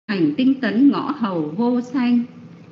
hành tinh tấn ngõ hầu vô sanh.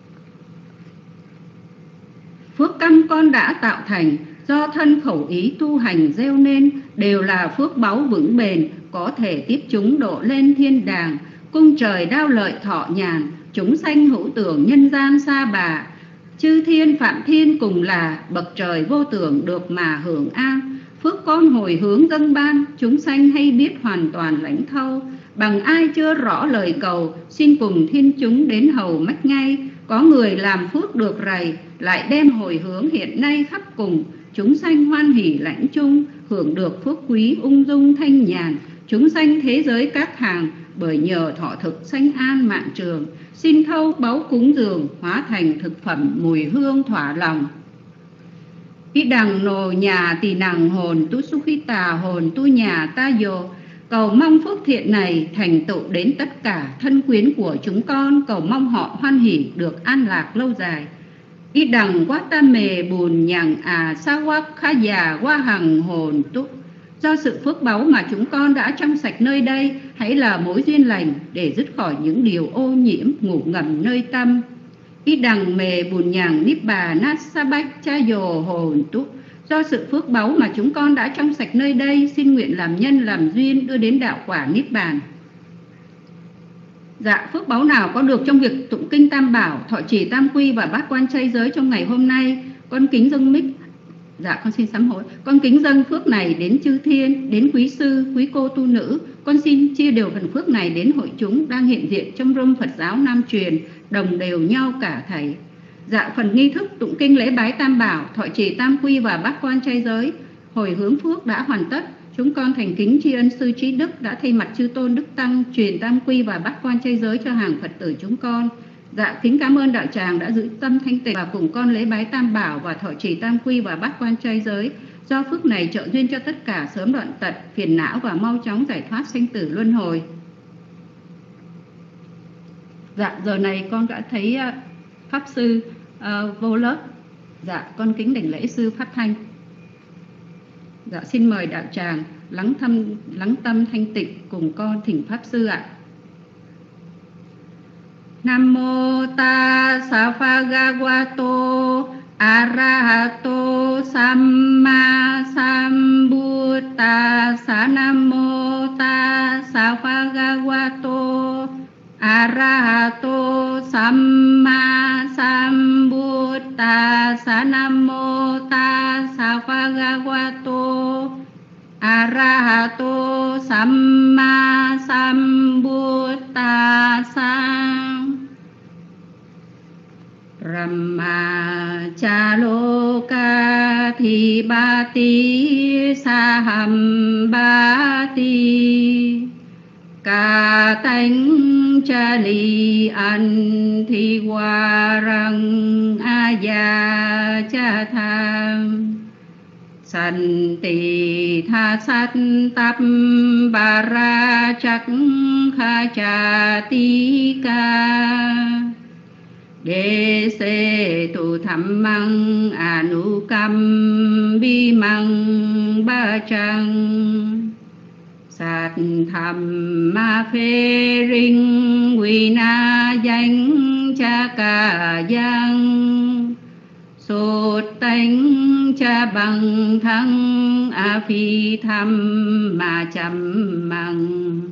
Phước căn con đã tạo thành, do thân khẩu ý tu hành gieo nên, đều là phước báu vững bền, có thể tiếp chúng độ lên thiên đàng, cung trời đao lợi thọ nhàn, chúng sanh hữu tưởng nhân gian xa bà. Chư thiên phạm thiên cùng là, bậc trời vô tưởng được mà hưởng an. Phước con hồi hướng dâng ban, chúng sanh hay biết hoàn toàn lãnh thâu. Bằng ai chưa rõ lời cầu, xin cùng thiên chúng đến hầu mách ngay. Có người làm phước được rày, lại đem hồi hướng hiện nay khắp cùng. Chúng sanh hoan hỷ lãnh chung, hưởng được phước quý ung dung thanh nhàn. Chúng sanh thế giới các hàng, bởi nhờ thọ thực sanh an mạng trường. Xin thâu báu cúng dường, hóa thành thực phẩm mùi hương thỏa lòng. Ý đằng nồ nhà tỳ nằng hồn, tu su khi tà hồn tu nhà ta dồ. Cầu mong phước thiện này thành tựu đến tất cả thân quyến của chúng con, cầu mong họ hoan hỷ được an lạc lâu dài. Ý đằng quá ta mề bùn nhằng sa quá khá già quá hằng hồn túc. Do sự phước báu mà chúng con đã trong sạch nơi đây, hãy là mối duyên lành để dứt khỏi những điều ô nhiễm ngủ ngầm nơi tâm. Ý đằng mề bùn nhằng níp bà nát sa bách cha dồ hồn túc. Do sự phước báu mà chúng con đã trong sạch nơi đây, xin nguyện làm nhân làm duyên đưa đến đạo quả niết bàn. Dạ, phước báu nào có được trong việc tụng kinh Tam Bảo, thọ trì Tam Quy và bát quan trai giới trong ngày hôm nay, con kính dâng mic. Dạ, con xin sám hối. Con kính dâng phước này đến chư thiên, đến quý sư, quý cô tu nữ. Con xin chia đều phần phước này đến hội chúng đang hiện diện trong room Phật giáo Nam truyền, đồng đều nhau cả thảy. Dạ, phần nghi thức tụng kinh lễ bái Tam Bảo, thọ trì Tam Quy và bát quan trai giới, hồi hướng phước đã hoàn tất. Chúng con thành kính tri ân sư trí đức đã thay mặt chư tôn đức tăng truyền Tam Quy và bát quan trai giới cho hàng Phật tử chúng con. Dạ, kính cảm ơn đạo tràng đã giữ tâm thanh tịnh và cùng con lễ bái Tam Bảo và thọ trì Tam Quy và bát quan trai giới. Do phước này trợ duyên cho tất cả sớm đoạn tật phiền não và mau chóng giải thoát sanh tử luân hồi. Dạ, giờ này con đã thấy pháp sư vô lớp. Dạ, con kính đảnh lễ sư Pháp Thanh. Dạ, xin mời đạo tràng lắng tâm thanh tịnh cùng con thỉnh pháp sư ạ. Nam mô tassa bhagavato arahato samma sambuddhassa. Nam mô tassa bhagavato arahato samma sambuddhassa. Nam mô tassa bhagavato arahato samma sambuddhassa. Brahmachaloka thibati sahambati ca tánh cha li an thi warang aya cha tham san tỳ tha sát tập bara chắc kha cha ti ca đề se tu tham mang anukam bi mang ba chang sát tham ma phê rinh quy na danh cha ca giang sốt tánh cha bằng thăng a phi tham ma chăm măng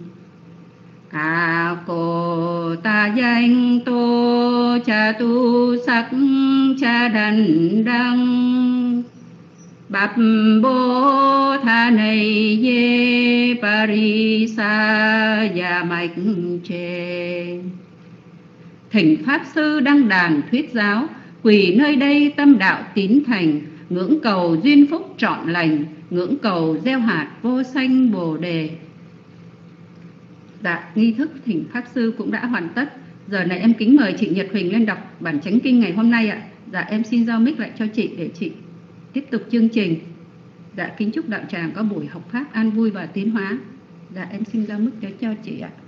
a cô ta danh tô cha tu sắc cha đần đăng bập bố tha này ye parisa ya mạch chê. Thỉnh pháp sư đăng đàn thuyết giáo, quỳ nơi đây tâm đạo tín thành, ngưỡng cầu duyên phúc trọn lành, ngưỡng cầu gieo hạt vô sanh bồ đề. Dạ, nghi thức thỉnh pháp sư cũng đã hoàn tất. Giờ này em kính mời chị Nhật Huỳnh lên đọc bản chánh kinh ngày hôm nay ạ. Dạ, em xin giao mic lại cho chị để chị tiếp tục chương trình. Dạ, kính chúc đạo tràng có buổi học pháp an vui và tiến hóa. Dạ, em xin giao mic cho chị ạ.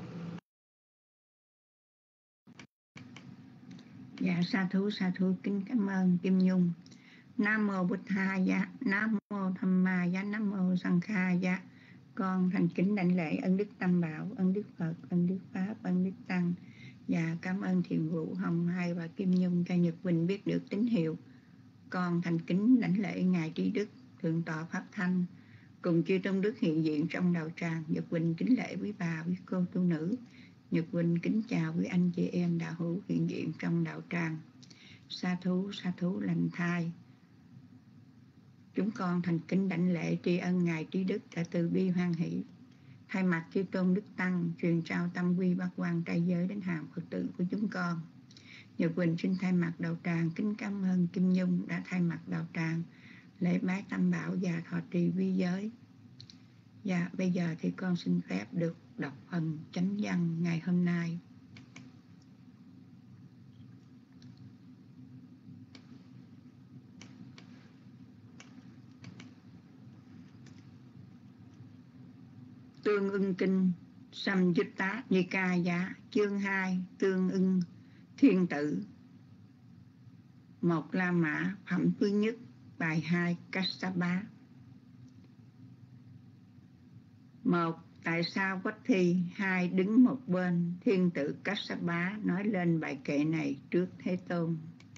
Dạ, sa thú, kính cảm ơn Kim Nhung. Nam mô Bụt Tha Dạ, Nam mô Tham Ma Dạ, Nam mô Sang Kha Dạ. Con thành kính đảnh lễ ân đức Tam Bảo, ân đức Phật, ân đức Pháp, ân đức Tăng. Dạ, cảm ơn Thiện Vũ, Hồng Hai và Kim Nhung cho Nhật Quỳnh biết được tín hiệu. Con thành kính đảnh lễ Ngài Trí Đức, Thượng tọa Pháp Thanh, cùng chư tôn đức hiện diện trong đạo tràng. Nhật Quỳnh kính lễ quý bà, quý cô tu nữ. Nhật Quỳnh kính chào quý anh chị em đạo hữu hiện diện trong đạo tràng. Sa thú lành thai. Chúng con thành kính đảnh lễ tri ân Ngài Trí Đức đã từ bi hoan hỷ, thay mặt chư tôn đức tăng truyền trao tâm quy bát quan trai giới đến hàng Phật tử của chúng con. Nhật Quỳnh xin thay mặt đạo tràng kính cảm ơn Kim Nhung đã thay mặt đạo tràng lễ bái tam bảo và thọ trì vi giới. Và bây giờ thì con xin phép được đọc phần chánh văn ngày hôm nay. Tương ưng kinh Samyutta Nikaya chương 2 tương ưng thiên tử. Một La Mã phẩm thứ nhất, bài 2 Kassapa. Một, tại sao Quách Thi? Hai, đứng một bên. Thiên tử Kassapa nói lên bài kệ này trước Thế Tôn.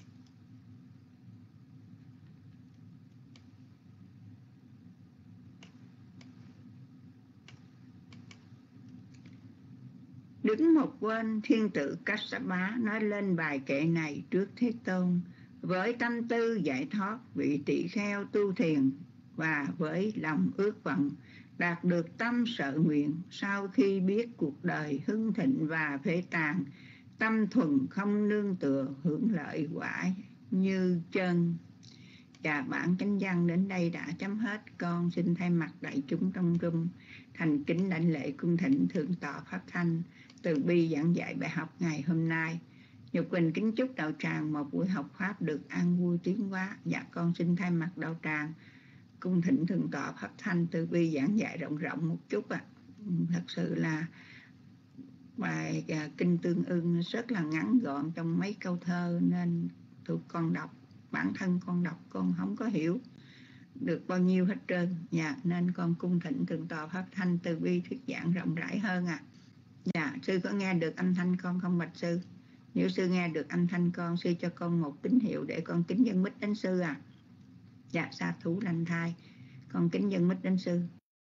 Đứng một bên, thiên tử Kassapa nói lên bài kệ này trước Thế Tôn. Với tâm tư giải thoát, vị tỳ kheo tu thiền và với lòng ước vọng đạt được tâm sở nguyện, sau khi biết cuộc đời hưng thịnh và phế tàn, tâm thuần không nương tựa, hưởng lợi quả như chân. Và bản chánh văn đến đây đã chấm hết. Con xin thay mặt đại chúng trong room thành kính đảnh lễ cung thỉnh Thượng tọa Pháp Thanh từ bi giảng dạy bài học ngày hôm nay. Nhật Quỳnh kính chúc đạo tràng một buổi học pháp được an vui tiến hóa. Dạ, con xin thay mặt đạo tràng cung thỉnh Thượng tọa Pháp Thanh từ bi giảng dạy rộng rộng một chút ạ. Thật sự là bài kinh tương ưng rất là ngắn gọn trong mấy câu thơ, nên tụi con đọc, bản thân con đọc con không có hiểu được bao nhiêu hết trơn. Dạ, nên con cung thỉnh Thượng tọa Pháp Thanh từ bi thuyết giảng rộng rãi hơn ạ. Dạ, sư có nghe được âm thanh con không bạch sư? Nếu sư nghe được âm thanh con, sư cho con một tín hiệu để con kính dân mít đến sư à. Dạ, sa thú lành thai, con kính dân mít đến sư.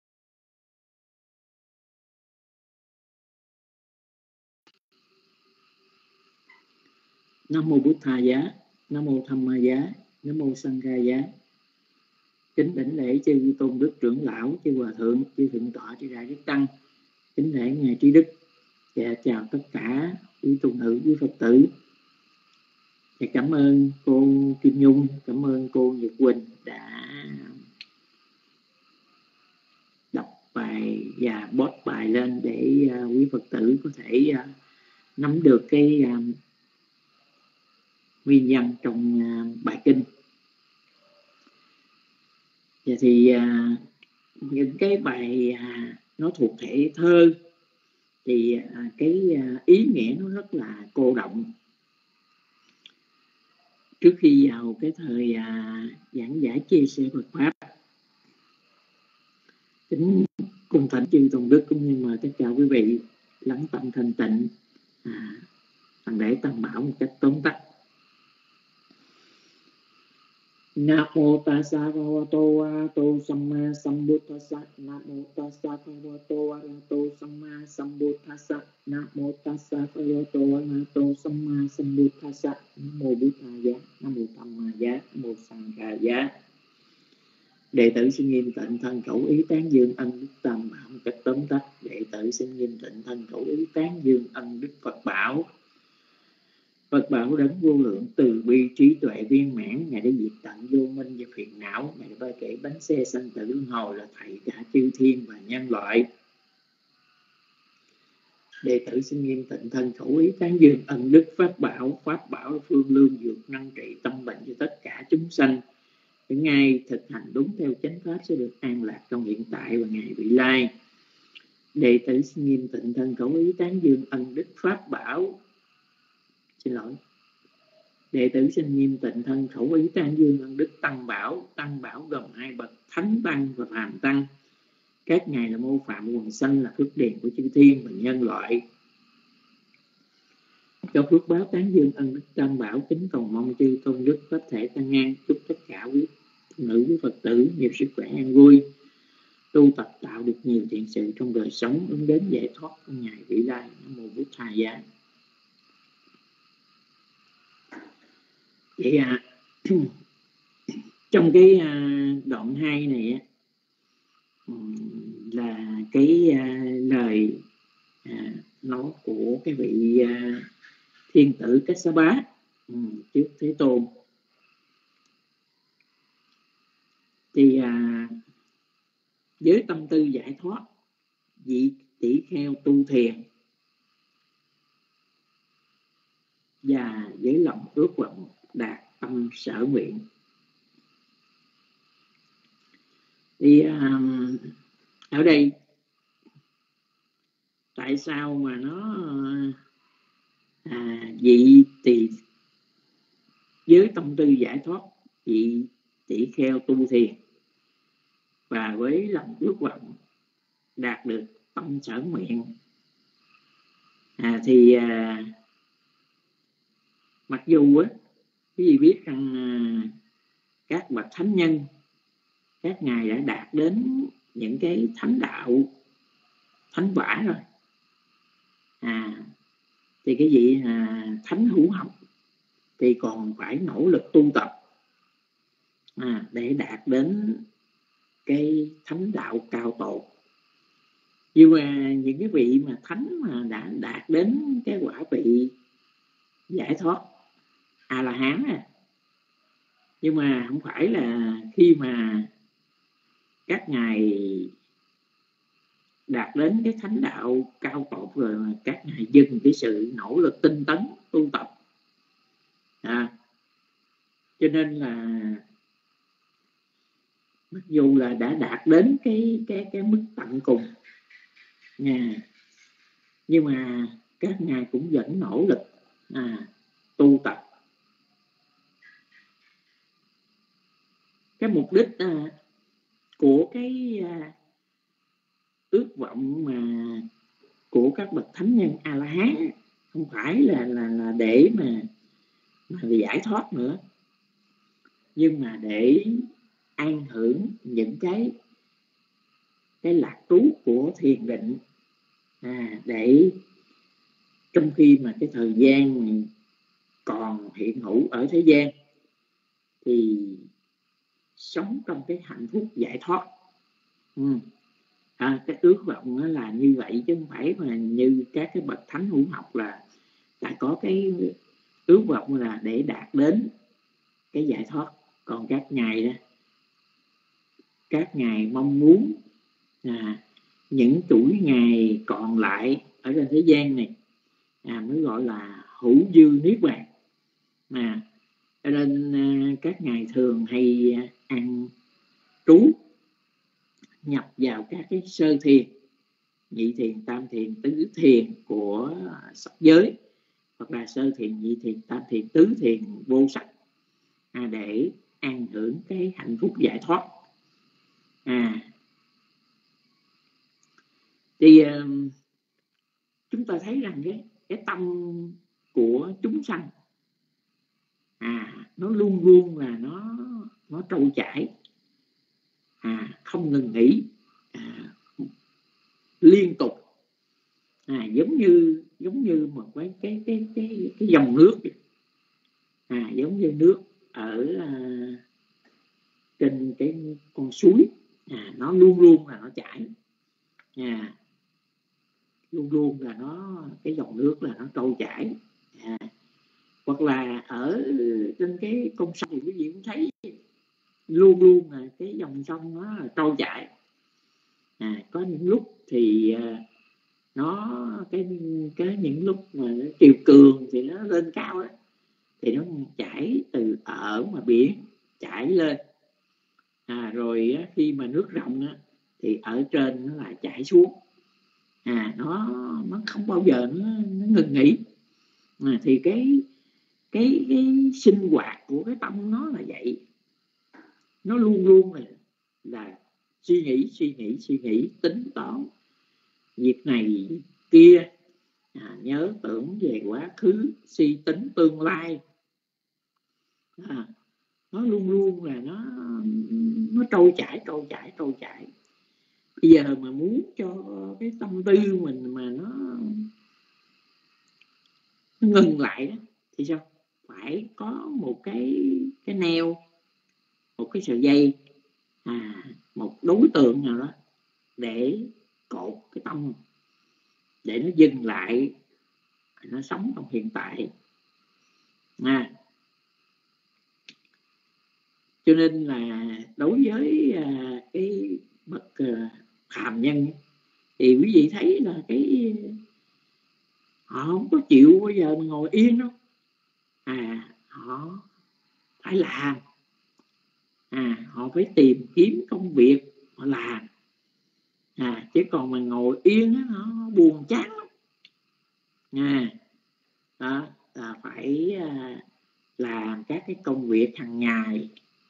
Nam mô Bụt Thà Giá, Nam mô Tham Ma Giá, Nam mô Sangha Giá. Kính đảnh lễ chư tôn đức trưởng lão, chư hòa thượng, chư thượng tọa, chư đại đức tăng. Kính lễ ngài Trí Đức. Và chào tất cả quý tu nữ, quý Phật tử. Và cảm ơn cô Kim Nhung, cảm ơn cô Nhật Quỳnh đã đọc bài và post bài lên để quý Phật tử có thể nắm được cái nguyên văn trong bài kinh. Và thì những cái bài nó thuộc thể thơ thì cái ý nghĩa nó rất là cô động. Trước khi vào cái thời giảng giải chia sẻ Phật pháp, kính cung thỉnh chư tôn đức cũng như mời tất cả quý vị lắng tâm thanh tịnh thành lễ tam bảo một cách tóm tắt. Nam mô tassa bhagavato arahato samma sambuddhassa. Nam mô tassa bhagavato arahato samma sambuddhassa. Nam mô tassa bhagavato arahato samma sambuddhassa. Nam mô Bụt Thà Giá, Nam mô Tham Ma Giá, Nam mô Sangha Giá. Đệ tử xin nghiêm tịnh thân khẩu ý tán dương ân đức tam bảo một cách tóm tắt. Đệ tử xin nghiêm tịnh thân khẩu ý tán dương ân đức Phật bảo. Phật bảo đấng vô lượng từ bi trí tuệ viên mãn, ngài đã diệt tận vô minh và phiền não, ngài đã ba kể bánh xe sanh tử luân hồi là thầy cả chư thiên và nhân loại. Đệ tử xin nghiêm tịnh thân khẩu ý tán dương ân đức pháp bảo. Pháp bảo là phương lương dược năng trị tâm bệnh cho tất cả chúng sanh. Những ai thực hành đúng theo chánh pháp sẽ được an lạc trong hiện tại và ngày vị lai. Đệ tử xin nghiêm tịnh thân khẩu ý tán dương ân đức pháp bảo. Đệ tử xin nghiêm tịnh thân khẩu ý tán dương ân đức tăng bảo. Tăng bảo gồm hai bậc thánh tăng và phàm tăng. Các ngài là mô phạm quần sanh, là phước điền của chư thiên và nhân loại. cho phước báo tán dương ân đức tam bảo, kính cầu mong chư tôn đức pháp thể tăng an, chúc tất cả quý nữ quý Phật tử nhiều sức khỏe an vui, tu tập tạo được nhiều thiện sự trong đời sống, hướng đến giải thoát trong ngày vĩ đại. Nam mô Bụt Thầy giá. Vậy trong cái đoạn 2 này là cái lời nói của cái vị thiên tử Kassapa trước Thế Tôn. Thì với tâm tư giải thoát, vị tỷ kheo tu thiền và với lòng ước vọng đạt tâm sở nguyện. Thì ở đây tại sao mà nó vị tỳ với tâm tư giải thoát, vị tỷ kheo tu thiền và với lòng ước vọng đạt được tâm sở nguyện, thì mặc dù quý vị biết rằng các bậc thánh nhân, các ngài đã đạt đến những cái thánh đạo, thánh quả rồi, thì cái vị thánh hữu học thì còn phải nỗ lực tu tập để đạt đến cái thánh đạo cao tột. Nhưng mà những cái vị mà thánh mà đã đạt đến cái quả vị giải thoát A-la-hán nhưng mà không phải là khi mà các ngài đạt đến cái thánh đạo cao tột rồi mà các ngài dừng cái sự nỗ lực tinh tấn tu tập. Cho nên là mặc dù là đã đạt đến cái mức tận cùng nhưng mà các ngài cũng vẫn nỗ lực tu tập. Cái mục đích của cái ước vọng mà của các bậc thánh nhân A-la-hán không phải là để mà giải thoát nữa, nhưng mà để an hưởng những cái lạc trú của thiền định, để trong khi mà cái thời gian còn hiện hữu ở thế gian thì sống trong cái hạnh phúc giải thoát. Cái ước vọng nó là như vậy, chứ không phải mà như các cái bậc thánh hữu học là có cái ước vọng là để đạt đến cái giải thoát. Còn các ngài đó, các ngài mong muốn những chuỗi ngày còn lại ở trên thế gian này mới gọi là hữu dư niết bàn. Cho nên các ngài thường hay ăn trú nhập vào các cái sơ thiền, nhị thiền, tam thiền, tứ thiền của sắc giới, hoặc là sơ thiền, nhị thiền, tam thiền, tứ thiền vô sắc, để an hưởng cái hạnh phúc giải thoát. Thì chúng ta thấy rằng cái tâm của chúng sanh nó luôn luôn là nó trôi chảy, không ngừng nghỉ, liên tục, giống như một cái dòng nước, giống như nước ở trên cái con suối, nó luôn luôn là nó chảy, luôn luôn là cái dòng nước là nó trôi chảy. Hoặc là ở trên cái con sông thì quý vị cũng thấy luôn luôn là cái dòng sông nó là trôi chảy. Có những lúc thì nó cái những lúc mà triều cường thì nó lên cao đó, thì nó chảy từ ở mà biển chảy lên, rồi khi mà nước rộng thì ở trên nó lại chảy xuống, nó không bao giờ nó ngừng nghỉ. Thì cái sinh hoạt của cái tâm nó là vậy, nó luôn luôn là suy nghĩ, tính toán việc này kia, nhớ tưởng về quá khứ, suy tính tương lai. Nó luôn luôn là nó trôi chảy. Bây giờ mà muốn cho cái tâm tư mình mà nó ngừng lại đó, thì sao? Phải có một cái neo, một cái sợi dây, một đối tượng nào đó để cột cái tâm, để nó dừng lại, nó sống trong hiện tại. Cho nên là đối với cái bậc phàm nhân thì quý vị thấy là cái họ không có chịu bao giờ mà ngồi yên đâu. Họ phải làm, họ phải tìm kiếm công việc họ làm, chứ còn mà ngồi yên đó, nó buồn chán lắm. Đó là phải làm các cái công việc hàng ngày.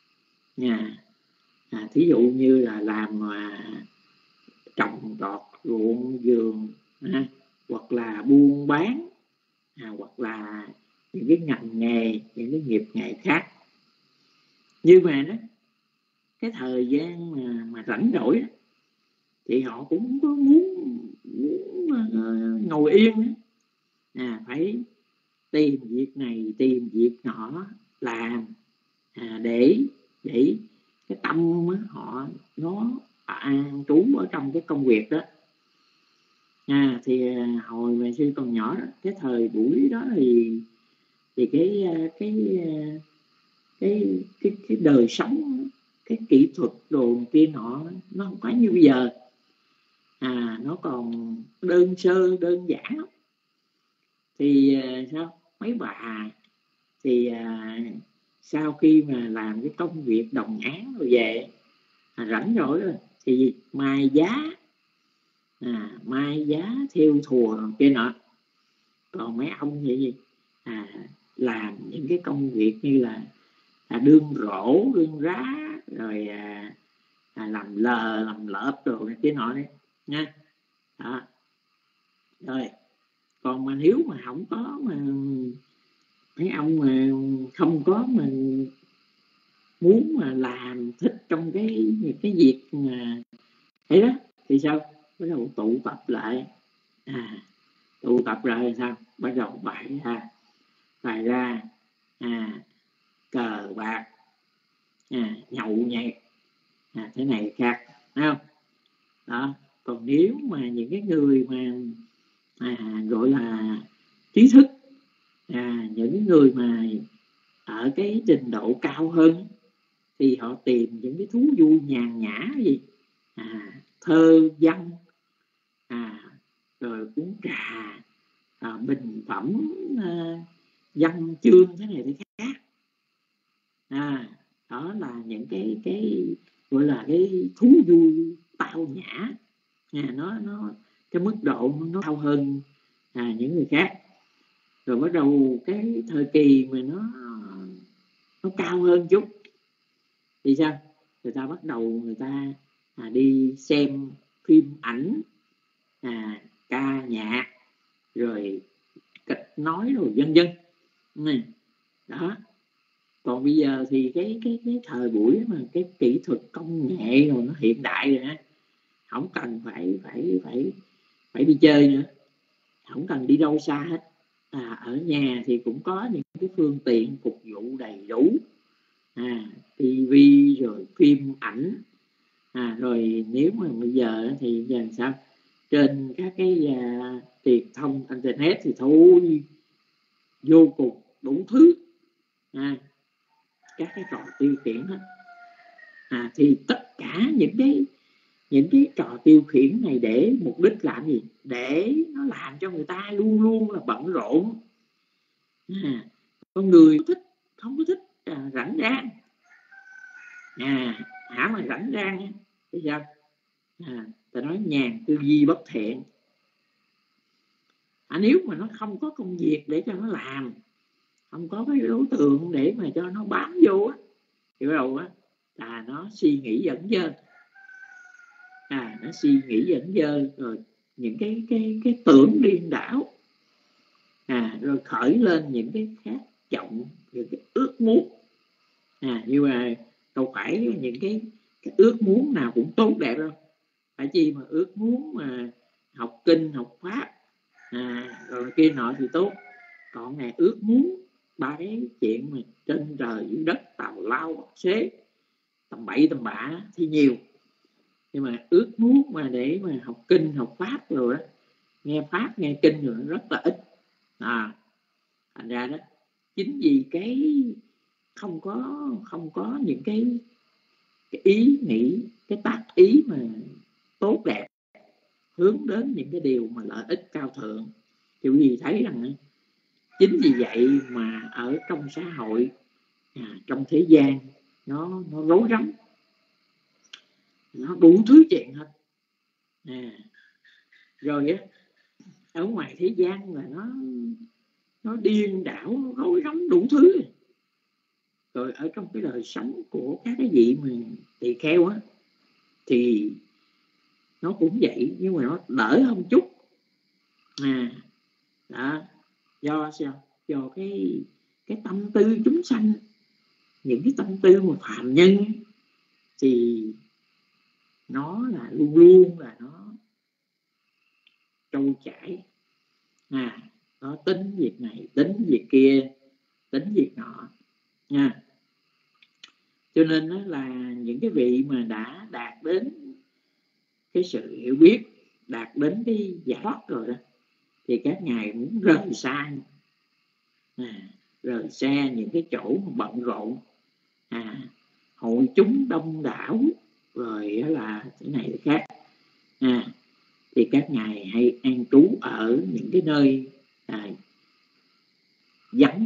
Thí dụ như là làm trồng trọt ruộng vườn, hoặc là buôn bán, hoặc là những cái ngành nghề, những cái nghiệp nghề khác. Nhưng mà đó, cái thời gian mà rảnh rỗi đó, thì họ cũng có muốn ngồi yên đó. Phải tìm việc này tìm việc nọ làm, để cái tâm họ nó an trú ở trong cái công việc đó. Thì hồi mà sư còn nhỏ đó, cái thời buổi đó thì cái đời sống, cái kỹ thuật đồ kia nọ nó không có như bây giờ. Nó còn đơn sơ đơn giản lắm. Thì sao mấy bà thì sau khi mà làm cái công việc đồng áng rồi về, rảnh rỗi rồi thì mai giá thêu thùa kia nọ. Còn mấy ông vậy gì làm những cái công việc như là đương rổ đương rá, rồi làm lờ làm lợp rồi kia nọ đấy nha. Rồi còn mà nếu mà không có, mà mấy ông mà không có mà muốn mà làm thích trong cái việc mà thế đó, thì sao? Bắt đầu tụ tập lại, tụ tập lại sao? Bắt đầu bài ra cờ bạc, nhậu nhẹt, thế này khác, thấy không? Đó. Còn nếu mà những cái người mà gọi là trí thức, những người mà ở cái trình độ cao hơn, thì họ tìm những cái thú vui nhàn nhã gì, thơ văn, rồi uống trà, bình phẩm văn chương thế này thế khác. Đó là những cái gọi là cái thú vui tao nhã. Nó cái mức độ nó cao hơn những người khác. Rồi bắt đầu cái thời kỳ mà nó cao hơn chút thì sao? Người ta bắt đầu người ta đi xem phim ảnh, ca nhạc, rồi kịch nói rồi vân vân. Đó. Còn bây giờ thì cái thời buổi mà cái kỹ thuật công nghệ rồi nó hiện đại rồi, không cần phải đi chơi nữa, không cần đi đâu xa hết. Ở nhà thì cũng có những cái phương tiện phục vụ đầy đủ, tivi rồi phim ảnh, rồi nếu mà bây giờ thì giờ sao? Trên các cái truyền thông internet thì thôi vô cùng đủ thứ, các cái trò tiêu khiển hết. Thì tất cả những cái trò tiêu khiển này để mục đích làm gì? Để nó làm cho người ta luôn luôn là bận rộn. Con người không có thích rảnh rang. Hả mà rảnh rang thì sao? Ta nói nhàn tư duy bất thiện. Nếu mà nó không có công việc để cho nó làm, không có cái đối tượng để mà cho nó bám vô á, thì bắt đầu là nó suy nghĩ dẫn dơ. Nó suy nghĩ dẫn dơ, rồi những cái tưởng điên đảo, Rồi khởi lên những cái khát vọng, những cái ước muốn. Nhưng mà đâu phải những cái ước muốn nào cũng tốt đẹp đâu. Phải chi mà ước muốn mà học kinh học pháp rồi kia nọ thì tốt. Còn này ước muốn ba cái chuyện mà trên trời dưới đất, tào lao bọc xế, tầm bậy tầm bạ thì nhiều. Nhưng mà ước muốn mà để mà học kinh học pháp rồi đó, nghe pháp nghe kinh rồi nó rất là ít. Thành ra đó, chính vì cái không có những cái ý nghĩ, cái tác ý mà tốt đẹp hướng đến những cái điều mà lợi ích cao thượng, thì quý vị thấy rằng chính vì vậy mà ở trong xã hội, trong thế gian nó rối rắm, nó đủ thứ chuyện hết. Rồi ở ngoài thế gian là nó điên đảo, nó rối rắm đủ thứ. Rồi ở trong cái đời sống của các cái vị mà tỳ kheo á thì nó cũng vậy, nhưng mà nó đỡ hơn chút. Đó. Do sao? Do cái tâm tư chúng sanh, những cái tâm tư mà phàm nhân thì nó là luôn luôn là nó trôi chảy. Nó tính việc này, tính việc kia, tính việc nọ nha. Cho nên đó là những cái vị mà đã đạt đến cái sự hiểu biết, đạt đến cái giải thoát rồi đó, thì các ngài muốn rời xa, rời xa những cái chỗ mà bận rộn, hội chúng đông đảo, rồi là cái này cái khác. Thì các ngài hay an trú ở những cái nơi vắng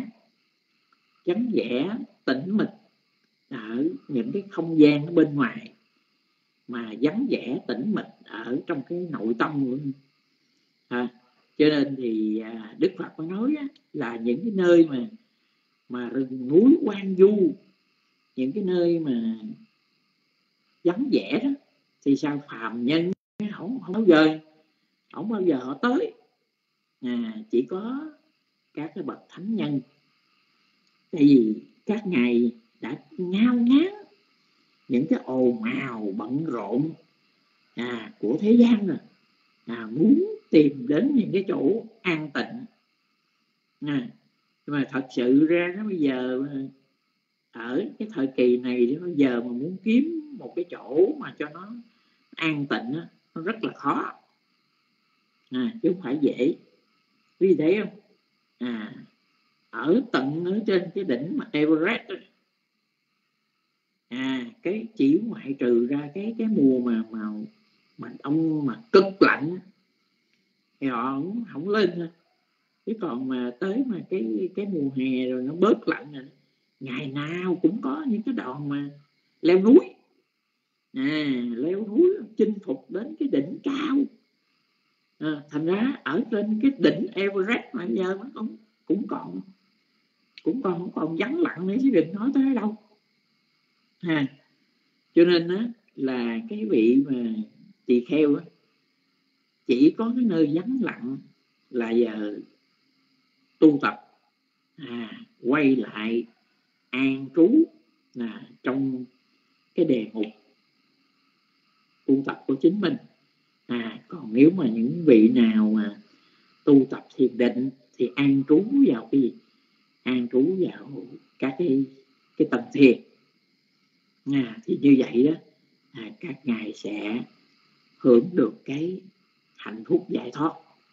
vẻ, tĩnh mịch, ở những cái không gian ở bên ngoài, mà vắng vẻ tĩnh mịch ở trong cái nội tâm của mình. Cho nên thì Đức Phật mới nói là những cái nơi mà rừng núi hoang vu, những cái nơi mà vắng vẻ đó, thì sao phàm nhân không bao giờ họ tới. Chỉ có các cái bậc thánh nhân, tại vì các ngài đã ngao ngán những cái ồn ào bận rộn của thế gian rồi, muốn tìm đến những cái chỗ an tịnh. Nhưng mà thật sự ra đó, bây giờ ở cái thời kỳ này thì bây giờ mà muốn kiếm một cái chỗ mà cho nó an tịnh đó, nó rất là khó, chứ không phải dễ. Quý vị thấy không? Ở tận ở trên cái đỉnh mà Everest đó, cái chỉ ngoại trừ ra cái mùa mà ông mà cực lạnh thì họ không lên. Chứ còn mà tới mà cái mùa hè rồi nó bớt lạnh rồi, ngày nào cũng có những cái đoạn mà leo núi, leo núi chinh phục đến cái đỉnh cao. Thành ra ở trên cái đỉnh Everest mà giờ nó cũng còn vắng lặng nữa, chứ đừng nói tới đâu. Cho nên á, là cái vị mà tỳ kheo á, chỉ có cái nơi vắng lặng là giờ tu tập, quay lại an trú trong cái đề mục tu tập của chính mình. Còn nếu mà những vị nào mà tu tập thiền định thì an trú vào cái gì? An trú vào các cái tầng thiền. Thì như vậy đó, các ngài sẽ hưởng được cái hạnh phúc giải thoát.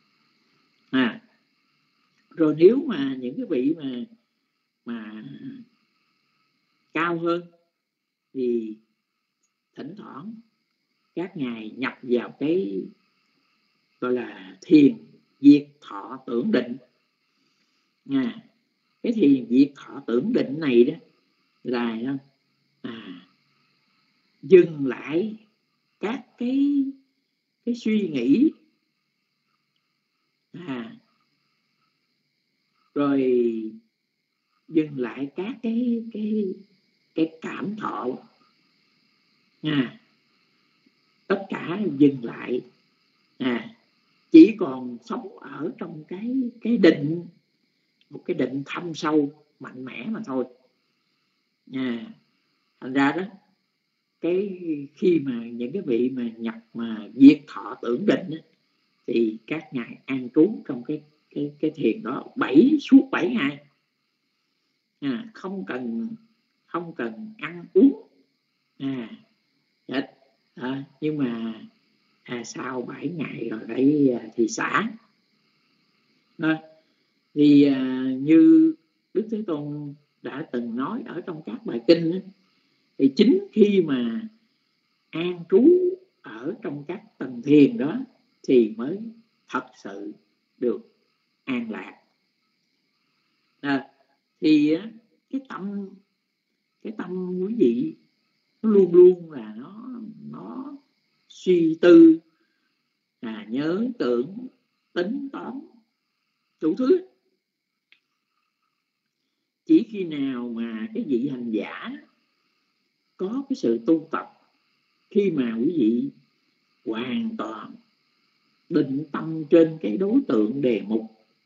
Rồi nếu mà những cái vị mà cao hơn thì thỉnh thoảng các ngài nhập vào cái gọi là thiền diệt thọ tưởng định. Cái thiền diệt thọ tưởng định này đó là dừng lại các cái suy nghĩ, rồi dừng lại các cái cảm thọ, tất cả dừng lại, chỉ còn sống ở trong cái định, một cái định thâm sâu mạnh mẽ mà thôi. Thành ra đó, cái khi mà những cái vị mà nhập mà diệt thọ tưởng định đó, thì các ngài an trú trong cái thiền đó suốt 7 ngày, không cần ăn uống nhưng mà sau 7 ngày rồi đấy thì xả. Thì như Đức Thế Tôn đã từng nói ở trong các bài kinh đó, thì chính khi mà an trú ở trong các tầng thiền đó thì mới thật sự được an lạc. Thì cái tâm quý vị nó luôn luôn là nó suy tư, nhớ tưởng, tính toán đủ thứ. Chỉ khi nào mà cái vị hành giả có cái sự tu tập, khi mà quý vị hoàn toàn định tâm trên cái đối tượng đề mục,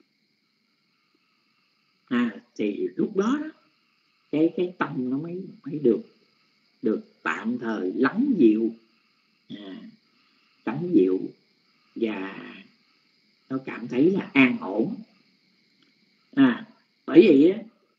thì lúc đó cái tâm nó mới được tạm thời lắng dịu, và nó cảm thấy là an ổn. Bởi vậy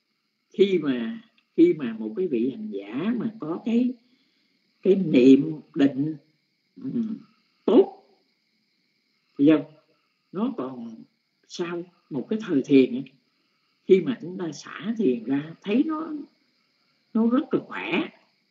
khi mà một cái vị hành giả mà có cái niệm định tốt thì nó còn sau một cái thời thiền ấy, khi mà chúng ta xả thiền ra thấy nó rất là khỏe.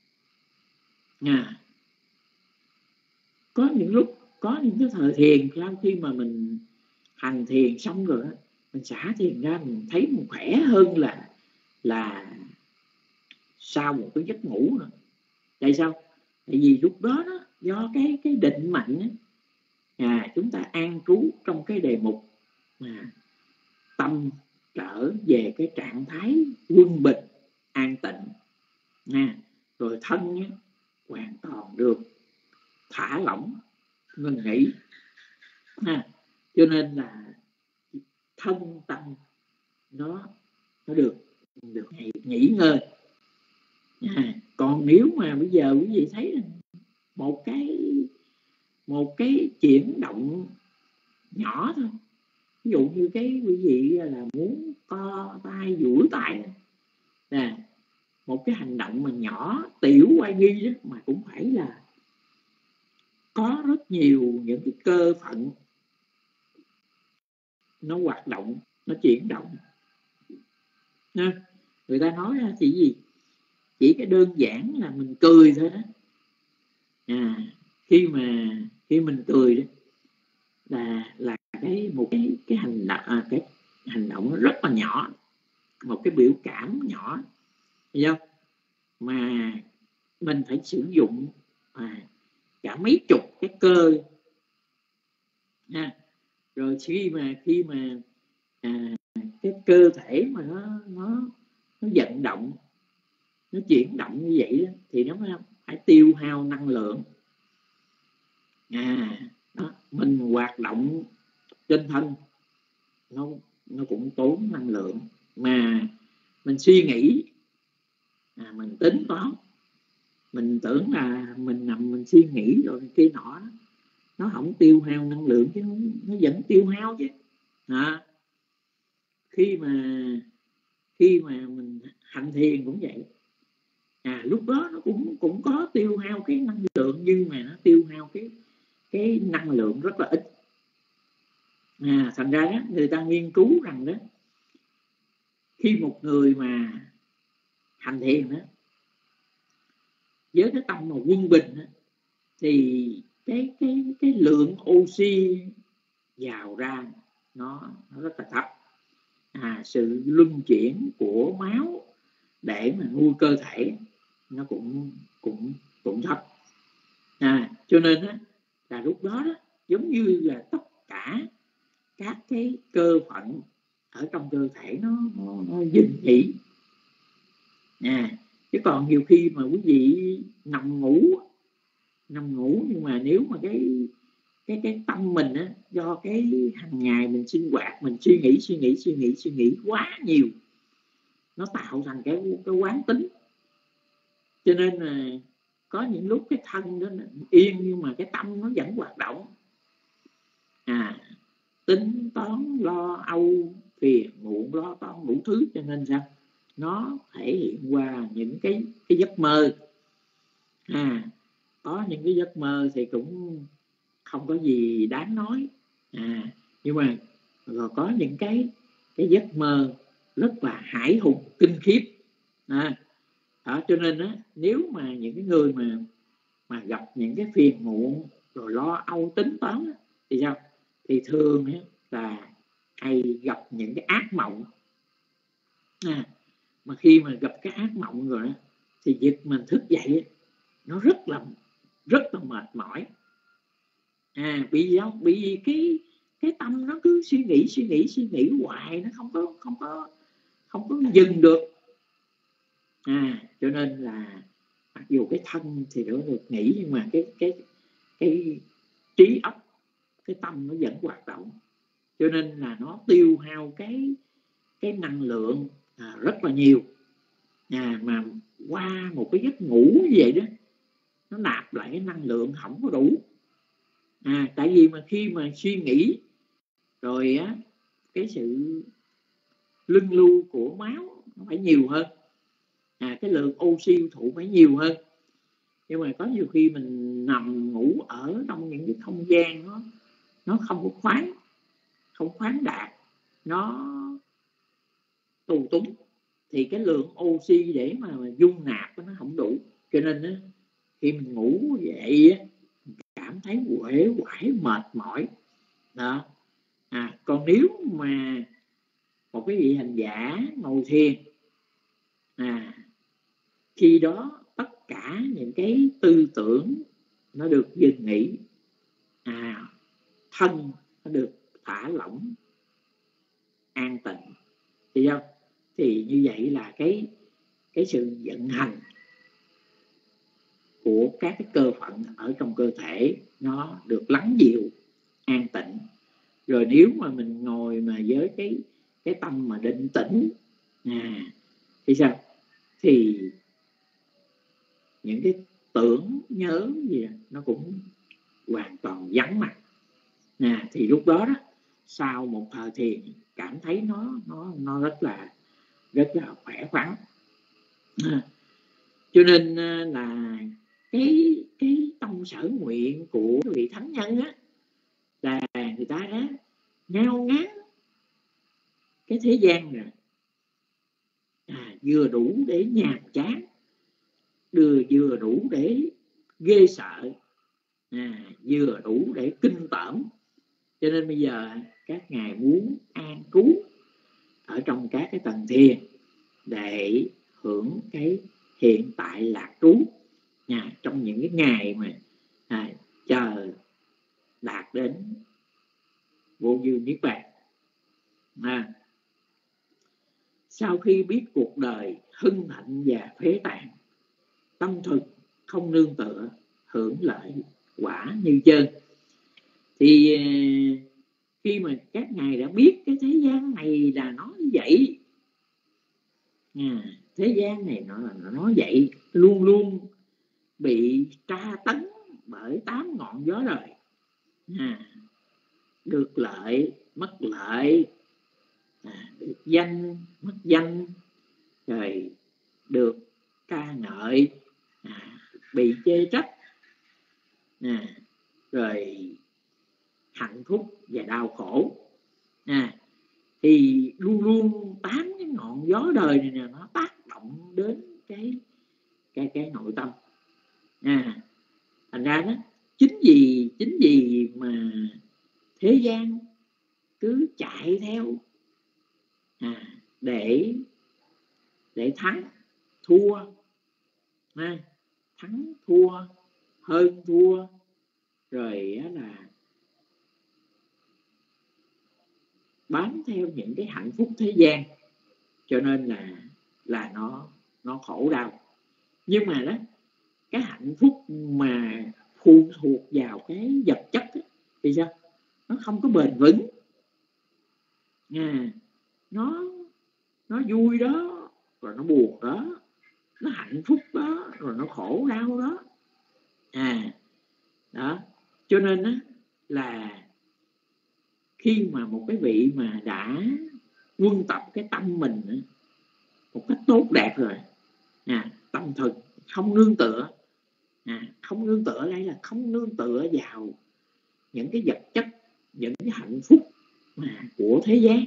Có những lúc, có những cái thời thiền sau khi mà mình hành thiền xong rồi đó, mình xả thiền ra mình thấy mình khỏe hơn là sau một cái giấc ngủ nữa. Tại sao? Tại vì lúc đó do cái định mạnh chúng ta an trú trong cái đề mục mà tâm trở về cái trạng thái quân bình an tịnh, rồi thân hoàn toàn được thả lỏng ngừng nghỉ. Cho nên là thân tâm nó được nghỉ ngơi. Còn nếu mà bây giờ quý vị thấy một cái chuyển động nhỏ thôi, ví dụ như cái quý vị là muốn co tay duỗi tay một cái hành động mà nhỏ tiểu oai nghi đó, mà cũng phải là có rất nhiều những cái cơ phận nó hoạt động, nó chuyển động. Người ta nói ra chỉ gì? Chỉ cái đơn giản là mình cười thôi đó. Khi mình cười đó là một cái hành động, cái hành động nó rất là nhỏ, một cái biểu cảm nhỏ, hiểu không? Mà mình phải sử dụng cả mấy chục cái cơ rồi khi mà cái cơ thể mà nó vận động, nó chuyển động như vậy đó, thì nó phải tiêu hao năng lượng. Mình hoạt động trên thân nó cũng tốn năng lượng. Mà mình suy nghĩ, mình tính toán, mình tưởng là mình nằm mình suy nghĩ rồi kia nọ, nó không tiêu hao năng lượng chứ nó vẫn tiêu hao chứ. Khi mà mình hành thiền cũng vậy. Lúc đó nó cũng có tiêu hao cái năng lượng, nhưng mà nó tiêu hao cái năng lượng rất là ít. Thành ra đó, người ta nghiên cứu rằng đó, khi một người mà hành thiền đó với cái tâm mà quân bình đó, thì cái lượng oxy vào ra nó rất là thấp. Sự luân chuyển của máu để mà nuôi cơ thể nó cũng thấp. Cho nên đó, là lúc đó giống như là tất cả các cái cơ phận ở trong cơ thể nó dừng nghỉ. Chứ còn nhiều khi mà quý vị nằm ngủ, nhưng mà nếu mà cái tâm mình á, do cái hàng ngày mình sinh hoạt, mình suy nghĩ quá nhiều, nó tạo thành cái quán tính. Cho nên là có những lúc cái thân đó yên nhưng mà cái tâm nó vẫn hoạt động, tính toán lo âu phiền muộn, lo toan đủ thứ. Cho nên sao nó thể hiện qua những cái giấc mơ. Có những cái giấc mơ thì cũng không có gì đáng nói, nhưng mà rồi có những cái giấc mơ rất là hãi hùng kinh khiếp. Cho nên á, nếu mà những cái người mà gặp những cái phiền muộn rồi lo âu tính toán thì sao, thì thường á, là hay gặp những cái ác mộng. Mà khi mà gặp cái ác mộng rồi á, thì việc mình thức dậy nó rất là mệt mỏi. Vì sao? Vì cái tâm nó cứ suy nghĩ hoài, nó không có dừng được. Cho nên là mặc dù cái thân thì nó được nghỉ, nhưng mà cái trí óc, cái tâm nó vẫn hoạt động. Cho nên là nó tiêu hao cái năng lượng rất là nhiều. Mà qua một cái giấc ngủ như vậy đó, nó nạp lại cái năng lượng không có đủ. Tại vì mà khi mà suy nghĩ rồi á, cái sự luân lưu của máu nó phải nhiều hơn, cái lượng oxy thụ phải nhiều hơn. Nhưng mà có nhiều khi mình nằm ngủ ở trong những cái không gian nó không có khoáng đạt, nó tù túng, thì cái lượng oxy để mà dung nạp nó không đủ. Cho nên á, khi mình ngủ vậy á, cảm thấy uể oải mệt mỏi đó. Còn nếu mà một cái vị hành giả ngồi thiền, khi đó tất cả những cái tư tưởng nó được dừng nghỉ, thân nó được thả lỏng an tịnh, thì không? Thì như vậy là cái sự vận hành của các cái cơ phận ở trong cơ thể nó được lắng dịu, an tịnh. Rồi nếu mà mình ngồi mà với cái tâm mà định tĩnh, thì sao? Thì những cái tưởng nhớ gì đó, nó cũng hoàn toàn vắng mặt. Thì lúc đó sau một thời thiền cảm thấy nó rất là khỏe khoắn. Cho nên là cái tâm sở nguyện của vị thánh nhân á, là người ta đã ngao ngán cái thế gian rồi, vừa đủ để nhàm chán, vừa đủ để ghê sợ, vừa đủ để kinh tởm. Cho nên bây giờ các ngài muốn an trú ở trong các cái tầng thiền để hưởng cái hiện tại lạc trú trong những cái ngày mà chờ đạt đến vô vi niết bàn. Sau khi biết cuộc đời hưng thịnh và phế tàn, tâm thực không nương tựa, hưởng lợi quả như chân, thì khi mà các ngài đã biết cái thế gian này là nó như vậy, thế gian này nó vậy, luôn luôn bị tra tấn bởi 8 ngọn gió đời, được lợi mất lợi, được danh mất danh, rồi được ca ngợi bị chê trách, rồi hạnh phúc và đau khổ, thì luôn luôn 8 cái ngọn gió đời này nè, nó tác động đến cái nội tâm. Thành ra đó, chính vì mà thế gian cứ chạy theo để thắng thua, thắng thua hơn thua, rồi là bám theo những cái hạnh phúc thế gian, cho nên là nó khổ đau. Nhưng mà cái hạnh phúc mà phụ thuộc vào cái vật chất thì sao? Nó không có bền vững. Nó vui đó, rồi nó buồn đó, nó hạnh phúc đó, rồi nó khổ đau đó. Đó, cho nên á, là khi mà một cái vị mà đã quân tập cái tâm mình á, một cách tốt đẹp rồi, tâm thực không nương tựa, không nương tựa ở đây là không nương tựa vào những cái vật chất, những cái hạnh phúc của thế gian.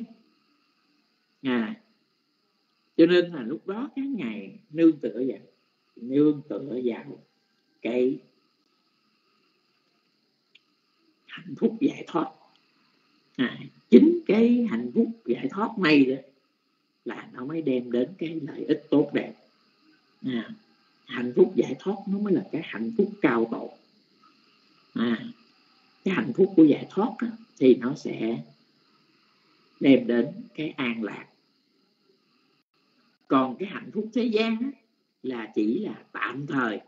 Cho nên là lúc đó các ngài nương tựa vào cái hạnh phúc giải thoát. Chính cái hạnh phúc giải thoát này đó là nó mới đem đến cái lợi ích tốt đẹp. Hạnh phúc giải thoát nó mới là cái hạnh phúc cao độ. Cái hạnh phúc của giải thoát đó, thì nó sẽ đem đến cái an lạc. Còn cái hạnh phúc thế gian đó, là chỉ là tạm thời.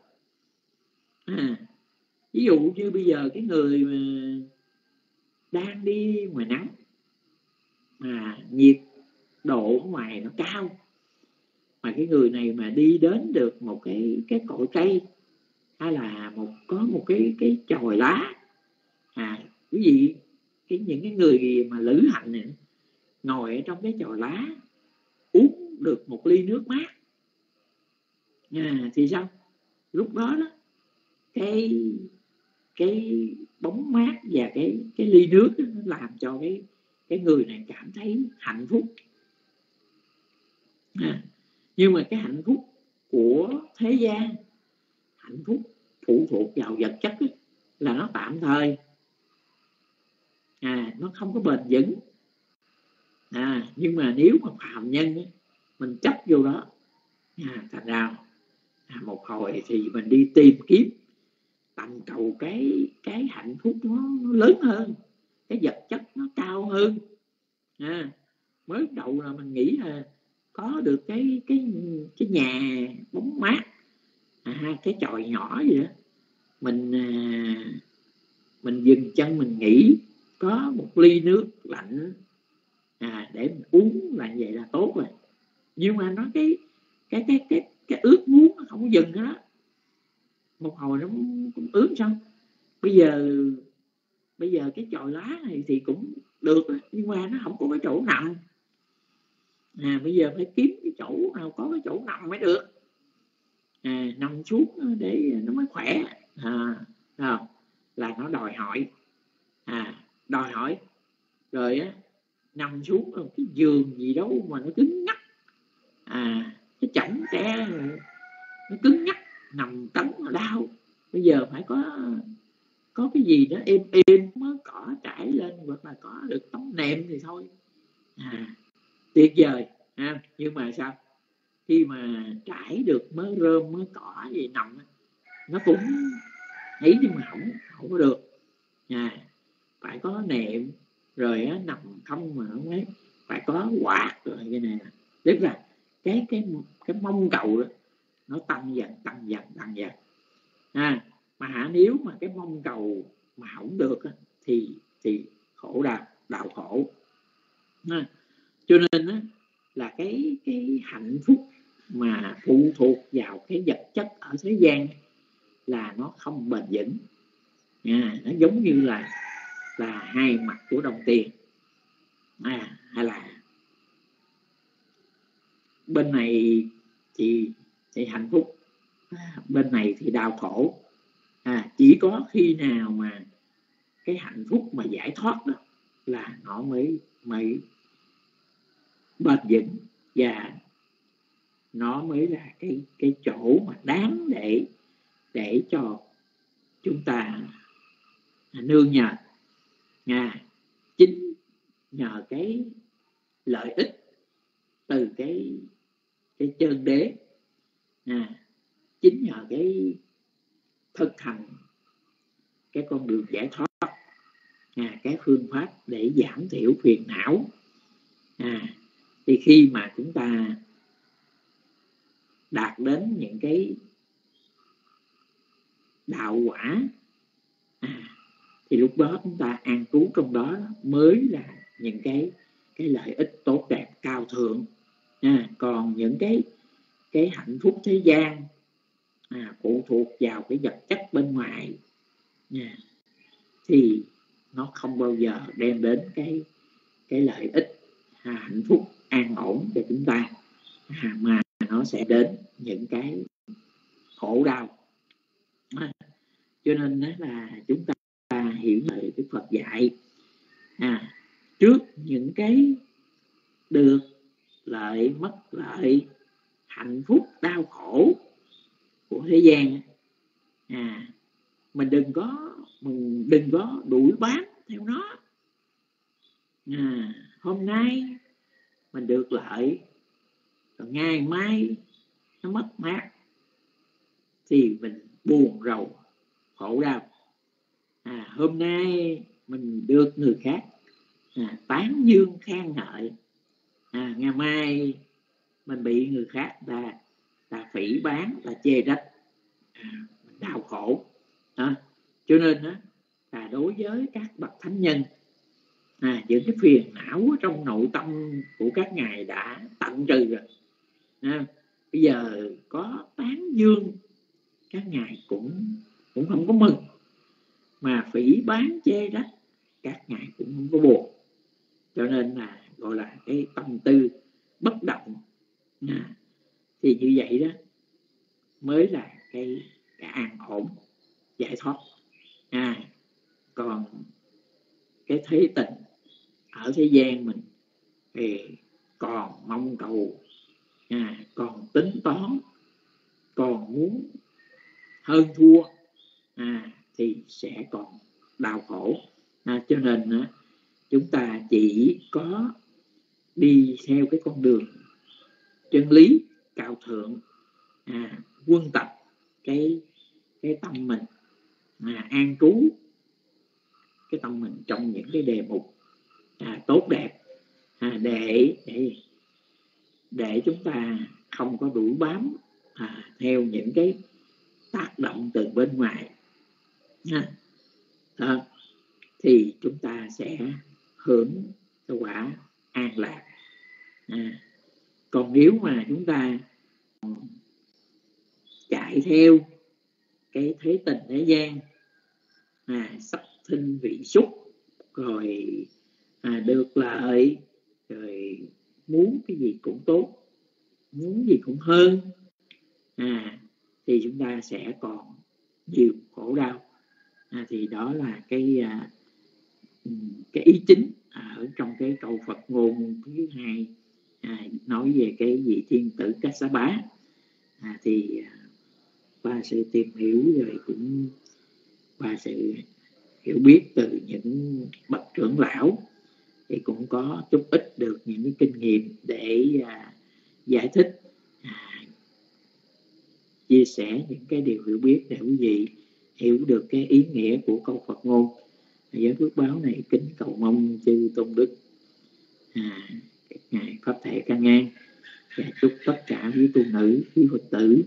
Ví dụ như bây giờ cái người mà đang đi ngoài nắng, nhiệt độ ở ngoài nó cao, mà cái người này mà đi đến được một cái cội cây, hay là có một cái chồi lá, quý vị, những cái người mà lữ hành này ngồi ở trong cái chồi lá uống được một ly nước mát, thì sao? Lúc đó đó, cái bóng mát và cái ly nước đó, nó làm cho cái người này cảm thấy hạnh phúc. Nhưng mà cái hạnh phúc của thế gian, hạnh phúc phụ thuộc vào vật chất ấy, là nó tạm thời, nó không có bền vững. Nhưng mà nếu mà phàm nhân ấy, mình chấp vô đó, thành ra một hồi thì mình đi tìm kiếm tầm cầu cái hạnh phúc nó lớn hơn, cái vật chất nó cao hơn. Mới đầu là mình nghĩ là có được cái nhà bóng mát, cái chòi nhỏ vậy đó, mình dừng chân mình nghĩ có một ly nước lạnh để mình uống là vậy là tốt rồi. Nhưng mà nó cái ước muốn nó không có dừng đó, một hồi nó cũng ướt xong. Bây giờ cái chòi lá này thì cũng được, nhưng mà nó không có cái chỗ nằm. Bây giờ phải kiếm cái chỗ nào có cái chỗ nằm mới được, nằm xuống để nó mới khỏe. Là nó đòi hỏi rồi á, nằm xuống cái giường gì đâu mà nó cứng nhắc, cái chõng tre nó cứng nhắc, nằm cắn nó đau. Bây giờ phải có cái gì đó êm mới cỏ trải lên, hoặc là có được tấm nệm thì thôi, tuyệt vời. Nhưng mà sao, khi mà trải được mớ rơm mớ cỏ gì nằm, nó cũng ấy, nhưng mà không có được. Phải có nệm rồi á, nằm không mà không ấy, phải có quạt rồi cái này. Tức là cái mong cầu đó nó tăng dần. Mà nếu mà cái mong cầu mà không được thì khổ đau khổ. Cho nên á, là cái hạnh phúc mà phụ thuộc vào cái vật chất ở thế gian là nó không bền vững. Nó giống như là hai mặt của đồng tiền, hay là bên này thì hạnh phúc, bên này thì đau khổ. Chỉ có khi nào mà cái hạnh phúc mà giải thoát đó là nó mới bền vững, và nó mới là cái chỗ mà đáng để cho chúng ta nương nhờ. Chính nhờ cái lợi ích từ cái chân đế, chính nhờ cái thực hành cái con đường giải thoát, cái phương pháp để giảm thiểu phiền não, thì khi mà chúng ta đạt đến những cái đạo quả, thì lúc đó chúng ta an trú trong đó mới là những cái lợi ích tốt đẹp cao thượng. Còn những cái hạnh phúc thế gian phụ thuộc vào cái vật chất bên ngoài thì nó không bao giờ đem đến cái lợi ích hạnh phúc an ổn cho chúng ta, mà nó sẽ đến những cái khổ đau. Cho nên đó là chúng ta hiểu lời Đức Phật dạy, trước những cái được lợi mất lợi, hạnh phúc đau khổ của thế gian, mình đừng có đuổi bám theo nó. Hôm nay mình được lợi, còn ngày mai nó mất mát thì mình buồn rầu khổ đau. Hôm nay mình được người khác tán dương khen ngợi, ngày mai mình bị người khác ta phỉ báng, ta chê trách, mình đau khổ. Cho nên là đối với các bậc thánh nhân, những cái phiền não trong nội tâm của các ngài đã tận trừ rồi. Bây giờ có tán dương các ngài cũng không có mừng, mà phỉ báng chê trách các ngài cũng không có buồn. Cho nên là gọi là cái tâm tư bất động. Thì như vậy đó mới là cái an ổn giải thoát. Còn cái thế tình ở thế gian mình thì còn mong cầu, còn tính toán, còn muốn hơn thua, thì sẽ còn đau khổ. Cho nên chúng ta chỉ có đi theo cái con đường chân lý cao thượng, quân tập cái tâm mình, an trú cái tâm mình trong những cái đề mục tốt đẹp, để chúng ta không có đuổi bám theo những cái tác động từ bên ngoài, thì chúng ta sẽ hưởng cái quả an lạc. Còn nếu mà chúng ta chạy theo cái thế tình thế gian, sắc thinh vị xúc, rồi được lợi, rồi muốn cái gì cũng tốt, muốn gì cũng hơn, thì chúng ta sẽ còn nhiều khổ đau. Thì đó là cái ý chính ở trong cái câu Phật ngôn thứ 2, nói về cái vị thiên tử Kassapa. Thì qua sự tìm hiểu rồi cũng qua sự hiểu biết từ những bậc trưởng lão, thì cũng có chút ít được những cái kinh nghiệm để giải thích, chia sẻ những cái điều hiểu biết để quý vị hiểu được cái ý nghĩa của câu Phật ngôn. Với phước báo này kính cầu mong chư tôn đức các ngài pháp thể căn ngang, và chúc tất cả quý tu nữ, quý Phật tử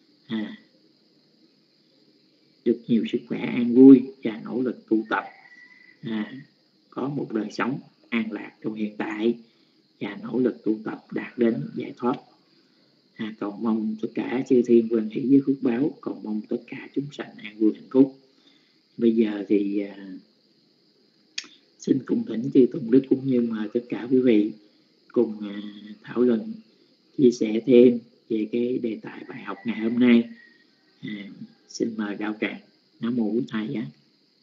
được nhiều sức khỏe, an vui và nỗ lực tu tập, có một đời sống an lạc trong hiện tại, và nỗ lực tu tập đạt đến giải thoát. Cầu mong tất cả chư thiên hoan hỷ với phước báo, cầu mong tất cả chúng sanh an vui hạnh phúc. Bây giờ thì xin cùng thỉnh chư tôn đức cũng như mời tất cả quý vị cùng thảo luận, chia sẻ thêm về cái đề tài bài học ngày hôm nay. Xin mời đạo tràng. Nam mô Bổn Thầy Giá.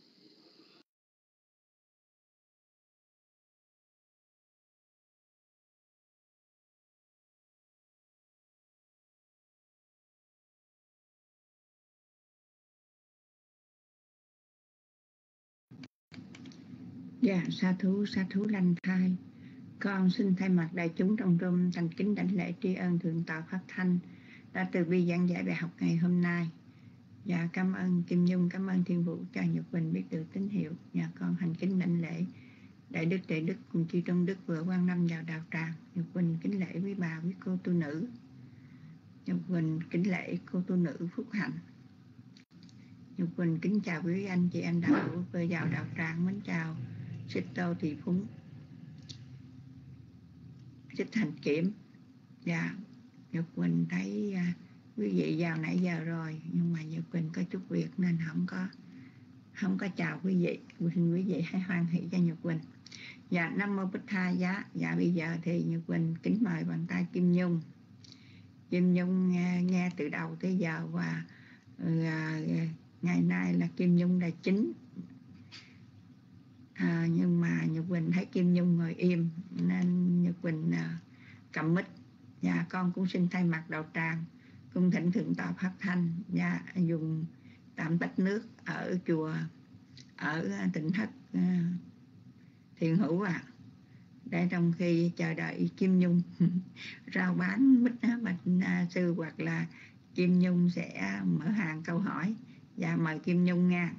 Dạ, sa thú lành thai. Con xin thay mặt đại chúng trong room thành kính đảnh lễ tri ân Thượng tọa Pháp Thanh đã từ bi giảng giải bài học ngày hôm nay. Dạ, cảm ơn Kim Nhung, cảm ơn Thiên Vũ cho Nhật Bình biết được tín hiệu. Dạ, con thành kính đảnh lễ đại đức cùng chư tôn đức vừa quan năm vào đạo tràng. Nhật Bình kính lễ quý bà, quý cô tu nữ. Nhật Bình kính lễ cô tu nữ Phúc Hạnh. Nhật Quỳnh kính chào quý anh chị em đạo hữu cơ giáo đạo tràng, mến chào Sư Tô Thị Phúng, Sư Thành Kiểm. Dạ, Nhật Quỳnh thấy quý vị vào nãy giờ rồi, nhưng mà Nhật Quỳnh có chút việc nên không có chào quý vị. Xin quý vị hãy hoan hỷ cho Nhật Quỳnh. Dạ, Nam Mô Bích Tha Giá. Dạ, bây giờ thì Nhật Quỳnh kính mời bàn tay Kim Nhung. Kim Nhung nghe từ đầu tới giờ, và ngày nay là Kim Nhung là chính. Nhưng mà Nhật Quỳnh thấy Kim Nhung ngồi im nên Nhật Quỳnh cầm mic. Dạ, con cũng xin thay mặt đạo tràng cung thỉnh Thượng tọa Pháp Thanh dùng tạm tách nước ở chùa ở Tỉnh Thất Thiện Hữu để trong khi chờ đợi Kim Nhung rao bán Bích Sư, hoặc là Kim Nhung sẽ mở hàng câu hỏi. Dạ, mời Kim Nhung nha.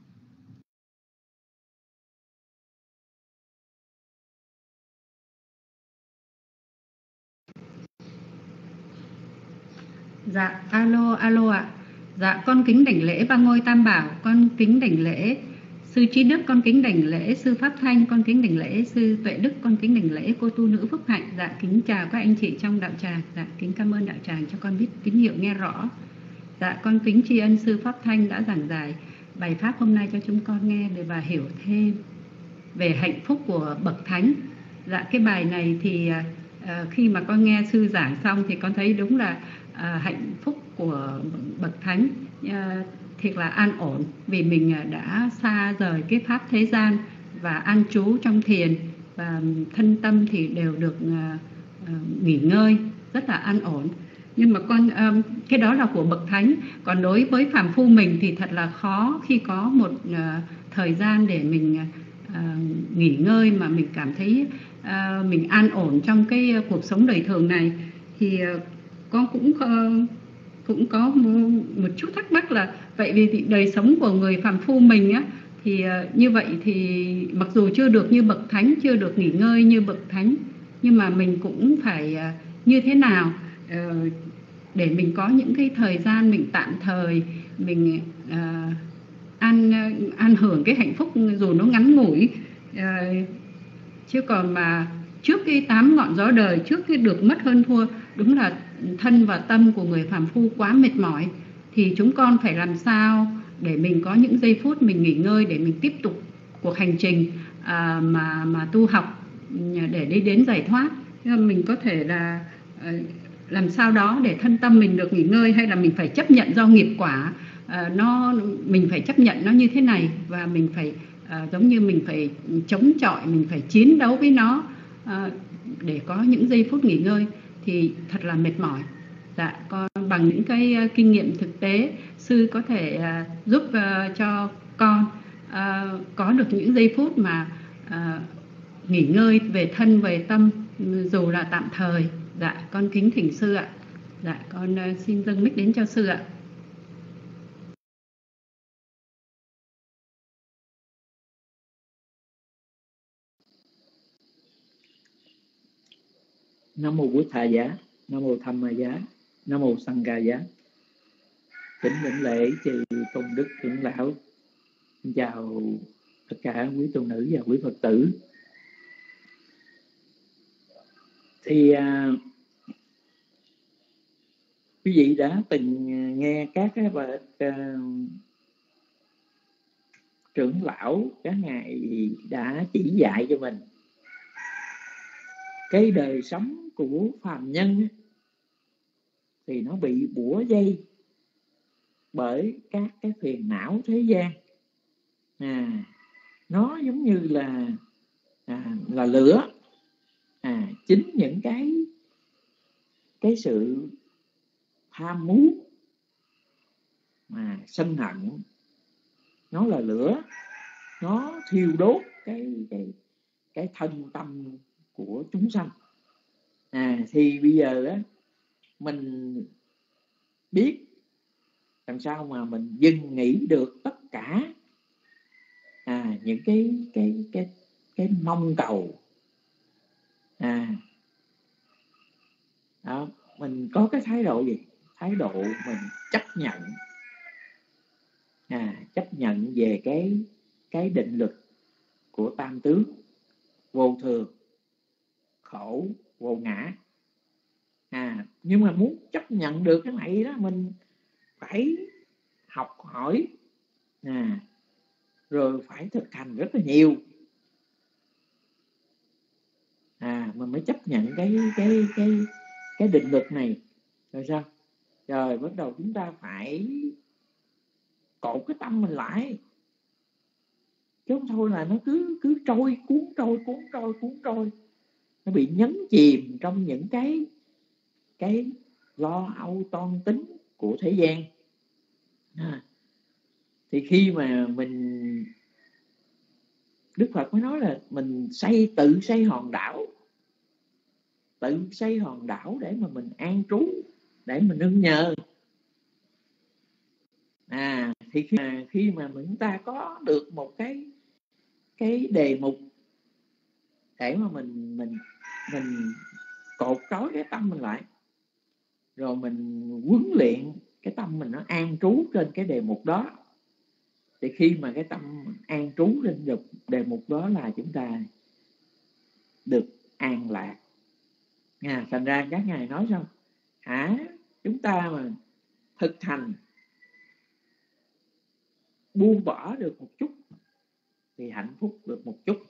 Dạ, alo ạ. Dạ, con kính đảnh lễ Ba Ngôi Tam Bảo, con kính đảnh lễ Sư Trí Đức, con kính đảnh lễ Sư Pháp Thanh, con kính đảnh lễ Sư Tuệ Đức, con kính đảnh lễ cô tu nữ Phúc Hạnh. Dạ, kính chào các anh chị trong đạo tràng. Dạ, kính cảm ơn đạo tràng cho con biết tín hiệu nghe rõ. Dạ, con kính tri ân Sư Pháp Thanh đã giảng giải bài pháp hôm nay cho chúng con nghe để và hiểu thêm về hạnh phúc của bậc thánh. Dạ, cái bài này thì khi mà con nghe sư giảng xong thì con thấy đúng là hạnh phúc của bậc thánh thiệt là an ổn, vì mình đã xa rời cái pháp thế gian và an trú trong thiền, và thân tâm thì đều được nghỉ ngơi rất là an ổn. Nhưng mà cái đó là của bậc thánh, còn đối với phàm phu mình thì thật là khó khi có một thời gian để mình nghỉ ngơi mà mình cảm thấy mình an ổn trong cái cuộc sống đời thường này. Thì con cũng có một chút thắc mắc là vậy vì đời sống của người phàm phu mình á, thì như vậy thì mặc dù chưa được như bậc thánh, chưa được nghỉ ngơi như bậc thánh, nhưng mà mình cũng phải như thế nào để mình có những cái thời gian mình tạm thời mình an hưởng cái hạnh phúc dù nó ngắn ngủi. Chứ còn mà trước cái 8 ngọn gió đời, trước cái được mất hơn thua, đúng là thân và tâm của người phàm phu quá mệt mỏi, thì chúng con phải làm sao để mình có những giây phút mình nghỉ ngơi để mình tiếp tục cuộc hành trình mà tu học để đi đến giải thoát. Mình có thể là làm sao đó để thân tâm mình được nghỉ ngơi, hay là mình phải chấp nhận do nghiệp quả mình phải chấp nhận nó như thế này, và mình phải giống như mình phải chống chọi, mình phải chiến đấu với nó để có những giây phút nghỉ ngơi thì thật là mệt mỏi. Dạ, con bằng những cái kinh nghiệm thực tế, sư có thể giúp cho con có được những giây phút mà nghỉ ngơi về thân về tâm, dù là tạm thời. Dạ, con kính thỉnh sư ạ. Dạ, con xin dâng mic đến cho sư ạ. Nam mô Bụt Thà Giá, Nam mô Tham Ma Giá, Nam mô Sangha Giá. Kính đảnh lễ chư tôn đức trưởng lão. Xin chào tất cả quý tu nữ và quý Phật tử. Thì quý vị đã từng nghe các cái bậc trưởng lão, các ngài đã chỉ dạy cho mình cái đời sống của phàm nhân thì nó bị bủa dây bởi các cái phiền não thế gian. Nó giống như là lửa. Chính những cái sự tham muốn mà sân hận, nó là lửa, nó thiêu đốt cái thân tâm của chúng sanh. Thì bây giờ á, mình biết làm sao mà mình dừng nghĩ được tất cả những cái mong cầu. Mình có cái thái độ gì? Thái độ mình chấp nhận chấp nhận về cái định luật của tam tướng, vô thường, khổ, vô ngã. Nhưng mà muốn chấp nhận được cái này đó, mình phải học hỏi, rồi phải thực hành rất là nhiều, mình mới chấp nhận cái định luật này. Rồi sao? Rồi bắt đầu chúng ta phải cột cái tâm mình lại, chứ không thôi là nó cứ trôi, cuốn trôi, nó bị nhấn chìm trong những cái lo âu toan tính của thế gian. Thì khi mà mình, Đức Phật mới nói là mình tự xây hòn đảo, để mà mình an trú, để mình nương nhờ. Thì khi mà chúng ta có được một cái đề mục để mà mình cột trói cái tâm mình lại, rồi mình huấn luyện cái tâm mình nó an trú trên cái đề mục đó, thì khi mà cái tâm an trú trên được đề mục đó là chúng ta được an lạc. Thành ra các ngài nói xong, chúng ta mà thực hành buông bỏ được một chút thì hạnh phúc được một chút,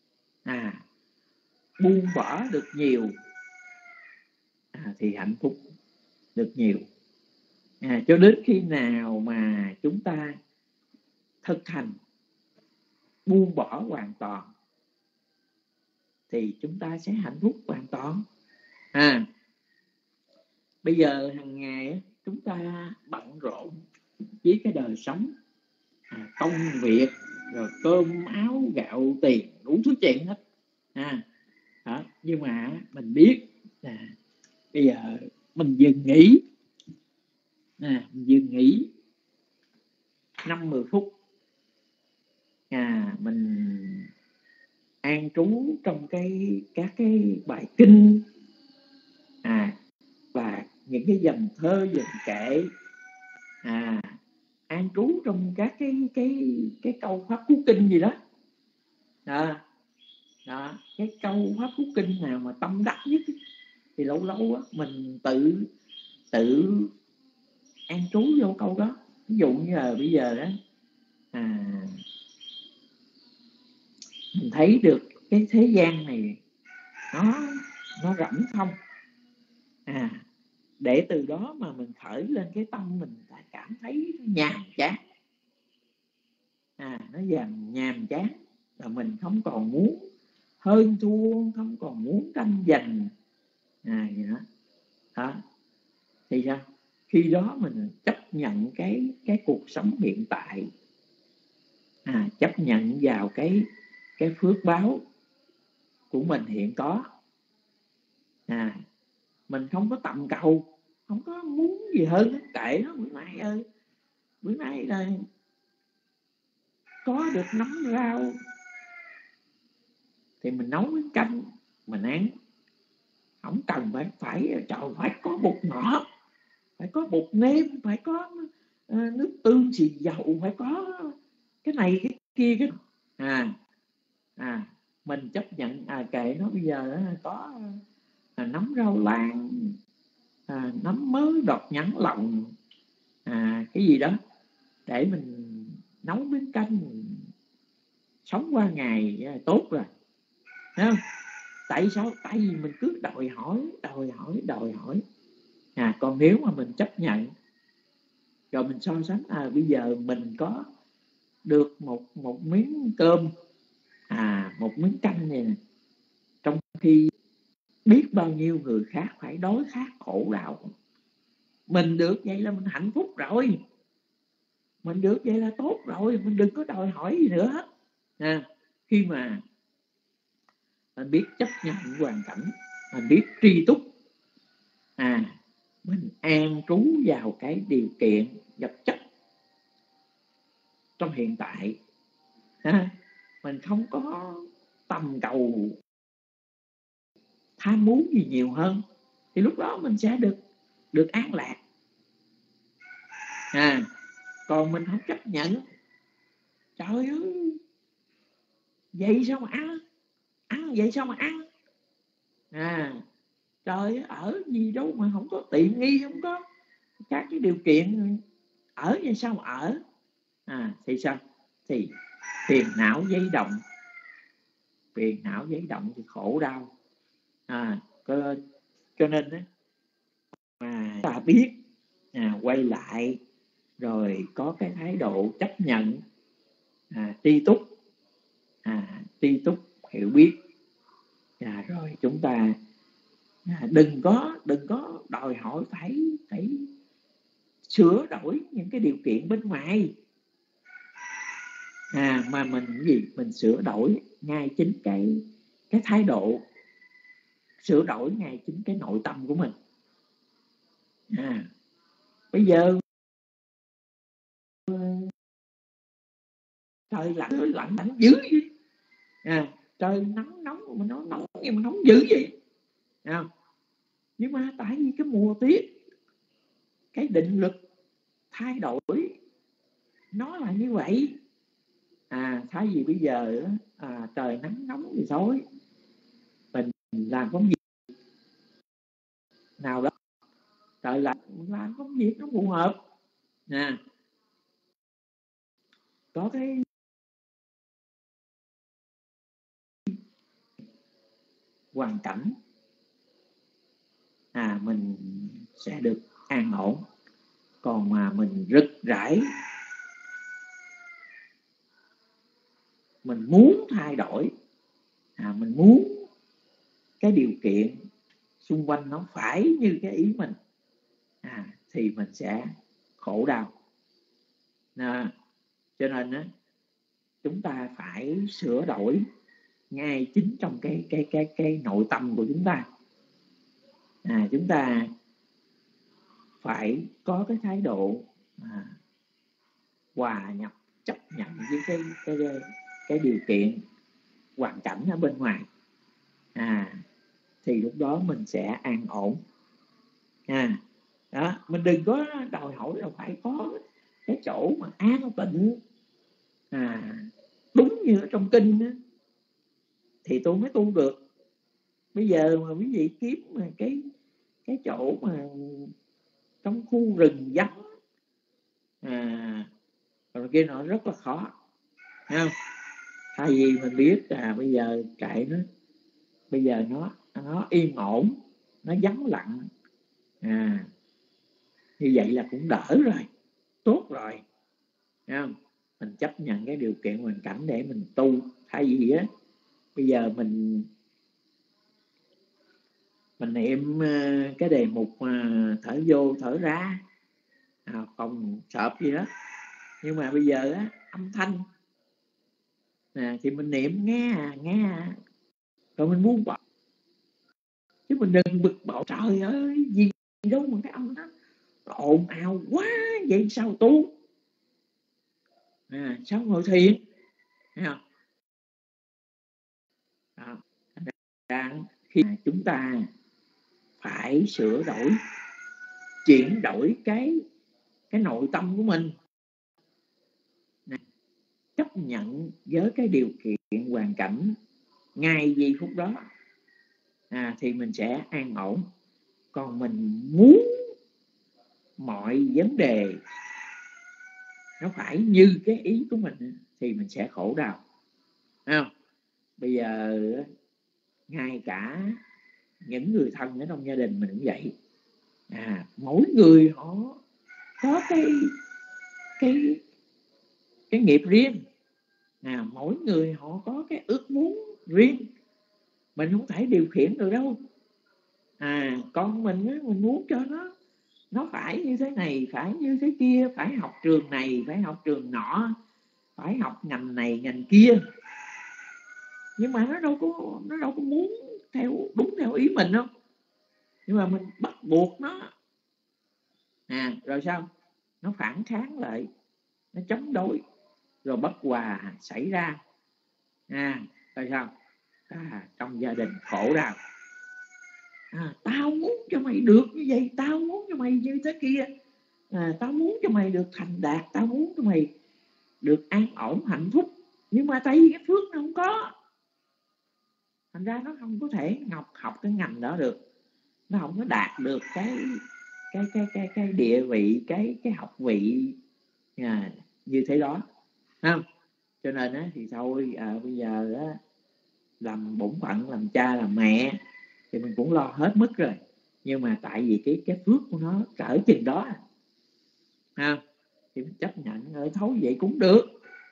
buông bỏ được nhiều thì hạnh phúc được nhiều. Cho đến khi nào mà chúng ta thực hành buông bỏ hoàn toàn thì chúng ta sẽ hạnh phúc hoàn toàn. Bây giờ hàng ngày chúng ta bận rộn với cái đời sống, công việc, rồi cơm áo gạo tiền, đủ thứ chuyện hết. Nhưng mà mình biết là bây giờ mình dừng nghỉ, mình dừng nghỉ 5-10 phút, mình an trú trong các cái bài kinh, và những cái dòng thơ dòng kệ, an trú trong các cái câu pháp cú kinh gì đó. Cái câu pháp cú kinh nào mà tâm đắc nhất thì lâu lâu á, mình tự an trú vô câu đó. Ví dụ như là bây giờ đó, mình thấy được cái thế gian này nó rỗng không, để từ đó mà mình khởi lên cái tâm mình cảm thấy nó nhàm chán, nó nhàm chán, và mình không còn muốn hơn thua, không còn muốn tranh giành gì đó. Thì sao? Khi đó mình chấp nhận cái cuộc sống hiện tại, chấp nhận vào cái phước báo của mình hiện có. Mình không có tầm cầu, không có muốn gì hơn, kệ nó. Bữa nay là có được nấm rau thì mình nấu cái canh mình ăn, không cần phải có bột ngọt, phải có bột nêm, phải có nước tương xì dầu, phải có cái này cái kia mình chấp nhận, kệ nó. Bây giờ có nấm rau lan, nấm mớ đọt nhẵn lòng, cái gì đó để mình nấu miếng canh, mình sống qua ngày tốt rồi. Thấy không? Tại sao? Tại vì mình cứ đòi hỏi. Còn nếu mà mình chấp nhận rồi mình so sánh, bây giờ mình có được một miếng cơm, một miếng canh này nè, trong khi biết bao nhiêu người khác phải đói khát khổ đau, mình được vậy là mình hạnh phúc rồi, mình được vậy là tốt rồi, mình đừng có đòi hỏi gì nữa hết. Khi mà mình biết chấp nhận hoàn cảnh, mình biết tri túc, mình an trú vào cái điều kiện vật chất trong hiện tại, mình không có tầm cầu tham muốn gì nhiều hơn, thì lúc đó mình sẽ được an lạc. còn mình không chấp nhận. Trời ơi, vậy sao mà ăn vậy sao mà ăn? Trời ơi, ở gì đâu mà không có tiện nghi, không có các cái điều kiện, ở vậy sao mà ở? Thì sao? Thì phiền não dấy động, phiền não dấy động thì khổ đau. Cho nên á, mà ta biết quay lại rồi có cái thái độ chấp nhận, tri túc hiểu biết, rồi chúng ta đừng có đòi hỏi phải sửa đổi những cái điều kiện bên ngoài, mà mình gì, mình sửa đổi ngay chính cái thái độ, sửa đổi ngay chính cái nội tâm của mình. Bây giờ trời lạnh dữ vậy, trời nắng nóng mà nó nóng nhưng mà nóng dữ vậy, nhưng mà tại vì cái mùa tiết, cái định lực thay đổi nó là như vậy. Thay vì bây giờ trời nắng nóng thì thôi, mình làm công việc nào đó, trời lạnh làm công việc nó phù hợp. Có cái hoàn cảnh mình sẽ được an ổn. Còn mà mình rực rãi, mình muốn thay đổi, mình muốn cái điều kiện xung quanh nó phải như cái ý mình, thì mình sẽ khổ đau. Cho nên á, chúng ta phải sửa đổi ngay chính trong cái nội tâm của chúng ta. Chúng ta phải có cái thái độ hòa nhập, chấp nhận với cái điều kiện hoàn cảnh ở bên ngoài, thì lúc đó mình sẽ an ổn. Đó, mình đừng có đòi hỏi là phải có cái chỗ mà an tịnh, đúng như ở trong kinh đó, thì tôi mới tu được. Bây giờ mà quý vị kiếm mà cái chỗ mà trong khu rừng vắng, rồi kia nó rất là khó, thấy không? Thay vì mình biết bây giờ kệ nó, bây giờ nó yên ổn, nó vắng lặng, như vậy là cũng đỡ rồi, tốt rồi, thấy không? Mình chấp nhận cái điều kiện hoàn cảnh để mình tu. Thay vì á, bây giờ mình niệm cái đề mục thở vô thở ra, phòng sợp gì đó, nhưng mà bây giờ á, âm thanh thì mình niệm nghe rồi mình buông bỏ, chứ mình đừng bực bội trời ơi gì đâu mà cái âm đó nó ồn ào quá vậy, sao tu, sao ngồi thiền, thấy không? Khi chúng ta phải sửa đổi, chuyển đổi cái nội tâm của mình, chấp nhận với cái điều kiện hoàn cảnh ngay giây phút đó, thì mình sẽ an ổn. Còn mình muốn mọi vấn đề nó phải như cái ý của mình thì mình sẽ khổ đau, thấy không? Bây giờ ngay cả những người thân ở trong gia đình mình cũng vậy, mỗi người họ có cái nghiệp riêng, mỗi người họ có cái ước muốn riêng, mình không thể điều khiển được đâu. Con mình muốn cho nó phải như thế này, phải như thế kia, phải học trường này, phải học trường nọ, phải học ngành này ngành kia, nhưng mà nó đâu có muốn đúng theo ý mình đâu, nhưng mà mình bắt buộc nó, rồi sao? Nó phản kháng lại, nó chống đối, rồi bất hòa xảy ra, rồi sao? Trong gia đình khổ đau. Tao muốn cho mày được như vậy, tao muốn cho mày như thế kia, Tao muốn cho mày được thành đạt, tao muốn cho mày được an ổn hạnh phúc, nhưng mà tại vì cái phước nó không có, thành ra nó không có thể học cái ngành đó được, nó không có đạt được cái địa vị, cái học vị như thế đó, không? Cho nên á, thì thôi bây giờ á, làm bổn phận làm cha làm mẹ thì mình cũng lo hết mức rồi, nhưng mà tại vì cái phước của nó cỡ chừng đó thì mình chấp nhận thôi vậy cũng được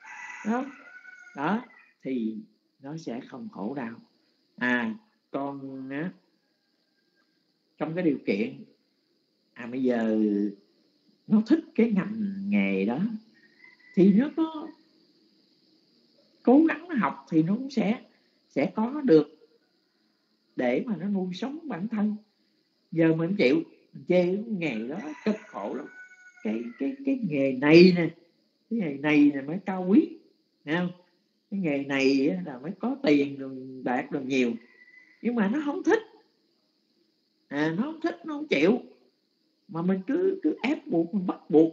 đó thì nó sẽ không khổ đau. Còn á, trong cái điều kiện bây giờ nó thích cái ngành nghề đó thì nó có cố gắng nó học thì nó cũng sẽ có được để mà nó nuôi sống bản thân. Giờ mình chịu, mình chê cái nghề đó cực khổ lắm, cái nghề này nè, cái nghề này là mới cao quý, thấy không? Cái nghề này là mới có tiền rồi bạc rồi nhiều, nhưng mà nó không thích, nó không thích, nó không chịu, mà mình cứ ép buộc, mình bắt buộc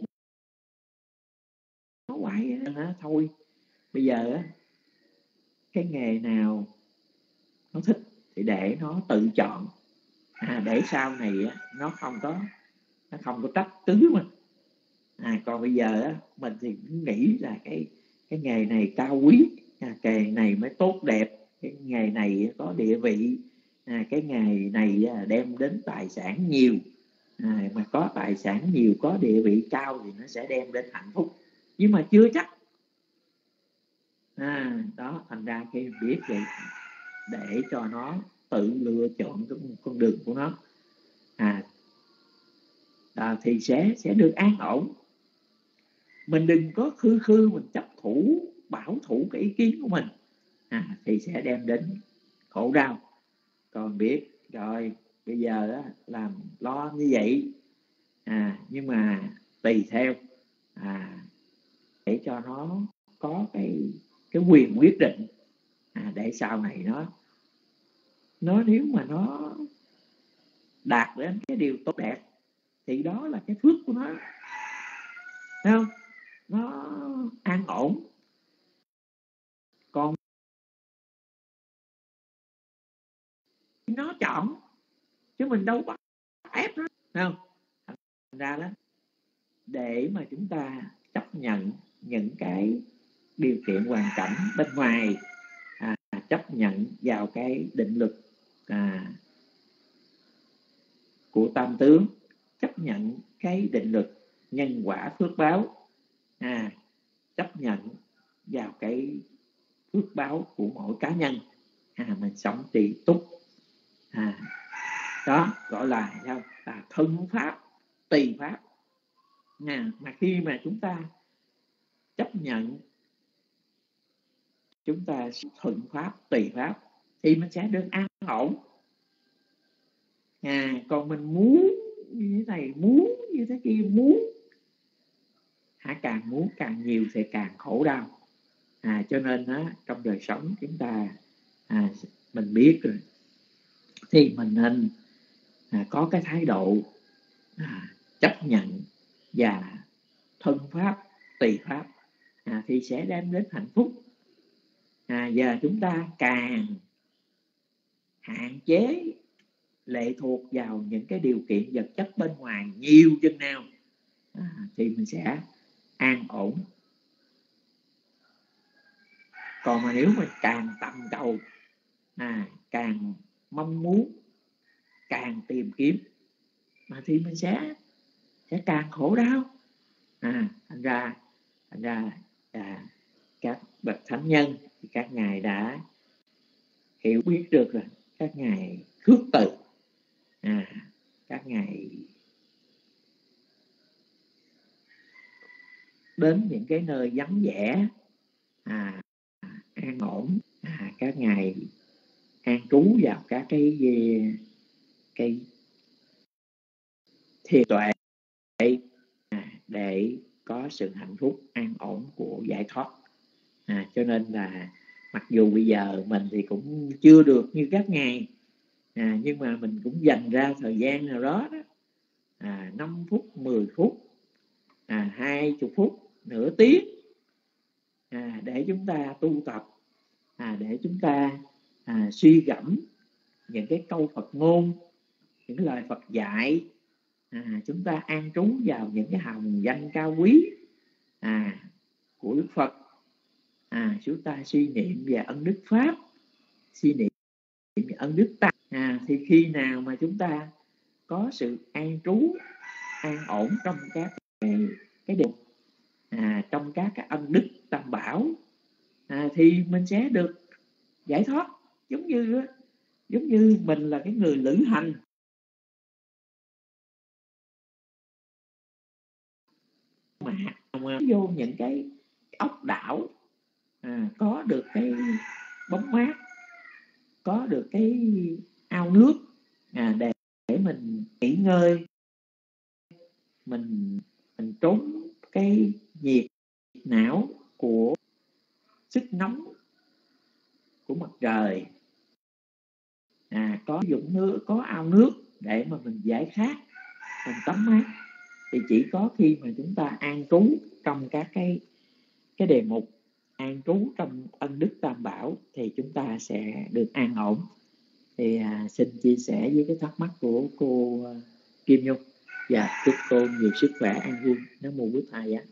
nó hoài thôi. Bây giờ cái nghề nào nó thích thì để nó tự chọn, để sau này nó không có trách cứ mình. Còn bây giờ mình thì nghĩ là cái nghề này cao quý, nghề này mới tốt đẹp, cái nghề này có địa vị, cái nghề này đem đến tài sản nhiều, mà có tài sản nhiều, có địa vị cao thì nó sẽ đem đến hạnh phúc, nhưng mà chưa chắc. Đó, thành ra khi biết vậy để cho nó tự lựa chọn con đường của nó thì sẽ được an ổn. Mình đừng có khư mình chấp thủ bảo thủ cái ý kiến của mình thì sẽ đem đến khổ đau. Còn biết rồi bây giờ làm lo như vậy nhưng mà tùy theo để cho nó có cái quyền quyết định để sau này nó nếu mà nó đạt đến cái điều tốt đẹp thì đó là cái phước của nó, thấy không? Nó an ổn. Còn nó chọn chứ mình đâu bắt ép nó, thấy không? Thành ra đó, để mà chúng ta chấp nhận những cái điều kiện hoàn cảnh bên ngoài, chấp nhận vào cái định lực của tam tướng, chấp nhận cái định lực nhân quả phước báo, chấp nhận vào cái phước báo của mỗi cá nhân, mình sống tùy túc, đó gọi là thân pháp tùy pháp. Mà khi mà chúng ta chấp nhận, chúng ta thuận pháp tùy pháp thì mình sẽ được an ổn. Còn mình muốn như thế này, muốn như thế kia, càng muốn càng nhiều thì càng khổ đau. Cho nên trong đời sống chúng ta mình biết rồi thì mình nên có cái thái độ chấp nhận và thân pháp tùy pháp thì sẽ đem đến hạnh phúc. Giờ chúng ta càng hạn chế lệ thuộc vào những cái điều kiện vật chất bên ngoài nhiều chừng nào thì mình sẽ an ổn. Còn mà nếu mình càng tầm cầu, càng mong muốn, càng tìm kiếm thì mình sẽ càng khổ đau. Thành ra các bậc thánh nhân thì các ngài đã hiểu biết được rồi, các ngài khước từ, các ngài đến những cái nơi vắng vẻ an ổn, các ngài an trú vào các cái thiền tuệ để có sự hạnh phúc an ổn của giải thoát. Cho nên là mặc dù bây giờ mình thì cũng chưa được như các ngài, nhưng mà mình cũng dành ra thời gian nào đó 5 phút 10 phút 20 phút, nửa tiếng để chúng ta tu tập, để chúng ta suy gẫm những cái câu Phật ngôn, những cái lời Phật dạy. Chúng ta an trú vào những cái hồng danh cao quý của Đức Phật. Chúng ta suy niệm về ân đức Pháp, suy niệm về ân đức Tăng. Thì khi nào mà chúng ta có sự an trú, an ổn trong các cái điều, trong các cái ân đức Tam Bảo, thì mình sẽ được giải thoát. Giống như mình là cái người lữ hành mà vô những cái ốc đảo, có được cái bóng mát, có được cái ao nước để mình nghỉ ngơi, mình trốn cái nhiệt não của sức nóng của mặt trời, có dũng nước, có ao nước để mà mình giải khát, mình tắm mát. Thì chỉ có khi mà chúng ta an trú trong các cái đề mục, an trú trong ân đức Tam Bảo thì chúng ta sẽ được an ổn. Thì xin chia sẻ với cái thắc mắc của cô Kim Nhung, và chúc cô nhiều sức khỏe, an vui. Nam mô Bổn Thầy á.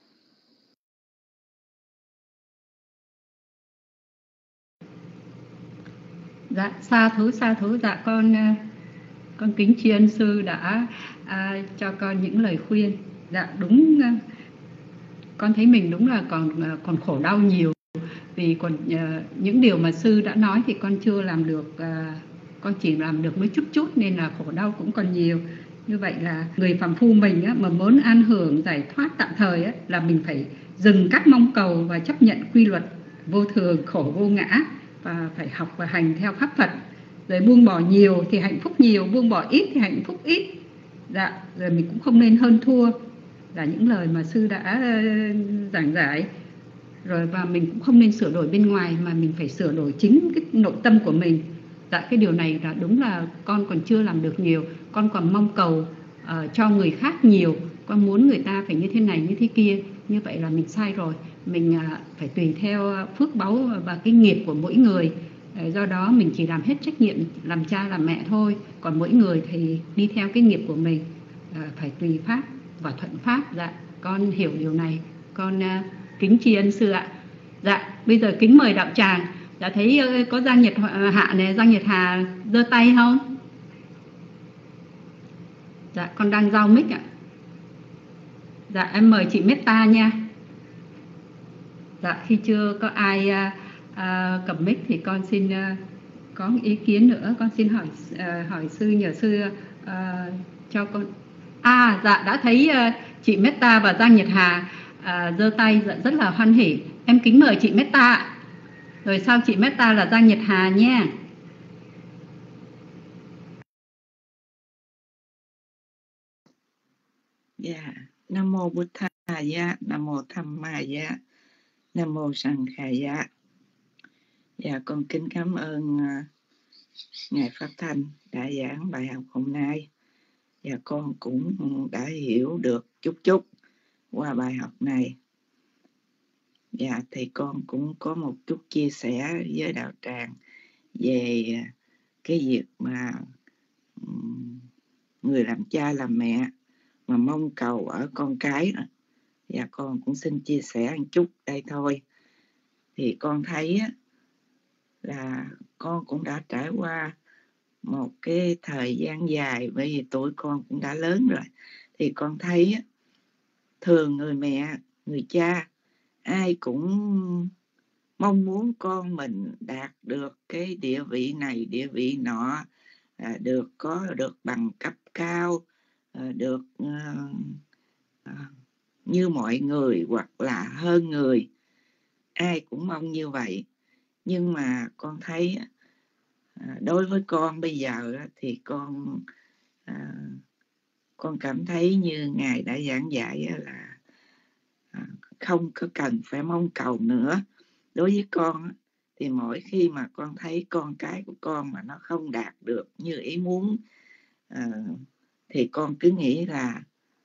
Dạ, sa thú. Dạ, con kính tri ân sư đã cho con những lời khuyên. Dạ, đúng, con thấy mình đúng là còn khổ đau nhiều, vì còn những điều mà sư đã nói thì con chưa làm được, con chỉ làm được mới chút nên là khổ đau cũng còn nhiều. Như vậy là người phàm phu mình á, mà muốn an hưởng giải thoát tạm thời á, là mình phải dừng các mong cầu và chấp nhận quy luật vô thường, khổ vô ngã, và phải học và hành theo pháp Phật. Rồi buông bỏ nhiều thì hạnh phúc nhiều, buông bỏ ít thì hạnh phúc ít. Dạ, rồi mình cũng không nên hơn thua, là những lời mà sư đã giảng giải. Rồi và mình cũng không nên sửa đổi bên ngoài, mà mình phải sửa đổi chính cái nội tâm của mình. Dạ, cái điều này là đúng là con còn chưa làm được nhiều. Con còn mong cầu cho người khác nhiều, con muốn người ta phải như thế này như thế kia. Như vậy là mình sai rồi. Mình phải tùy theo phước báu và cái nghiệp của mỗi người. Do đó mình chỉ làm hết trách nhiệm làm cha làm mẹ thôi, còn mỗi người thì đi theo cái nghiệp của mình, phải tùy pháp và thuận pháp. Dạ, con hiểu điều này. Con kính tri ân sư ạ. Dạ, bây giờ kính mời đạo tràng. Dạ, thấy có Giang Nhật Hạ này, Giang Nhật Hà giơ tay không? Dạ, con đang giao mic ạ. Dạ, em mời chị Meta nha. Dạ, khi chưa có ai cầm mic thì con xin có ý kiến nữa. Con xin hỏi sư, nhờ sư cho con. Dạ, đã thấy chị Meta và Giang Nhật Hà giơ tay, rất là hoan hỉ. Em kính mời chị Meta ạ. Rồi sau chị Meta là Giang Nhật Hà nha. Dạ, Nam mô Bụt Thaya, Nam mô Tham Maya, Nam mô Sanh Khaya. Dạ, con kính cảm ơn Ngài Pháp Thanh đã giảng bài học hôm nay. Và con cũng đã hiểu được chút qua bài học này. Dạ, thì con cũng có một chút chia sẻ với đạo tràng về cái việc mà người làm cha làm mẹ mà mong cầu ở con cái đó. Và con cũng xin chia sẻ một chút đây thôi. Thì con thấy là con cũng đã trải qua một cái thời gian dài, bởi vì tuổi con cũng đã lớn rồi. Thì con thấy thường người mẹ, người cha, ai cũng mong muốn con mình đạt được cái địa vị này, địa vị nọ, được bằng cấp cao, được như mọi người hoặc là hơn người. Ai cũng mong như vậy. Nhưng mà con thấy đối với con bây giờ thì con cảm thấy như Ngài đã giảng dạy là không có cần phải mong cầu nữa. Đối với con thì mỗi khi mà con thấy con cái của con mà nó không đạt được như ý muốn, thì con cứ nghĩ là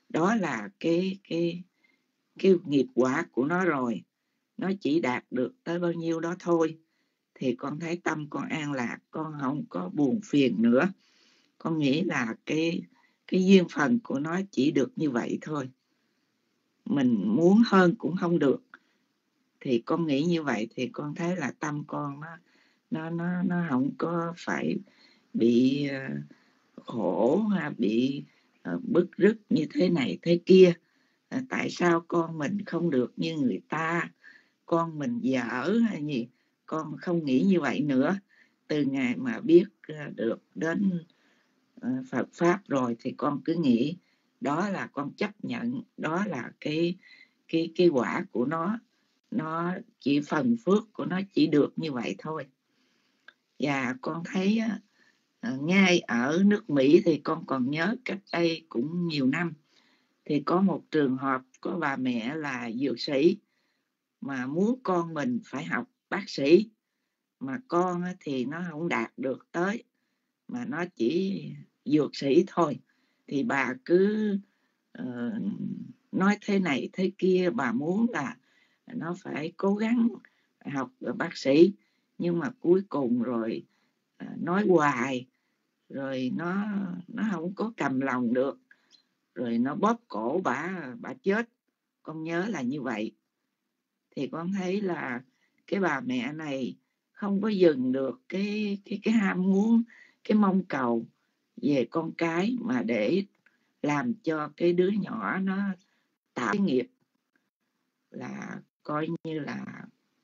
Đó là cái nghiệp quả của nó rồi. Nó chỉ đạt được tới bao nhiêu đó thôi. Thì con thấy tâm con an lạc, con không có buồn phiền nữa. Con nghĩ là cái duyên phần của nó chỉ được như vậy thôi. Mình muốn hơn cũng không được. Thì con nghĩ như vậy thì con thấy là tâm con nó không có phải bị khổ hay bị bứt rứt như thế này thế kia. Tại sao con mình không được như người ta, con mình dở hay gì, con không nghĩ như vậy nữa. Từ ngày mà biết được đến Phật Pháp rồi thì con cứ nghĩ đó là con chấp nhận, đó là cái quả của nó chỉ phần phước của nó chỉ được như vậy thôi. Và con thấy ngay ở nước Mỹ thì con còn nhớ cách đây cũng nhiều năm, thì có một trường hợp có bà mẹ là dược sĩ mà muốn con mình phải học bác sĩ, mà con thì nó không đạt được tới, mà nó chỉ dược sĩ thôi. Thì bà cứ nói thế này thế kia, bà muốn là nó phải cố gắng học bác sĩ, nhưng mà cuối cùng rồi nói hoài, rồi nó không có cầm lòng được, rồi nó bóp cổ bà chết. Con nhớ là như vậy. Thì con thấy là cái bà mẹ này không có dừng được cái ham muốn, cái mong cầu về con cái, mà để làm cho cái đứa nhỏ nó tạo cái nghiệp, là coi như là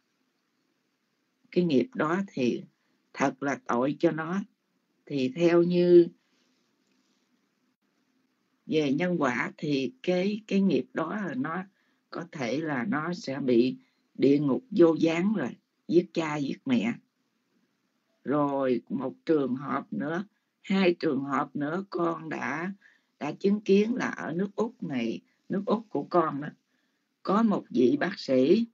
cái nghiệp đó thì thật là tội cho nó. Thì theo như về nhân quả thì cái nghiệp đó là nó có thể là nó sẽ bị địa ngục vô gián, rồi giết cha giết mẹ. Rồi một trường hợp nữa, 2 trường hợp nữa con đã chứng kiến là ở nước Úc này, nước Úc của con đó, có một vị bác sĩ,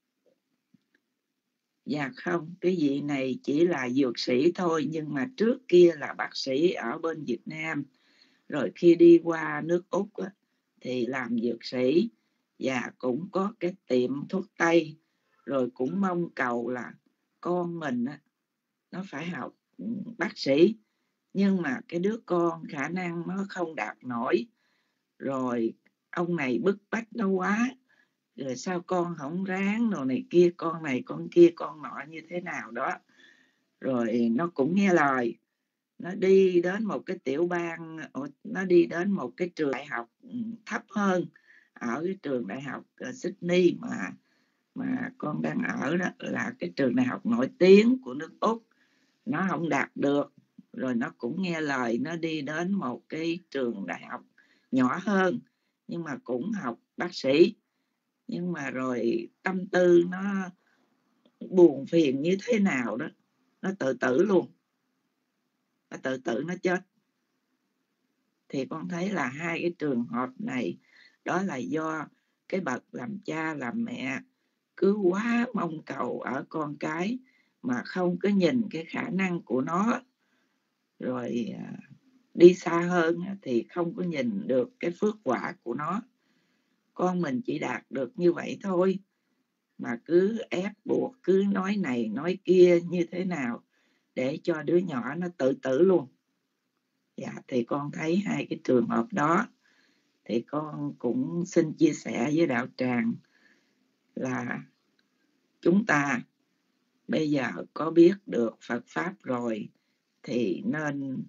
và không, cái vị này chỉ là dược sĩ thôi, nhưng mà trước kia là bác sĩ ở bên Việt Nam, rồi khi đi qua nước Úc á, thì làm dược sĩ và cũng có cái tiệm thuốc tây, rồi cũng mong cầu là con mình á, nó phải học bác sĩ, nhưng mà cái đứa con khả năng nó không đạt nổi, rồi ông này bức bách nó quá, rồi sao con không ráng đồ này kia, con này con kia con nọ như thế nào đó. Rồi nó cũng nghe lời, nó đi đến một cái tiểu bang, nó đi đến một cái trường đại học thấp hơn ở cái trường đại học Sydney mà con đang ở đó, là cái trường đại học nổi tiếng của nước Úc. Nó không đạt được, rồi nó cũng nghe lời, nó đi đến một cái trường đại học nhỏ hơn nhưng mà cũng học bác sĩ. Nhưng mà rồi tâm tư nó buồn phiền như thế nào đó, nó tự tử luôn, nó tự tử, nó chết. Thì con thấy là 2 cái trường hợp này, đó là do cái bậc làm cha làm mẹ cứ quá mong cầu ở con cái, mà không có nhìn cái khả năng của nó, rồi đi xa hơn thì không có nhìn được cái phước quả của nó. Con mình chỉ đạt được như vậy thôi, mà cứ ép buộc, cứ nói này nói kia như thế nào để cho đứa nhỏ nó tự tử luôn. Dạ, thì con thấy 2 cái trường hợp đó, thì con cũng xin chia sẻ với đạo tràng là chúng ta bây giờ có biết được Phật Pháp rồi, thì nên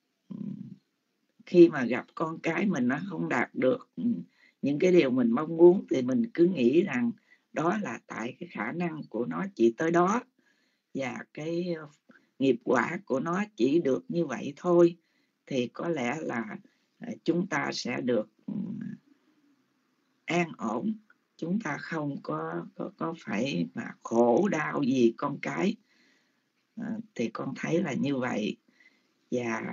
khi mà gặp con cái mình nó không đạt được những cái điều mình mong muốn, thì mình cứ nghĩ rằng đó là tại cái khả năng của nó chỉ tới đó, và cái nghiệp quả của nó chỉ được như vậy thôi. Thì có lẽ là chúng ta sẽ được an ổn, chúng ta không có phải mà khổ đau gì con cái. Thì con thấy là như vậy. Và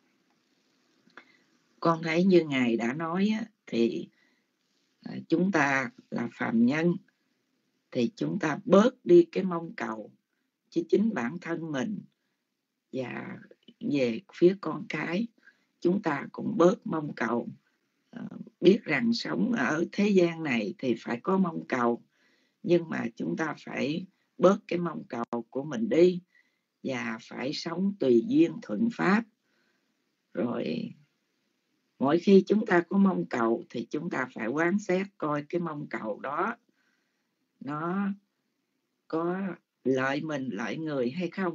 con thấy như Ngài đã nói thì chúng ta là phàm nhân, thì chúng ta bớt đi cái mong cầu chứ chính bản thân mình, và về phía con cái chúng ta cũng bớt mong cầu biết rằng sống ở thế gian này thì phải có mong cầu, nhưng mà chúng ta phải bớt cái mong cầu của mình đi và phải sống tùy duyên thuận pháp. Rồi mỗi khi chúng ta có mong cầu thì chúng ta phải quán xét coi cái mong cầu đó nó có lợi mình lợi người hay không.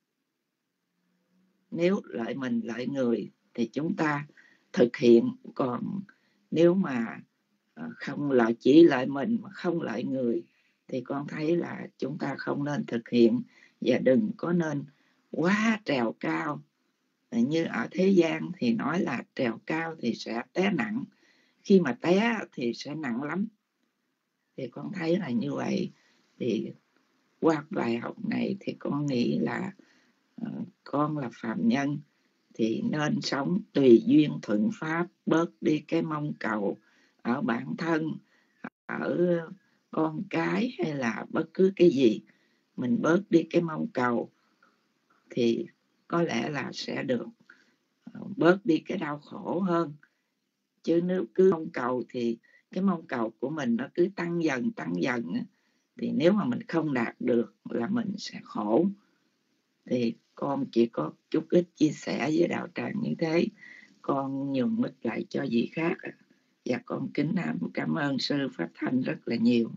Nếu lợi mình lợi người thì chúng ta thực hiện, còn nếu mà không lợi, chỉ lợi mình mà không lợi người thì con thấy là chúng ta không nên thực hiện, và đừng có nên quá trèo cao. Như ở thế gian thì nói là trèo cao thì sẽ té nặng, khi mà té thì sẽ nặng lắm. Thì con thấy là như vậy. Thì qua bài học này thì con nghĩ là con là phàm nhân thì nên sống tùy duyên thuận pháp, bớt đi cái mong cầu ở bản thân, ở con cái hay là bất cứ cái gì. Mình bớt đi cái mong cầu thì có lẽ là sẽ được bớt đi cái đau khổ hơn. Chứ nếu cứ mong cầu thì cái mong cầu của mình nó cứ tăng dần thì nếu mà mình không đạt được là mình sẽ khổ. Thì con chỉ có chút ít chia sẻ với đạo tràng như thế. Con nhường mic lại cho vị khác. Và con kính cảm ơn sư Pháp Thanh rất là nhiều.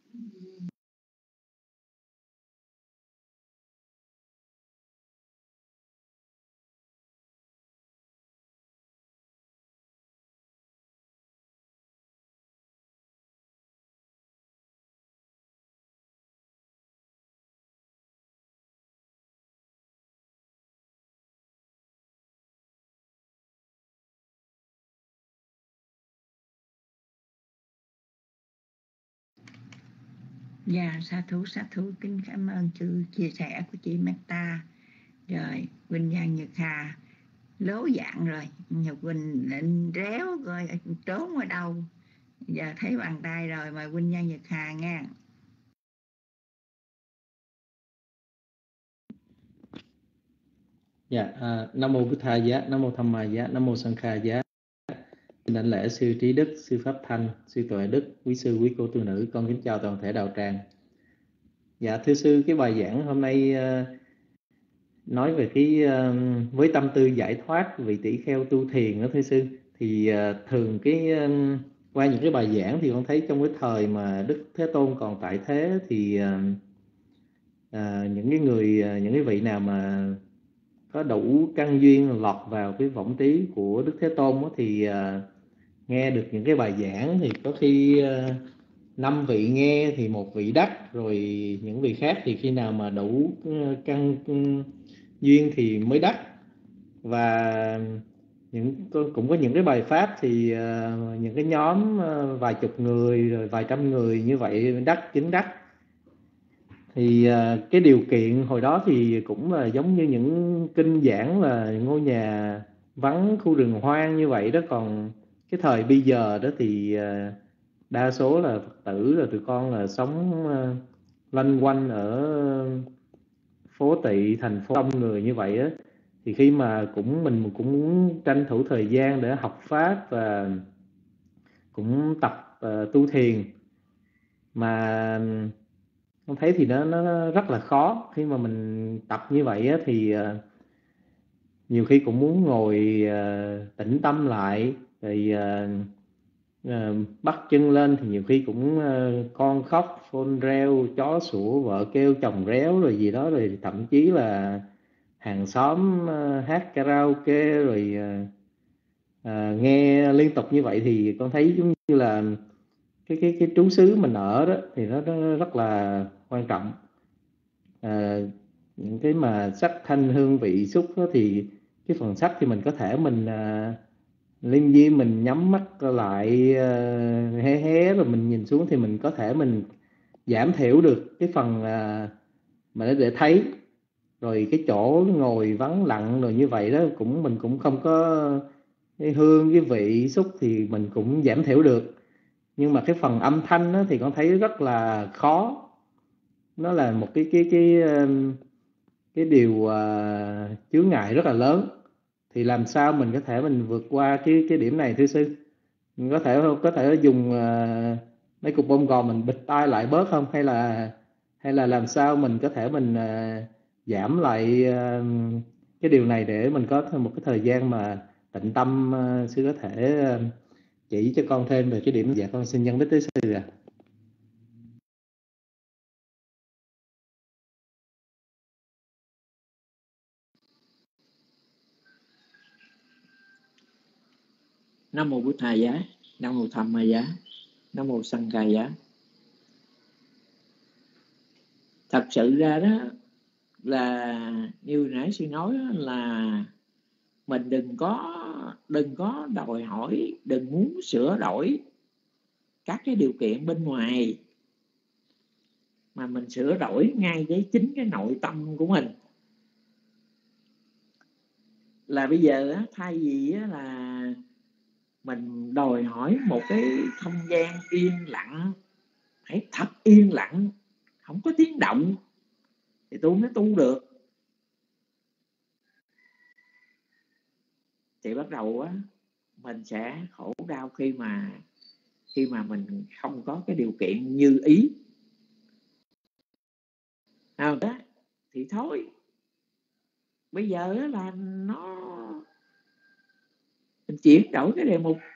Dạ, sa thú, kính cảm ơn sự chia sẻ của chị Meta. Rồi, Quỳnh Giang Nhật Hà lố dạng rồi, Nhật Quỳnh định réo rồi trốn ở đâu. Giờ thấy bàn tay rồi, mời Quỳnh Giang Nhật Hà nha. Dạ, Nam mô Bụt Thầy giá, Nam mô Tham Ma giá, Nam mô Sanh Kha giá. Xin đảnh lễ sư Trí Đức, sư Pháp Thanh, sư Tuệ Đức, quý sư, quý cô tu nữ, con kính chào toàn thể đạo tràng. Dạ thưa sư, cái bài giảng hôm nay nói về cái với tâm tư giải thoát vị tỷ kheo tu thiền đó thưa sư. Thì thường cái qua những cái bài giảng thì con thấy trong cái thời mà Đức Thế Tôn còn tại thế thì những cái vị nào mà có đủ căn duyên lọt vào cái võng trí của Đức Thế Tôn đó, thì nghe được những cái bài giảng thì có khi 5 vị nghe thì 1 vị đắc, rồi những vị khác thì khi nào mà đủ căn duyên thì mới đắc. Và cũng có những cái bài pháp thì những cái nhóm vài chục người rồi vài trăm người như vậy chứng đắc. Thì cái điều kiện hồi đó thì cũng là giống như những kinh giảng là ngôi nhà vắng khu rừng hoang như vậy đó. Còn cái thời bây giờ đó thì đa số là Phật tử là tụi con là sống loanh quanh ở phố Tỵ, thành phố đông người như vậy á. Thì khi mà mình cũng muốn tranh thủ thời gian để học pháp và cũng tập tu thiền, mà con thấy thì nó rất là khó. Khi mà mình tập như vậy á, thì nhiều khi cũng muốn ngồi tĩnh tâm lại, rồi bắt chân lên thì nhiều khi cũng con khóc, phone reo, chó sủa, vợ kêu, chồng réo rồi gì đó, rồi thậm chí là hàng xóm hát karaoke rồi nghe liên tục như vậy. Thì con thấy giống như là cái trú xứ mình ở đó thì nó rất là quan trọng. Những cái mà sắc thanh hương vị xúc đó, thì cái phần sắc thì mình có thể mình linh diêm, mình nhắm mắt lại hé hé rồi mình nhìn xuống thì mình có thể mình giảm thiểu được cái phần mà để thấy. Rồi cái chỗ ngồi vắng lặng rồi như vậy đó mình cũng không có cái hương, cái vị xúc thì mình cũng giảm thiểu được. Nhưng mà cái phần âm thanh đó, thì con thấy rất là khó. Nó là một cái điều chướng ngại rất là lớn. Thì làm sao mình có thể mình vượt qua cái điểm này thưa sư? Mình có thể dùng mấy cục bông gòn mình bịt tai lại bớt không, hay là làm sao mình có thể mình giảm lại cái điều này để mình có thêm một cái thời gian mà tịnh tâm. Sư có thể chỉ cho con thêm về cái điểm. Dạ con xin nhân đích tới sư ạ. Nam mô Bụt Thầy giá, Nam mô Tham Ma giá, Nam mô Sanh Ca giá. Thật sự ra đó là như nãy sư nói đó, là mình đừng có đòi hỏi, đừng muốn sửa đổi các cái điều kiện bên ngoài, mà mình sửa đổi ngay với chính cái nội tâm của mình. Là bây giờ á, thay vì á, là mình đòi hỏi một cái không gian yên lặng, phải thật yên lặng, không có tiếng động thì tôi mới tu được, thì bắt đầu á mình sẽ khổ đau khi mà mình không có cái điều kiện như ý. Đó thì thôi, bây giờ là mình chuyển đổi cái đề mục.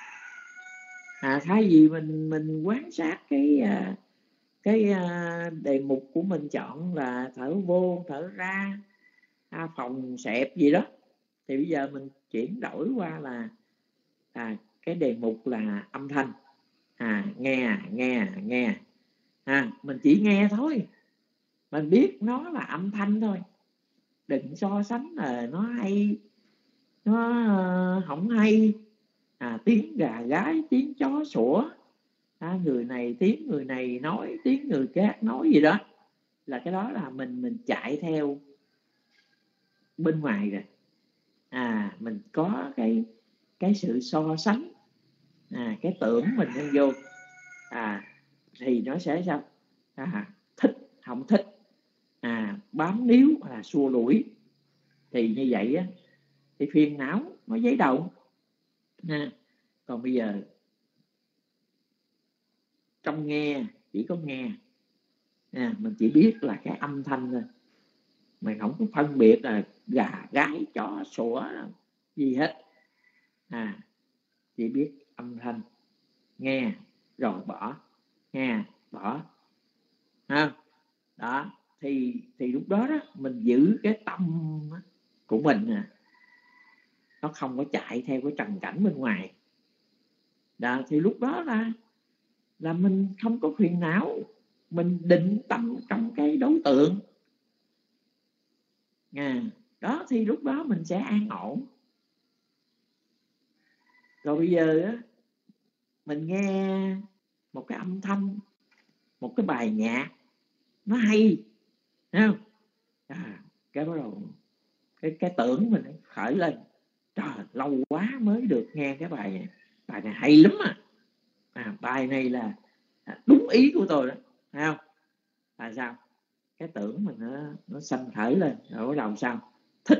Thay vì mình quan sát cái đề mục của mình chọn là thở vô thở ra, phòng xẹp gì đó, thì bây giờ mình chuyển đổi qua là cái đề mục là âm thanh. Nghe. Mình chỉ nghe thôi, mình biết nó là âm thanh thôi, đừng so sánh là nó hay, nó không hay. Tiếng gà gái, tiếng chó sủa, người này tiếng người này nói, tiếng người khác nói gì đó, là cái đó là mình chạy theo bên ngoài rồi. Mình có cái sự so sánh, cái tưởng mình đang vô, thì nó sẽ sao? Thích không thích, bám níu là xua đuổi, thì như vậy á thì phiền não nó giấy đầu. Còn bây giờ trong nghe chỉ có nghe, mình chỉ biết là cái âm thanh thôi, mình không có phân biệt là gà gái chó sủa gì hết. Chỉ biết âm thanh, nghe rồi bỏ, nghe bỏ. Đó thì lúc đó mình giữ cái tâm của mình nó không có chạy theo cái trần cảnh bên ngoài. Đó thì lúc đó là mình không có phiền não, mình định tâm trong cái đối tượng. Đó thì lúc đó mình sẽ an ổn. Rồi bây giờ mình nghe một cái âm thanh, một cái bài nhạc nó hay, thấy không? Cái bắt đầu cái tưởng mình khởi lên, trời, lâu quá mới được nghe cái bài này hay lắm bài này là đúng ý của tôi đó, thấy không? Là sao? Cái tưởng mình nó sanh khởi lên, rồi bắt đầu sao? Thích.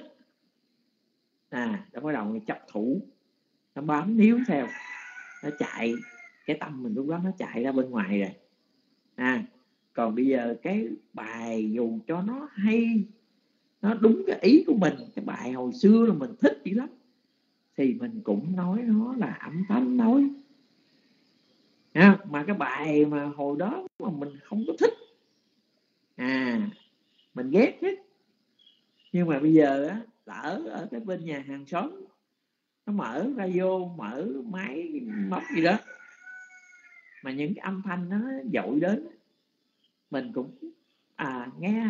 Nó bắt đầu chấp thủ, nó bám níu theo, nó chạy, cái tâm mình lúc đó nó chạy ra bên ngoài rồi. Còn bây giờ cái bài dù cho nó hay, nó đúng cái ý của mình, cái bài hồi xưa là mình thích dữ lắm, thì mình cũng nói nó là âm thanh nói. Mà cái bài mà hồi đó mà mình không có thích, mình ghét hết. Nhưng mà bây giờ lỡ ở cái bên nhà hàng xóm nó mở radio, mở máy móc gì đó, mà những cái âm thanh nó dội đến, mình cũng nghe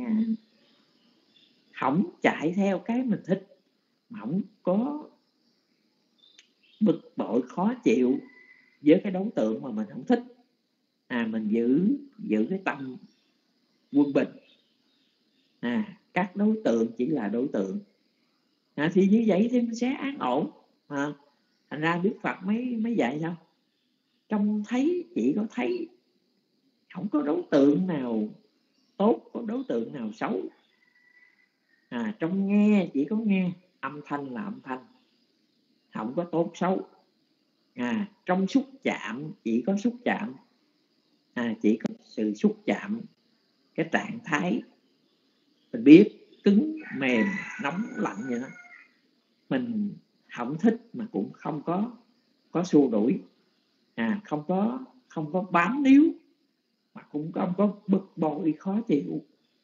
không chạy theo cái mình thích, mà không có bực bội khó chịu với cái đối tượng mà mình không thích. Mình giữ cái tâm quân bình. Các đối tượng chỉ là đối tượng, thì như vậy thì mình sẽ an ổn. Thành ra Đức Phật mới dạy sao? Trong thấy chỉ có thấy, không có đối tượng nào tốt, có đối tượng nào xấu. Trong nghe chỉ có nghe, âm thanh là âm thanh, không có tốt xấu. Trong xúc chạm chỉ có xúc chạm, chỉ có sự xúc chạm, cái trạng thái mình biết cứng mềm nóng lạnh vậy đó, mình không thích mà cũng không có xua đuổi, không có bám níu, mà cũng không có bực bội khó chịu,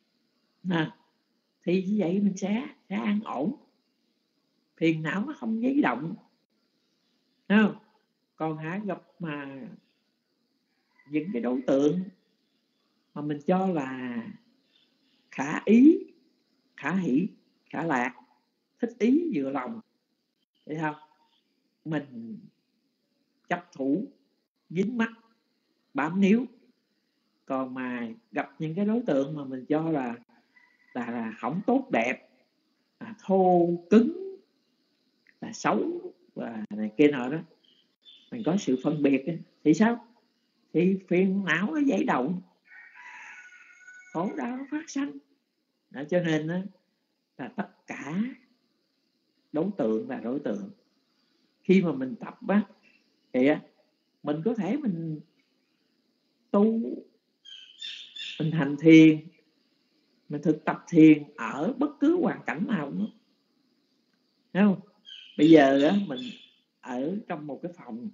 thì như vậy mình sẽ an ổn, phiền não nó không giấy động, không? Còn gặp mà những cái đối tượng mà mình cho là khả ý, khả hỷ, khả lạc, thích ý vừa lòng, thấy không? Mình chấp thủ, dính mắc, bám níu. Còn mà gặp những cái đối tượng mà mình cho là không tốt đẹp, thô cứng, là xấu và này kia nọ đó, mình có sự phân biệt đó, thì sao? Thì phiền não nó dậy động, khổ đau nó phát sanh. Cho nên là tất cả đối tượng là đối tượng. Khi mà mình tập thì mình có thể mình tu, mình hành thiền, mình thực tập thiền ở bất cứ hoàn cảnh nào nữa, thấy không? Bây giờ mình ở trong một cái phòng,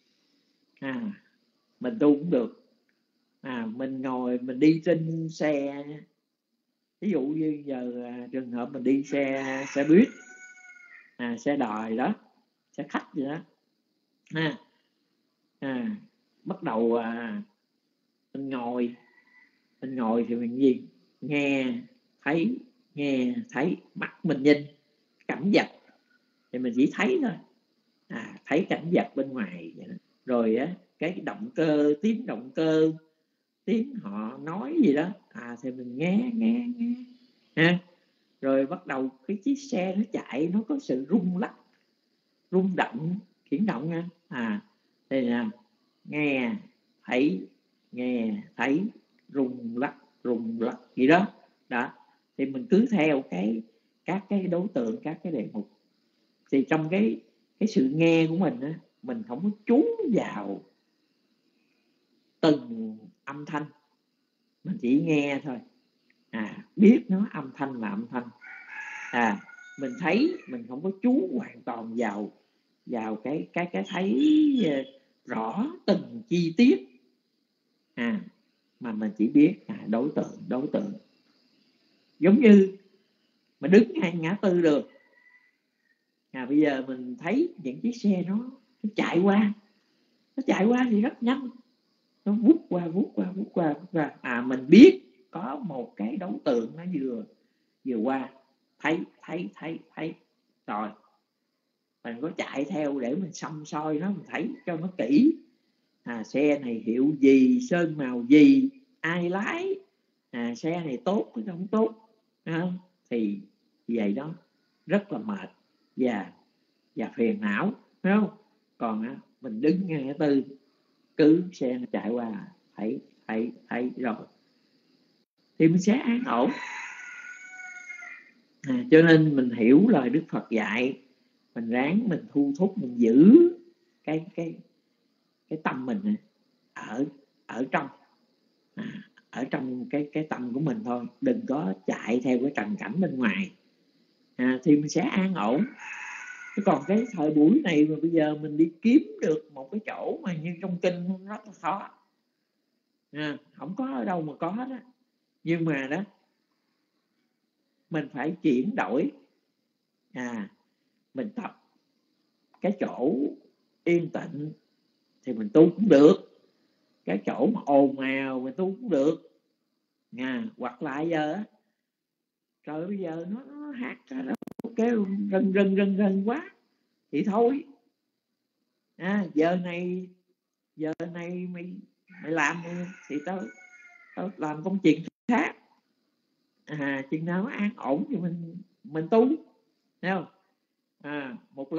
mình tu cũng được, mình ngồi mình đi trên xe, ví dụ như giờ trường hợp mình đi xe buýt, xe đò đó, xe khách gì đó, bắt đầu mình ngồi thì mình gì? Nghe thấy, mắt mình nhìn cảnh vật thì mình chỉ thấy thôi, thấy cảnh vật bên ngoài vậy đó. Rồi cái động cơ, tiếng họ nói gì đó, thì mình nghe rồi bắt đầu cái chiếc xe nó chạy, nó có sự rung lắc, rung động, chuyển động nha, thì nghe thấy rung lắc gì đó, thì mình cứ theo các cái đối tượng, các cái đề mục. Thì trong cái sự nghe của mình mình không có chú vào từng âm thanh, mình chỉ nghe thôi, biết nó âm thanh là âm thanh, mình thấy, mình không có chú hoàn toàn vào cái thấy rõ từng chi tiết, mà mình chỉ biết đối tượng. Giống như mình đứng ngay ngã tư đường, bây giờ mình thấy những chiếc xe nó chạy qua thì rất nhanh, nó vút qua, mình biết có một cái đối tượng nó vừa qua, thấy rồi mình có chạy theo để mình xăm soi nó, mình thấy cho nó kỹ, xe này hiệu gì, sơn màu gì, ai lái, xe này tốt hay không tốt, thì vậy đó rất là mệt và phiền não, phải không? Còn mình đứng ngay ngã tư, cứ xe nó chạy qua, thấy rồi thì mình sẽ an ổn. Cho nên mình hiểu lời Đức Phật dạy, mình ráng mình thu thúc, mình giữ cái tâm mình ở trong cái tâm của mình thôi, đừng có chạy theo cái trần cảnh bên ngoài, thì mình sẽ an ổn. Còn cái thời buổi này mà bây giờ mình đi kiếm được một cái chỗ mà như trong kinh rất là khó, không có ở đâu mà có đó. Nhưng mà đó, mình phải chuyển đổi, mình tập cái chỗ yên tĩnh thì mình tu cũng được, cái chỗ mà ồn ào mình tu cũng được, hoặc là giờ trời bây giờ nó hát nó kêu rần quá thì thôi, giờ này mày làm thì tao làm công chuyện khác, chừng nào nó an ổn thì mình tu, thấy không? Một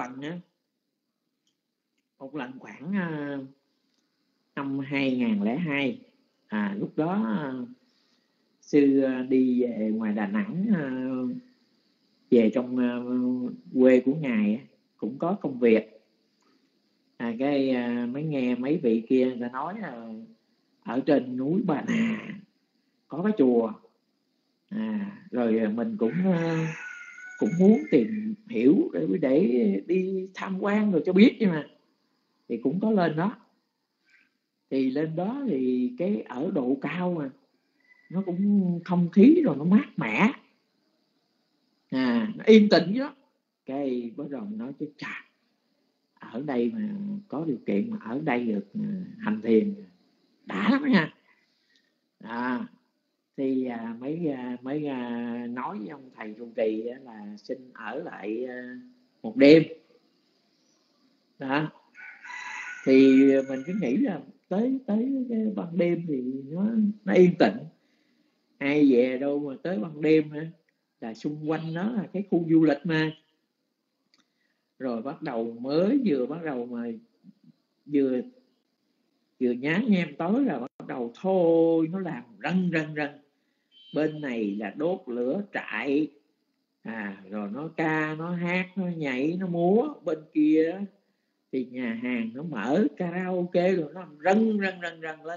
lần khoảng năm 2002, lúc đó sư đi về ngoài Đà Nẵng, về trong quê của ngài, cũng có công việc, Mới nghe mấy vị kia người ta nói ở trên núi Bà Nà có cái chùa, rồi mình cũng muốn tìm hiểu để đi tham quan rồi cho biết, nhưng mà thì cũng có lên đó. Thì lên đó thì cái ở độ cao mà nó cũng không khí rồi nó mát mẻ, nó yên tĩnh đó. Cái bắt đầu nói chứ chà, ở đây mà có điều kiện mà ở đây được hành thiền đã lắm nha. Thì mới nói với ông thầy trụ trì là xin ở lại một đêm đó. Thì mình cứ nghĩ là tới cái ban đêm thì nó yên tĩnh, ai về đâu mà tới ban đêm là xung quanh nó là cái khu du lịch mà. Rồi bắt đầu vừa bắt đầu mà vừa nhá nhem tối là bắt đầu thôi nó làm rần. Bên này là đốt lửa trại, rồi nó ca, nó hát, nó nhảy, nó múa. Bên kia thì nhà hàng nó mở karaoke rồi nó làm rần lên.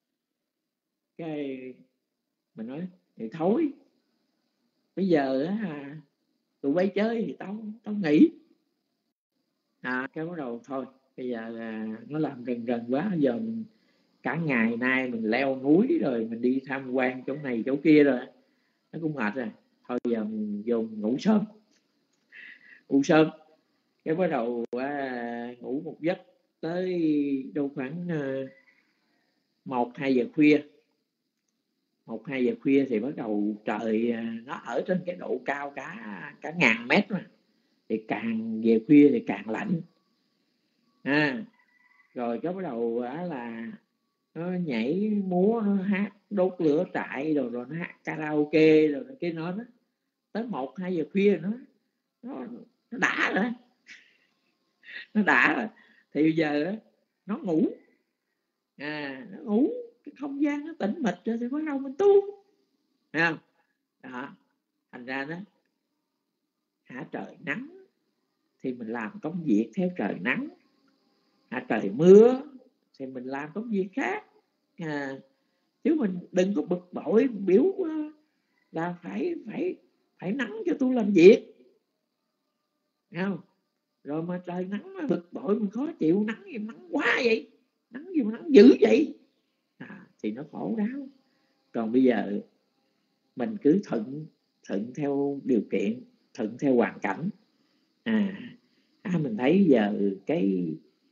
Cái mình nói thì thôi, bây giờ tụi bay chơi thì tao nghỉ. Cái bắt đầu thôi, bây giờ nó làm rần quá, giờ mình cả ngày nay mình leo núi rồi mình đi tham quan chỗ này chỗ kia rồi nó cũng mệt rồi, thôi giờ mình vô ngủ sớm. Cái bắt đầu ngủ một giấc tới đâu khoảng 1-2 giờ khuya. 1-2 giờ khuya thì bắt đầu trời nó ở trên cái độ cao cả 1000 mét mà, thì càng về khuya thì càng lạnh. Rồi cái bắt đầu là nó nhảy múa, nó hát, đốt lửa trại rồi nó hát karaoke rồi cái nó tới 1-2 giờ khuya nó đã rồi. Nó đã rồi thì bây giờ nó ngủ. Nó ngủ, cái không gian nó tĩnh mịch rồi thì bắt đầu mình tu, thấy không? Đó, thành ra đó trời nắng thì mình làm công việc theo trời nắng, trời mưa thì mình làm công việc khác. Chứ mình đừng có bực bội biểu là phải nắng cho tôi làm việc, thấy không? Rồi mà trời nắng mà bực bội mình khó chịu, nắng gì nắng quá vậy, nắng gì mà nắng dữ vậy, thì nó khổ đau. Còn bây giờ mình cứ thuận theo điều kiện, thuận theo hoàn cảnh. Mình thấy giờ cái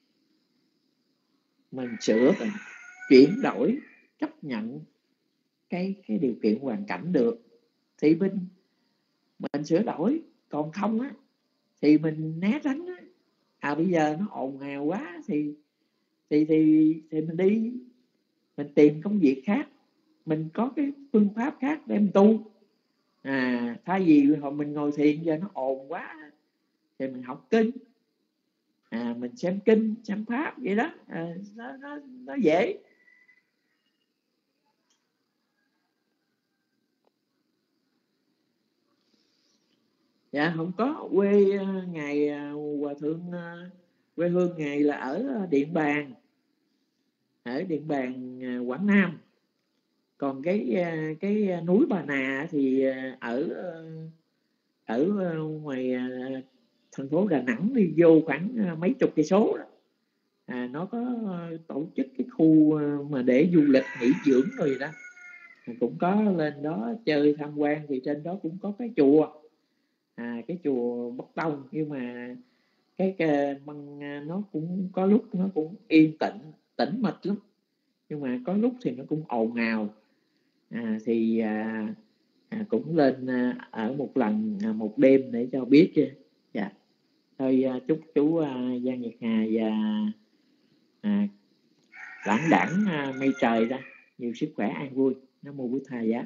mình sửa, chuyển đổi, chấp nhận cái điều kiện hoàn cảnh được thì mình sửa đổi. Còn không thì mình né tránh bây giờ nó ồn ào quá thì mình đi, mình tìm công việc khác, mình có cái phương pháp khác để mình tu. Thay vì mình ngồi thiền giờ nó ồn quá thì mình học kinh, mình xem kinh, xem pháp vậy đó. Nó dễ. Dạ không có. Quê ngài hòa thượng, quê hương ngài là ở Điện Bàn, Quảng Nam. Còn cái núi Bà Nà thì ở ngoài thành phố Đà Nẵng, đi vô khoảng mấy chục cây số đó. Nó có tổ chức cái khu mà để du lịch nghỉ dưỡng rồi đó, cũng có lên đó chơi tham quan. Thì trên đó cũng có cái chùa, cái chùa Bất Tông, nhưng mà cái nó cũng có lúc nó cũng yên tĩnh mịch lắm, nhưng mà có lúc thì nó cũng ồn ào. Thì cũng lên ở một lần một đêm để cho biết chứ. Dạ. Thôi chúc chú Giang Nhật Hà và lãng đãng mây trời ra nhiều sức khỏe an vui. Nam mô Bổn Thầy Giá.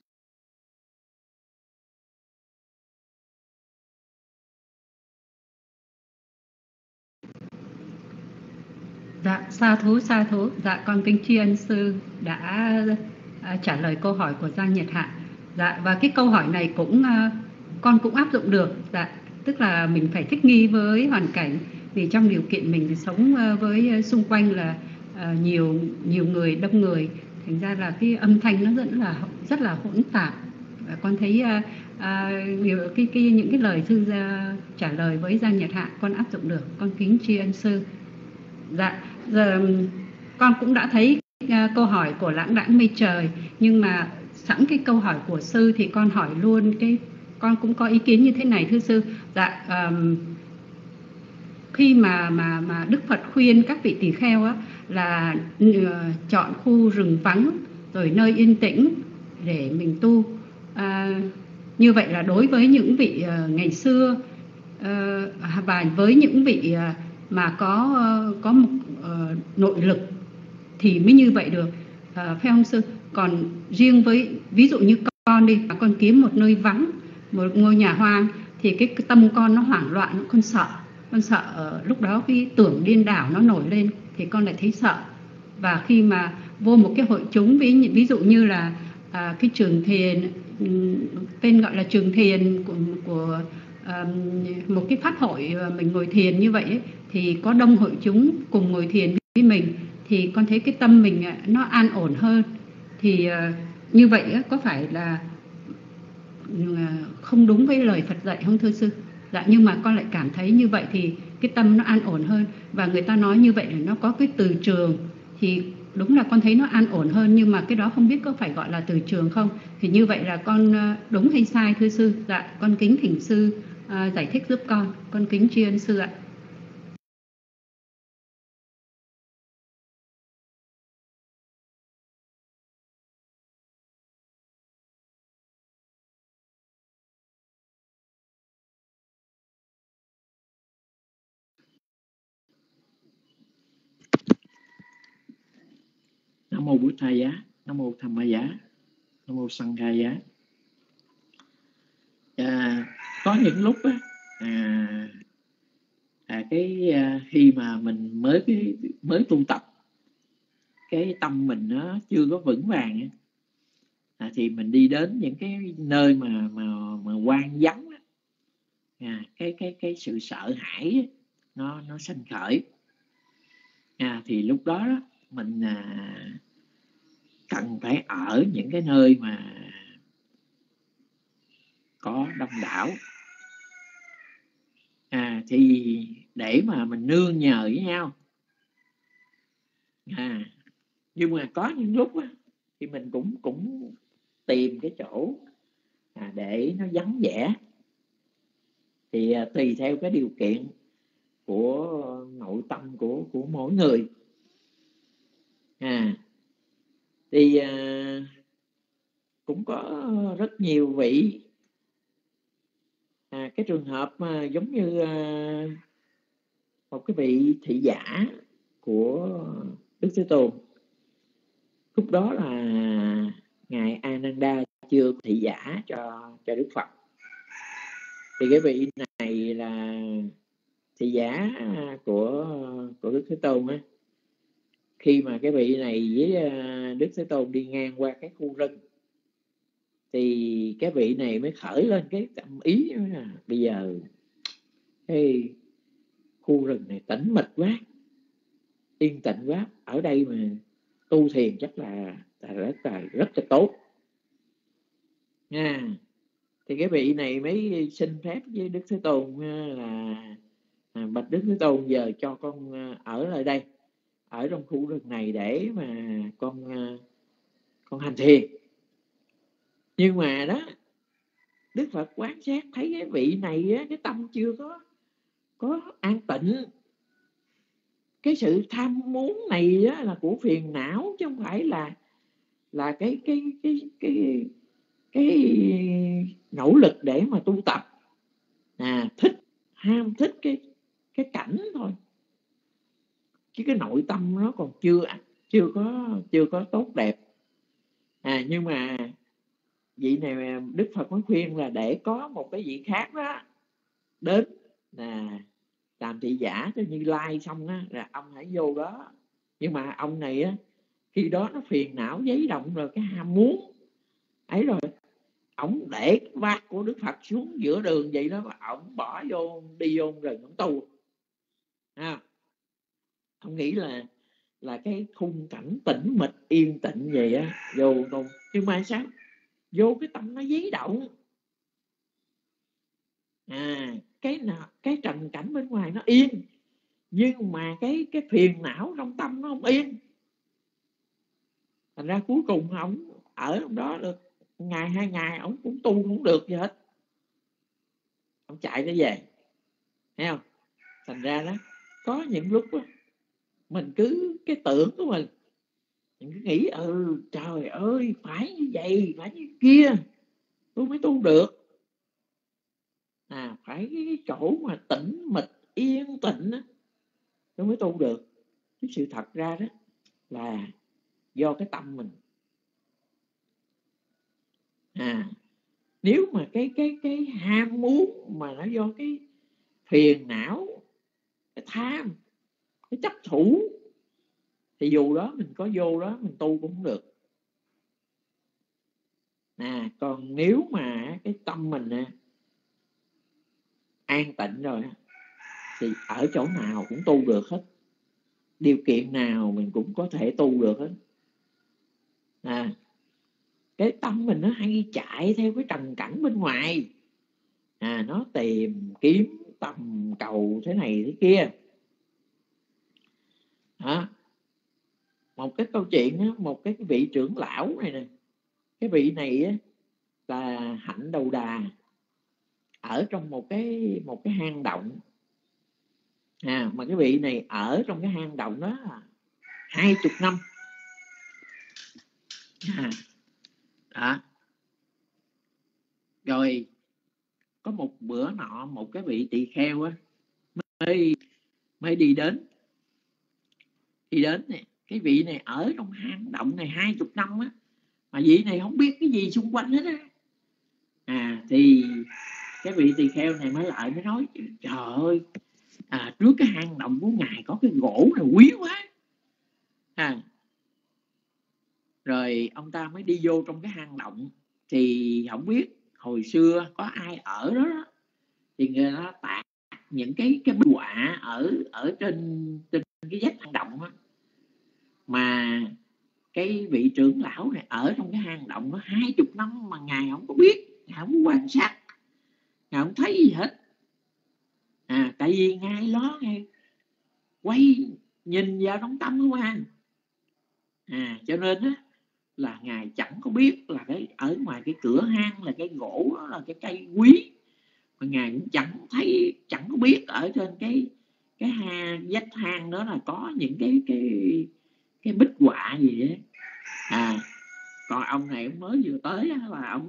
Dạ, sa thú. Dạ, con kính tri ân sư đã trả lời câu hỏi của Giang Nhật Hạ. Dạ, và cái câu hỏi này con cũng áp dụng được. Dạ, tức là mình phải thích nghi với hoàn cảnh. vì trong điều kiện mình thì sống với xung quanh là nhiều người, đông người, thành ra là cái âm thanh nó rất là hỗn tạp. Và con thấy những cái lời sư trả lời với Gia Nhật Hạ con áp dụng được. Con kính tri ân sư. Dạ, giờ con cũng đã thấy câu hỏi của Lãng Đãng Mây Trời, nhưng mà sẵn cái câu hỏi của sư thì con hỏi luôn con cũng có ý kiến như thế này thưa sư. Dạ, khi mà Đức Phật khuyên các vị tỳ kheo á, là chọn khu rừng vắng rồi nơi yên tĩnh để mình tu, như vậy là đối với những vị ngày xưa và với những vị mà có một nội lực thì mới như vậy được, phải không sư? Còn riêng với ví dụ như con đi, con kiếm một nơi vắng, một ngôi nhà hoang, thì cái tâm con nó hoảng loạn, con sợ lúc đó cái tưởng điên đảo nó nổi lên thì con lại thấy sợ. Và khi mà vô một cái hội chúng, ví dụ như là cái trường thiền, tên gọi là trường thiền của một cái pháp hội mình ngồi thiền như vậy ấy, thì có đông hội chúng cùng ngồi thiền với mình, thì con thấy cái tâm mình nó an ổn hơn. Thì như vậy có phải là không đúng với lời Phật dạy không thưa sư? Dạ, nhưng mà con lại cảm thấy như vậy thì cái tâm nó an ổn hơn. Và người ta nói như vậy là nó có cái từ trường, thì đúng là con thấy nó an ổn hơn, nhưng mà cái đó không biết có phải gọi là từ trường không? Thì như vậy là con đúng hay sai thưa sư? Dạ, con kính thỉnh sư giải thích giúp con kính tri ân sư ạ. Nam mô Bụt Thầy Giá, Nam mô Tham Ma Giá, Nam mô Sanh Khai Giá. Có những lúc khi mà mình mới tu tập, cái tâm mình nó chưa có vững vàng thì mình đi đến những cái nơi mà hoang vắng, cái sự sợ hãi nó sanh khởi. Thì lúc đó mình cần phải ở những cái nơi mà có đông đảo, thì để mà mình nương nhờ với nhau. Nhưng mà có những lúc thì mình cũng tìm cái chỗ để nó vắng vẻ, thì tùy theo cái điều kiện của nội tâm của mỗi người. Thì cũng có rất nhiều vị cái trường hợp giống như một cái vị thị giả của Đức Thế Tôn. Lúc đó là ngài Ananda chưa thị giả cho Đức Phật. Thì cái vị này là thị giả của Đức Thế Tôn khi mà cái vị này với Đức Thế Tôn đi ngang qua cái khu rừng, thì cái vị này mới khởi lên cái tâm ý là bây giờ cái khu rừng này tĩnh mịch quá, yên tĩnh quá, ở đây mà tu thiền chắc là rất là tốt. Thì cái vị này mới xin phép với Đức Thế Tôn là bạch Đức Thế Tôn, giờ cho con ở lại đây, ở trong khu rừng này để mà con hành thiền. Nhưng mà đó, Đức Phật quan sát thấy cái vị này cái tâm chưa có an tịnh. Cái sự tham muốn này là của phiền não, chứ không phải là cái nỗ lực để mà tu tập. Ham thích cái cảnh thôi, chứ cái nội tâm nó còn chưa có tốt đẹp. Nhưng mà vị này Đức Phật mới khuyên là để có một cái vị khác đó đến là làm thị giả cho Như Lai, xong là ông hãy vô đó. Nhưng mà ông này khi đó nó phiền não giấy động rồi, cái ham muốn ấy rồi, ổng để cái bát của Đức Phật xuống giữa đường vậy đó, mà ổng bỏ vô, đi vô rừng ổng tu. Ông nghĩ là cái khung cảnh tĩnh mịch yên tĩnh vậy á, vô không? Nhưng mà sao vô cái tâm nó giấy động, cái trần cảnh bên ngoài nó yên, nhưng mà cái phiền não trong tâm nó không yên. Thành ra cuối cùng ông ở trong đó được ngày 2 ngày ông cũng tu không được gì hết, ông chạy nó về, thấy không? Thành ra đó, có những lúc đó, mình cứ cái tưởng của mình cứ nghĩ trời ơi phải như vậy, phải như kia tôi mới tu được. Phải cái chỗ mà tĩnh mịch yên tĩnh đó, tôi mới tu được. Cái sự thật ra đó là do cái tâm mình. Nếu mà cái ham muốn mà nó do cái phiền não, cái tham, cái chấp thủ, thì dù đó mình có vô đó mình tu cũng không được. Còn nếu mà cái tâm mình an tịnh rồi thì ở chỗ nào cũng tu được hết, điều kiện nào mình cũng có thể tu được hết. Cái tâm mình nó hay chạy theo cái trần cảnh bên ngoài, nó tìm kiếm tầm cầu thế này thế kia. Một cái câu chuyện đó, một cái vị trưởng lão này nè, cái vị này là Hạnh Đầu Đà, ở trong một cái hang động. Mà cái vị này ở trong cái hang động đó 20 năm. Rồi có một bữa nọ, một cái vị tỳ kheo mới đi đến này. Cái vị này ở trong hang động này 20 năm á, mà vị này không biết cái gì xung quanh hết á. Thì cái vị tỳ kheo này mới nói trời ơi, trước cái hang động của ngài có cái gỗ này quý quá. Rồi ông ta mới đi vô trong cái hang động, thì không biết hồi xưa có ai ở đó, thì người ta tạc những cái bích họa ở trên cái vách hang động đó. Mà cái vị trưởng lão này ở trong cái hang động đó 20 năm mà ngài không có biết, ngài không quan sát, ngài không thấy gì hết. Tại vì ngài lo ngài quay nhìn vào trong tâm không cho nên á là ngài chẳng có biết là cái ở ngoài cái cửa hang là cái gỗ đó là cái cây quý, mà ngài cũng chẳng có biết ở trên cái vách hang đó là có những cái bích họa gì đấy. Còn ông này ông mới vừa tới là ông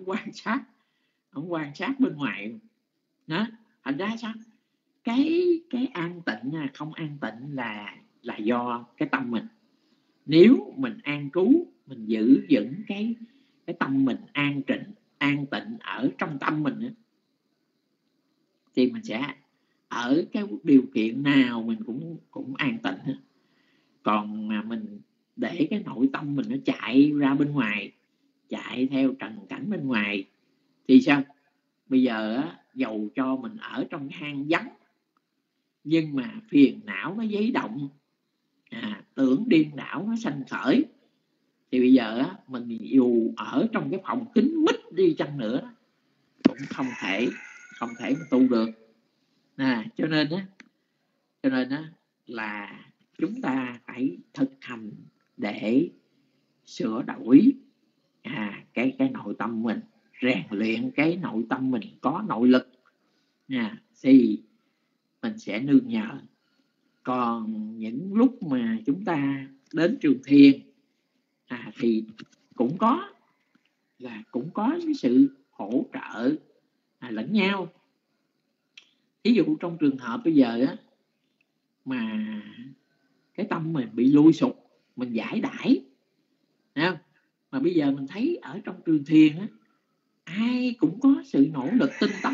quan sát bên ngoài đó. Thành ra sao cái an tịnh không an tịnh là do cái tâm mình. Nếu mình an trú, mình giữ vững cái tâm mình an tịnh ở trong tâm mình thì mình sẽ ở cái điều kiện nào mình cũng an tịnh hết. Còn mà mình để cái nội tâm mình nó chạy ra bên ngoài, chạy theo trần cảnh bên ngoài thì sao? Bây giờ dầu cho mình ở trong hang vắng, nhưng mà phiền não nó giấy động, tưởng điên đảo nó sanh khởi, thì bây giờ mình dù ở trong cái phòng kín mít đi chăng nữa cũng không thể mà tu được. Cho nên là chúng ta phải thực hành để sửa đổi cái nội tâm mình, rèn luyện cái nội tâm mình có nội lực thì mình sẽ nương nhờ. Còn những lúc mà chúng ta đến trường thiền thì cũng có cái sự hỗ trợ lẫn nhau. Ví dụ trong trường hợp bây giờ mà cái tâm mình bị lui sụp, mình giải đãi, không? Mà bây giờ mình thấy ở trong trường thiền ai cũng có sự nỗ lực tinh tấn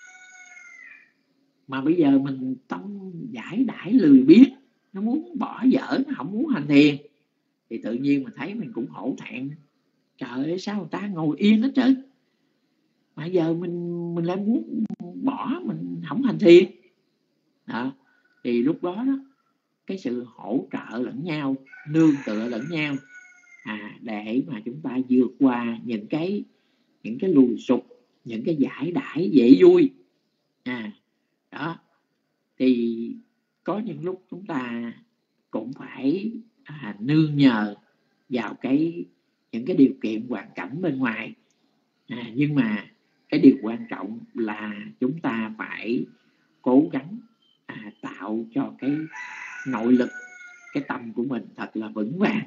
mà bây giờ mình tâm giải đãi lười biếng, nó muốn bỏ dở, nó không muốn hành thiền, thì tự nhiên mình thấy mình cũng hổ thẹn. Trời ơi, sao người ta ngồi yên hết trơn mà giờ mình lại muốn bỏ, mình không hành thiền. Thì Thì lúc đó cái sự hỗ trợ lẫn nhau, nương tựa lẫn nhau để mà chúng ta vượt qua những cái lùi sụp, những cái giải đãi dễ vui. Đó thì có những lúc chúng ta cũng phải nương nhờ vào những cái điều kiện hoàn cảnh bên ngoài, nhưng mà cái điều quan trọng là chúng ta phải cố gắng tạo cho cái nội lực, cái tâm của mình thật là vững vàng.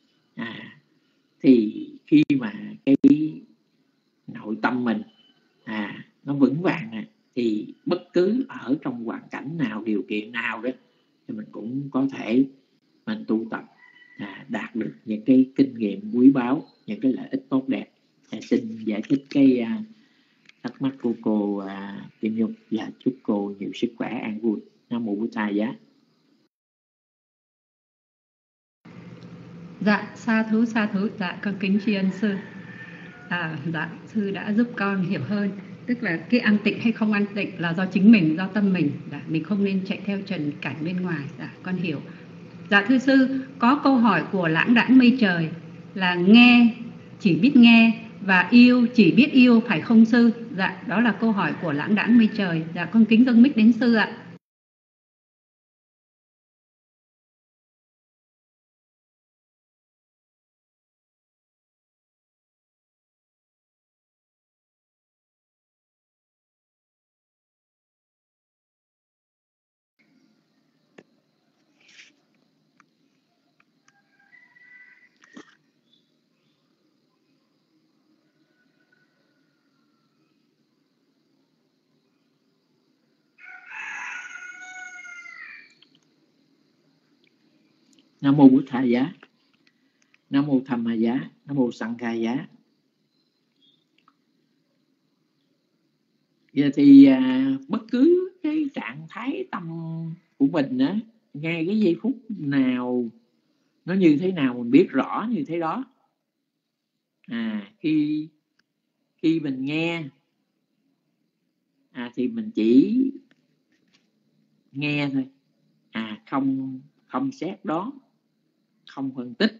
Thì khi mà cái nội tâm mình nó vững vàng thì bất cứ ở trong hoàn cảnh nào, điều kiện nào đó thì mình cũng có thể mình tu tập đạt được những cái kinh nghiệm quý báu, những cái lợi ích tốt đẹp. Xin giải thích cái thắc mắc của cô Kim Nhung và chúc cô nhiều sức khỏe, an vui. Nam mô Bổn Thầy giá. Dạ, sa thú. Dạ, con kính tri ân sư. Dạ, sư đã giúp con hiểu hơn. Tức là cái an tịnh hay không an tịnh là do chính mình, do tâm mình. Dạ, mình không nên chạy theo trần cảnh bên ngoài. Dạ, con hiểu. Dạ, thưa sư, có câu hỏi của Lãng Đãng Mây Trời là nghe, chỉ biết nghe, và yêu, chỉ biết yêu, phải không sư? Dạ, đó là câu hỏi của Lãng Đãng Mây Trời. Dạ, con kính dâng mic đến sư ạ. Nam mô Bổn Thầy giá. Nam mô Tham Ma giá. Nam mô Sanh Khai giá. Giờ thì bất cứ cái trạng thái tâm của mình ngay cái giây phút nào nó như thế nào mình biết rõ như thế đó. Khi mình nghe thì mình chỉ nghe thôi, không xét đoán, không phân tích,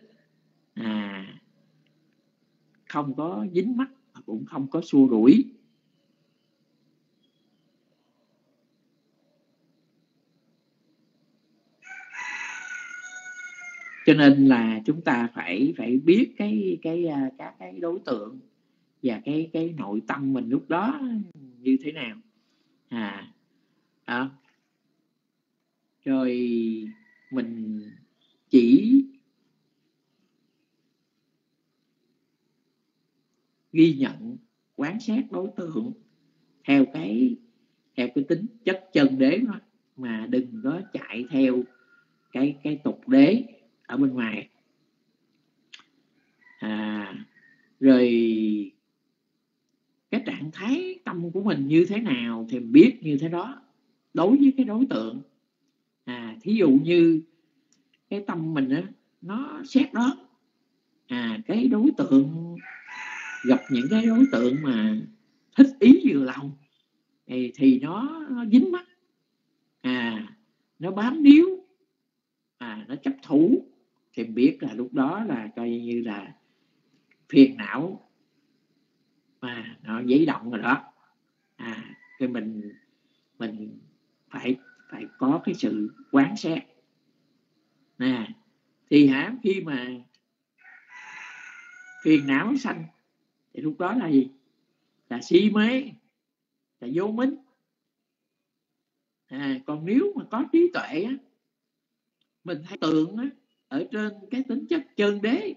không có dính mắc, cũng không có xua đuổi. Cho nên là chúng ta phải biết các cái đối tượng và cái nội tâm mình lúc đó như thế nào. Đó. Rồi mình chỉ ghi nhận, quan sát đối tượng theo cái tính chất chân đế đó, mà đừng có chạy theo cái tục đế ở bên ngoài. Rồi cái trạng thái tâm của mình như thế nào thì mình biết như thế đó đối với cái đối tượng. Thí dụ như cái tâm mình nó xét đó, cái đối tượng gặp những cái đối tượng mà thích ý vừa lòng thì nó dính mắc, nó bám níu, nó chấp thủ, thì biết là lúc đó là coi như là phiền não mà nó dấy động rồi đó. Thì mình phải có cái sự quán xét. Thì khi mà phiền não sanh thì lúc đó là gì? Là si mê, là vô minh. Còn nếu mà có trí tuệ mình thấy tượng ở trên cái tính chất chân đế,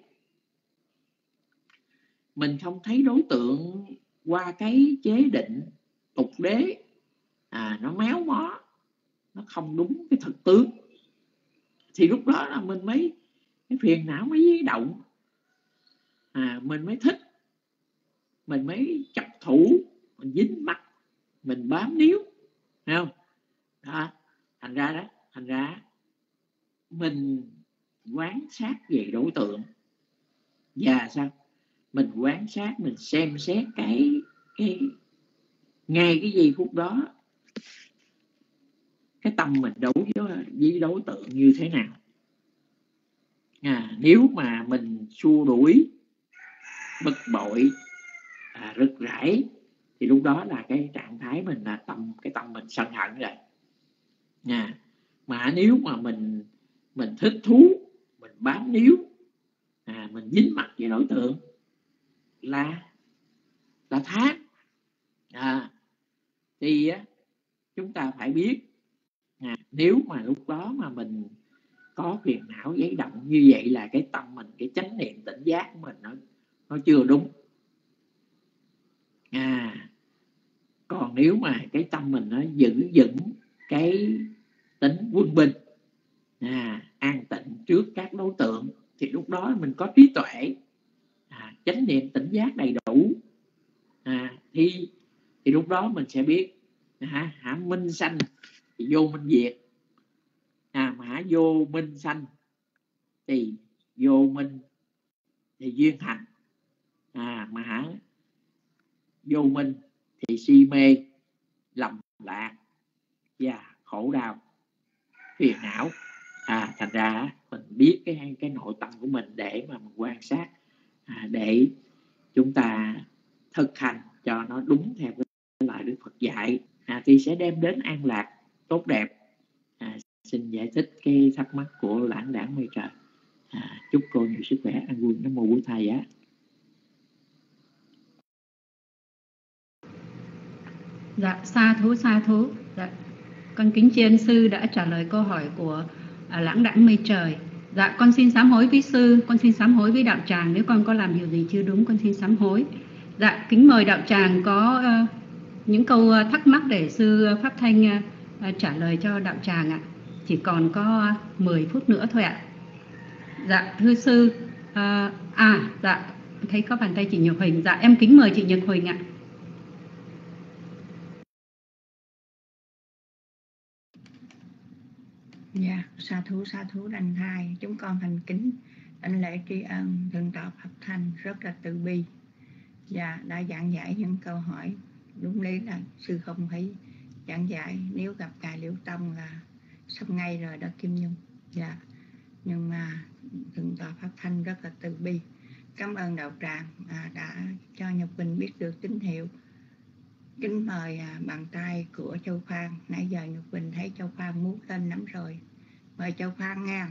mình không thấy đối tượng qua cái chế định tục đế, nó méo mó, nó không đúng cái thực tướng, thì lúc đó là mình mới cái phiền não mới dấy động, mình mới thích, mình mới chấp thủ, mình dính mắc, mình bám níu, thấy không? Đó. Thành ra mình quán sát về đối tượng, và sao mình quán sát, mình xem xét cái ngay cái giây phút đó, cái tâm mình đối với đối tượng như thế nào. Nếu mà mình xua đuổi, bực bội, rực rãi, thì lúc đó là cái trạng thái mình là cái tâm mình sân hận rồi. Mà nếu mà mình thích thú, mình bám níu, mình dính mặt với đối tượng là tham. Thì chúng ta phải biết, nếu mà lúc đó mà mình có phiền não giấy động như vậy là cái tâm mình, cái chánh niệm tỉnh giác của mình nó chưa đúng. Còn nếu mà cái tâm mình nó giữ vững cái tính quân bình, an tịnh trước các đối tượng, thì lúc đó mình có trí tuệ, chánh niệm tỉnh giác đầy đủ, thì lúc đó mình sẽ biết minh sanh thì vô minh diệt, mà vô minh sanh thì vô minh thì duyên hành, mà vô minh thì si mê, lầm lạc và khổ đau phiền não. Thành ra mình biết cái nội tâm của mình để mà mình quan sát, để chúng ta thực hành cho nó đúng theo cái lời Đức Phật dạy, thì sẽ đem đến an lạc tốt đẹp. Xin giải thích cái thắc mắc của Lãng Đãng Mây Trời. Chúc cô nhiều sức khỏe, an vui. Nam mô Bổn Thầy á. Dạ, sa thú. Dạ, con kính tri ân sư đã trả lời câu hỏi của Lãng Đãng Mây Trời. Dạ, con xin sám hối với sư, con xin sám hối với đạo tràng nếu con có làm điều gì chưa đúng, con xin sám hối. Dạ, kính mời đạo tràng có những câu thắc mắc để sư Pháp Thanh trả lời cho đạo tràng ạ. Chỉ còn có 10 phút nữa thôi ạ. Dạ, thưa sư, dạ, thấy có bàn tay chị Nhật Huỳnh. Dạ, em kính mời chị Nhật Huỳnh ạ. Dạ, sa thú đảnh thai. Chúng con thành kính đảnh lễ tri ân Thượng tọa Pháp Thanh rất là từ bi, và đã giảng giải những câu hỏi đúng lý là sư không phải giảng giải. Nếu gặp ngài Liễu Tông là sắp ngay rồi đó Kim Nhung. Dạ, nhưng mà Thượng tọa Pháp Thanh rất là từ bi. Cảm ơn đạo tràng đã cho Nhật Bình biết được tín hiệu. Kính mời bàn tay của Châu Phan. Nãy giờ Nhật Bình thấy Châu Phan muốn lên lắm rồi. Mời Châu Phan nha.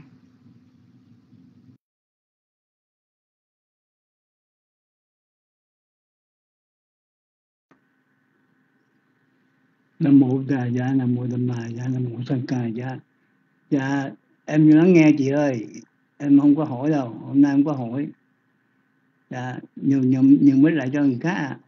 Nam mô Đà Dạ, Nam mô Đà Ma Dạ, Nam mô Sanh Ca Dạ. Dạ, em lắng nghe chị ơi. Em không có hỏi đâu, hôm nay không có hỏi. Dạ, nhường mới lại cho người khác.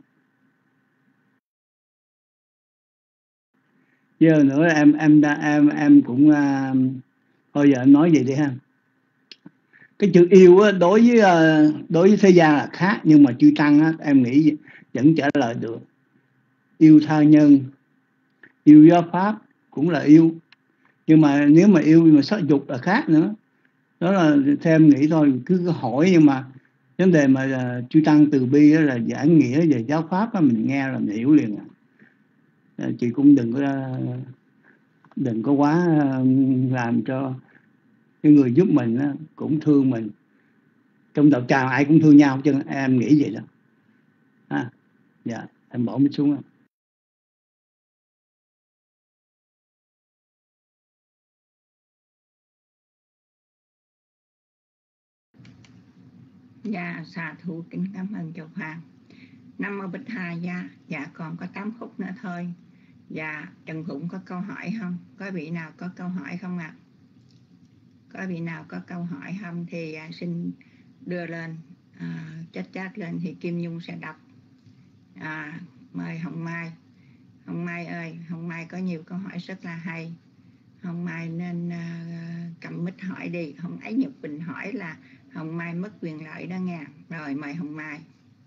Giờ nữa em cũng thôi giờ em nói vậy đi ha. Cái chữ yêu á, đối với thế gian là khác, nhưng mà chư tăng á, em nghĩ vẫn trả lời được. Yêu tha nhân, yêu giáo pháp cũng là yêu, nhưng mà nếu mà yêu mà sắc dục là khác nữa. Đó là theo em nghĩ thôi, cứ hỏi. Nhưng mà vấn đề mà chư tăng từ bi là giải nghĩa về giáo pháp đó, mình nghe là mình hiểu liền. Chị cũng đừng có quá làm cho cái người giúp mình cũng thương mình. Trong đạo tràng ai cũng thương nhau chứ, em nghĩ vậy đó. Dạ, em bỏ mic xuống. Dạ, xà thủ kính cảm ơn Châu Phan. Nam mô Bích Hà Dạ. Dạ, còn có 8 phút nữa thôi. Dạ, Trần Phụng có câu hỏi không? Có vị nào có câu hỏi không ạ? Có vị nào có câu hỏi không thì xin đưa lên, chat lên thì Kim Nhung sẽ đọc. Mời Hồng Mai. Hồng Mai ơi, Hồng Mai có nhiều câu hỏi rất là hay. Hồng Mai nên cầm mic hỏi đi. Không ấy Nhật Bình hỏi là Hồng Mai mất quyền lợi đó nghe. Rồi mời Hồng Mai.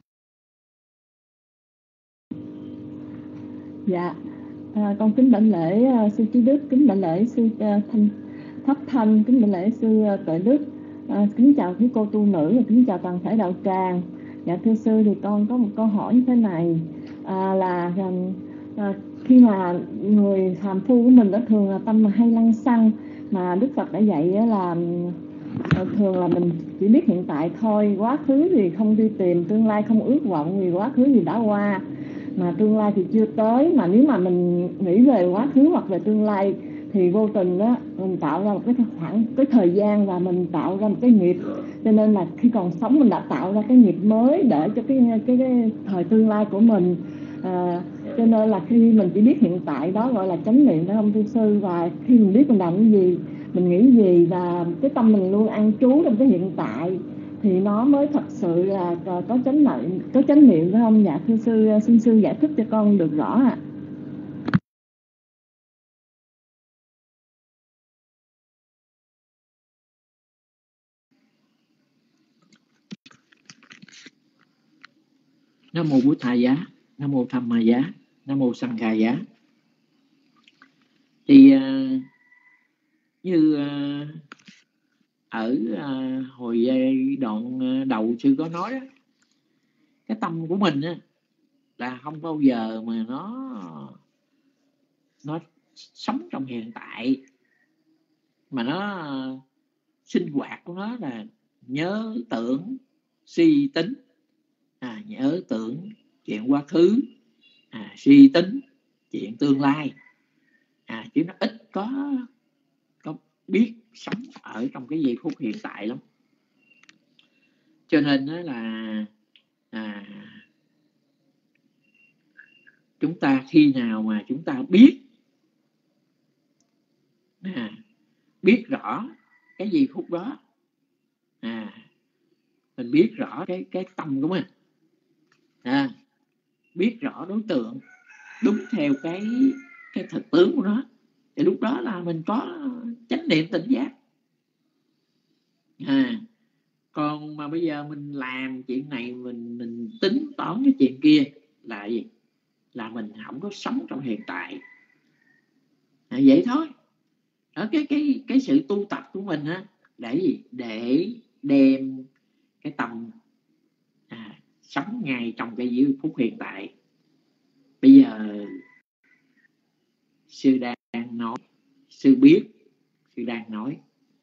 Dạ, con kính đảnh lễ sư Trí Đức, kính đảnh lễ sư Pháp Thanh, kính đảnh lễ sư Tuệ Đức, kính chào quý cô tu nữ và kính chào toàn thể đạo tràng. Dạ thưa sư, thì con có một câu hỏi như thế này, là Khi mà người phàm phu của mình đó thường là tâm hay lăng xăng, mà Đức Phật đã dạy là thường là mình chỉ biết hiện tại thôi, quá khứ thì không đi tìm, tương lai không ước vọng vì quá khứ thì đã qua, mà tương lai thì chưa tới. Mà nếu mà mình nghĩ về quá khứ hoặc về tương lai thì vô tình đó mình tạo ra một cái khoảng cái thời gian và mình tạo ra một cái nghiệp, cho nên là khi còn sống mình đã tạo ra cái nghiệp mới để cho cái thời tương lai của mình. Cho nên là khi mình chỉ biết hiện tại đó gọi là chánh niệm, phải không thưa sư? Và khi mình biết mình làm cái gì, mình nghĩ gì, và cái tâm mình luôn an trú trong cái hiện tại thì nó mới thật sự là có chánh niệm, phải không? Dạ thưa sư, xin sư giải thích cho con được rõ ạ. Nam mô Bụt Thầy Giá, Nam mô Tham Ma Giá, Nam mô Sanh Khai Giá. Thì như ở hồi đoạn đầu sư có nói đó, cái tâm của mình á, là không bao giờ mà nó sống trong hiện tại, mà nó sinh hoạt của nó là nhớ tưởng suy tính, nhớ tưởng chuyện quá khứ, suy tính chuyện tương lai, chứ nó ít có biết sống ở trong cái giây phút hiện tại lắm. Cho nên đó là chúng ta khi nào mà chúng ta biết rõ cái giây phút đó, mình biết rõ cái tâm của mình, biết rõ đối tượng đúng theo cái thực tướng của nó, thì lúc đó là mình có chánh niệm tỉnh giác. Còn mà bây giờ mình làm chuyện này, mình tính toán cái chuyện kia là gì? Là mình không có sống trong hiện tại. Vậy thôi. Ở cái sự tu tập của mình á, để gì? Để đem cái tâm sống ngay trong cái giây phút hiện tại. Bây giờ sư đang nói, sư biết, sư đang nói.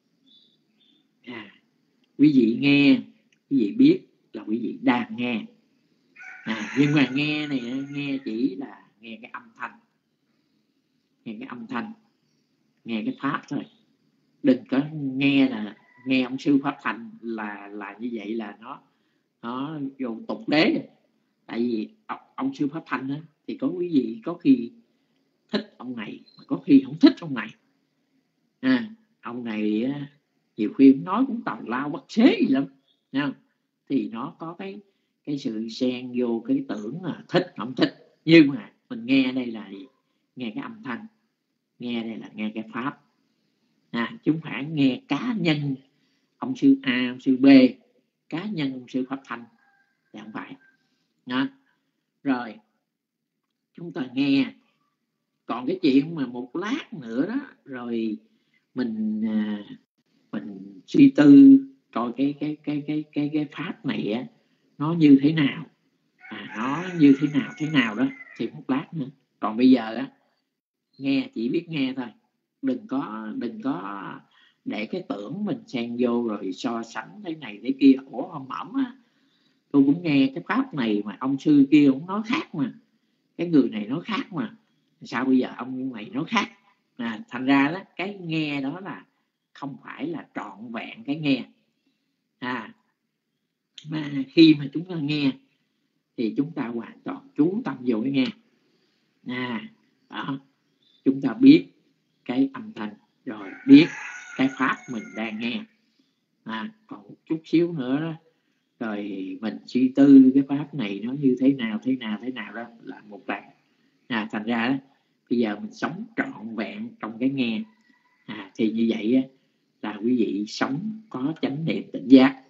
Quý vị nghe, quý vị biết là quý vị đang nghe. Nhưng mà nghe này, nghe chỉ là nghe cái âm thanh, nghe cái âm thanh, nghe cái pháp thôi. Đừng có nghe là nghe ông sư pháp thành là như vậy là nó vô tục đế. Tại vì ông sư pháp thành á, thì có quý vị có khi thích ông này, mà có khi không thích ông này. Ông này nhiều khi nói cũng tào lao bất xế gì lắm, thì nó có cái sự xen vô cái tưởng là thích không thích. Nhưng mà mình nghe đây là gì? Nghe cái âm thanh, nghe đây là nghe cái pháp, chứ không phải nghe cá nhân ông sư A, ông sư B, cá nhân ông sư pháp thành, thì không phải. Rồi chúng ta nghe. Còn cái chuyện mà một lát nữa đó, rồi mình suy tư coi cái pháp này á, nó như thế nào, nó như thế nào đó, thì một lát nữa. Còn bây giờ á, nghe chỉ biết nghe thôi, đừng có để cái tưởng mình xen vô rồi so sánh thế này thế kia. Ủa ông ẩm á, tôi cũng nghe cái pháp này mà ông sư kia ông nói khác, mà cái người này nói khác, mà sao bây giờ ông này nói khác? Thành ra đó, cái nghe đó là không phải là trọn vẹn cái nghe. Mà khi mà chúng ta nghe thì chúng ta hoàn toàn chú tâm vô cái nghe. Đó, chúng ta biết cái âm thanh, rồi biết cái pháp mình đang nghe. Còn một chút xíu nữa đó, rồi mình suy tư cái pháp này nó như thế nào đó là một lần. Thành ra đó, bây giờ mình sống trọn vẹn trong cái nghe, thì như vậy á, là quý vị sống có chánh niệm tỉnh giác.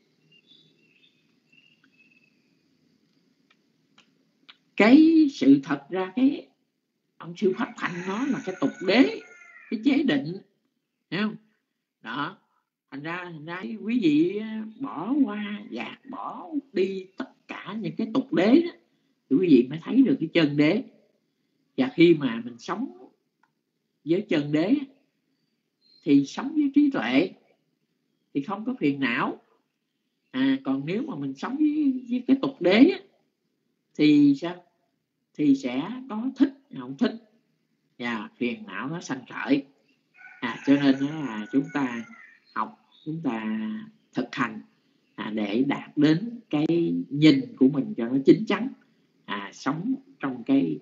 Cái sự thật ra cái ông sư pháp thành nó là cái tục đế, cái chế định, hiểu không? Đó, thành ra quý vị bỏ qua, gạt bỏ đi tất cả những cái tục đế đó, thì quý vị mới thấy được cái chân đế. Và khi mà mình sống với chân đế thì sống với trí tuệ thì không có phiền não. Còn nếu mà mình sống với cái tục đế thì sao? Thì sẽ có thích, không thích, và phiền não nó sanh khởi. Cho nên là chúng ta học, chúng ta thực hành để đạt đến cái nhìn của mình cho nó chín chắn, sống trong cái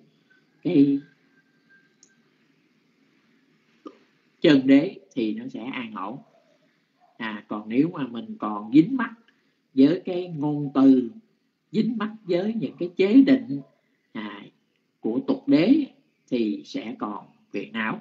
chân đế thì nó sẽ an ổn. Còn nếu mà mình còn dính mắc với cái ngôn từ, dính mắc với những cái chế định của tục đế thì sẽ còn phiền não.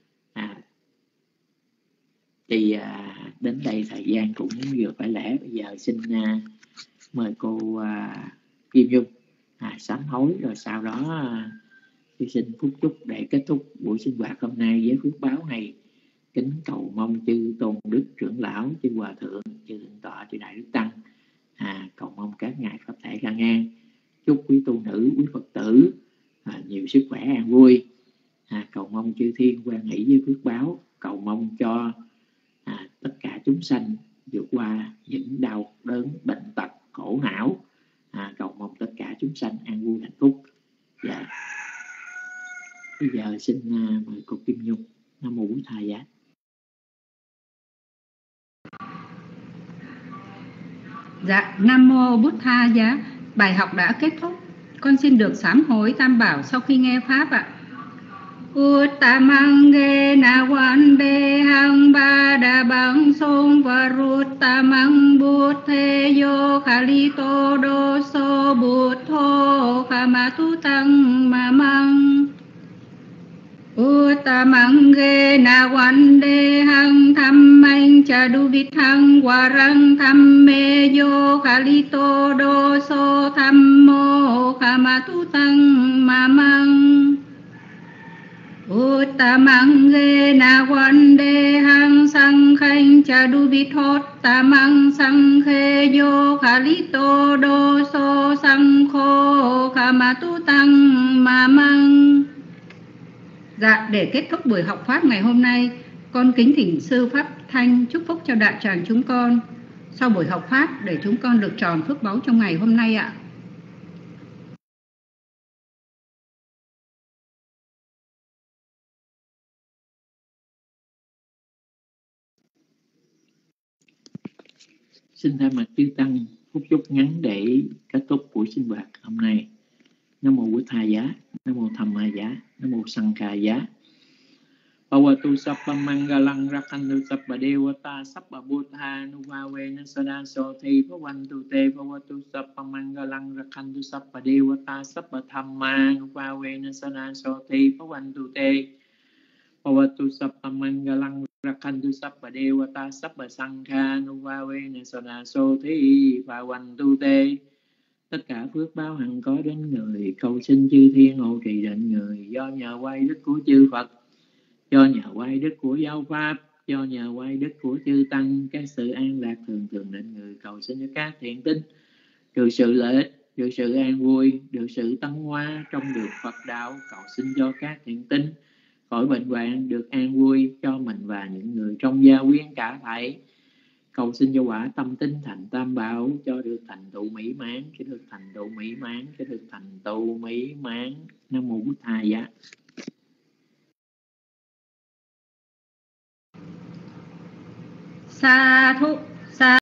Thì đến đây thời gian cũng vừa phải lẽ. Bây giờ xin mời cô Kim Dung sám hối, rồi sau đó xin phúc chúc để kết thúc buổi sinh hoạt hôm nay với phước báo này. Kính cầu mong chư tôn đức trưởng lão, chư hòa thượng, chư thượng tọa, chư đại đức tăng, cầu mong các ngài pháp thể ra ngang, chúc quý tu nữ, quý Phật tử nhiều sức khỏe an vui, cầu mong chư thiên quan hỷ với phước báo, cầu mong cho tất cả chúng sanh vượt qua những đau đớn, bệnh tật, khổ não, cầu mong tất cả chúng sanh an vui hạnh phúc. Dạ. Bây giờ xin mời cô Kim Nhung. Nam mô Bổn Thầy Giá. Dạ, Nam mô Bút Tha Giá. Bài học đã kết thúc. Con xin được sám hối tam bảo sau khi nghe pháp ạ. Uttamang ge na wan de hang ba da bang song varuttamang buddhe yo khalito do so buddho kamatu tang mamang. Uttamang ge na wan de hang thammang chadu vithang warang thamme yo khalito do so thammo kamatu tang mamang. Uttamang ge na wan de hang sang khanh chadu vithot tamang sang khe yo khalito do so sang kho kamatu tang mamang. Dạ, để kết thúc buổi học pháp ngày hôm nay, con kính thỉnh sư Pháp Thanh chúc phúc cho đại tràng chúng con sau buổi học pháp để chúng con được tròn phước báu trong ngày hôm nay ạ. Xin thay mặt chư tăng phúc chúc ngắn để kết thúc buổi sinh hoạt hôm nay. Nam mô Bổn Thầy Giá, Nam mô Tham Ma Giá, Nam mô Sang Kha Giá. Bhavatu Sappa Mangalang Rakhantu Sappa Devata Sappa Buddha Nuvavena Sada Sothi Bhavantu Te Bhavatu Sappa Mangalang Rakhantu Sappa Devata Sappa Thamma Nuvavena Sada Sothi Bhavantu Te Bhavatu Sappa Mangalang Rakhantu Sappa Devata Sappa Sankha Nuvavena Sada Sothi Bhavantu Te. Tất cả phước báo hằng có đến người, cầu xin chư thiên hộ trì định người, do nhờ quay đức của chư Phật, do nhờ quay đức của giáo pháp, do nhờ quay đức của chư tăng, các sự an lạc thường thường định người, cầu xin cho các thiện tín được sự lợi ích, được sự an vui, được sự tấn hóa trong đường Phật đạo, cầu xin cho các thiện tín khỏi bệnh hoạn, được an vui cho mình và những người trong gia quyến cả thảy. Cầu xin cho quả tâm tín thành tam bảo, cho được thành tựu mỹ mãn, cho được thành tựu mỹ mãn, cho được thành tựu mỹ mãn. Nam mô Bổn Thầy Giá. Sa thụ.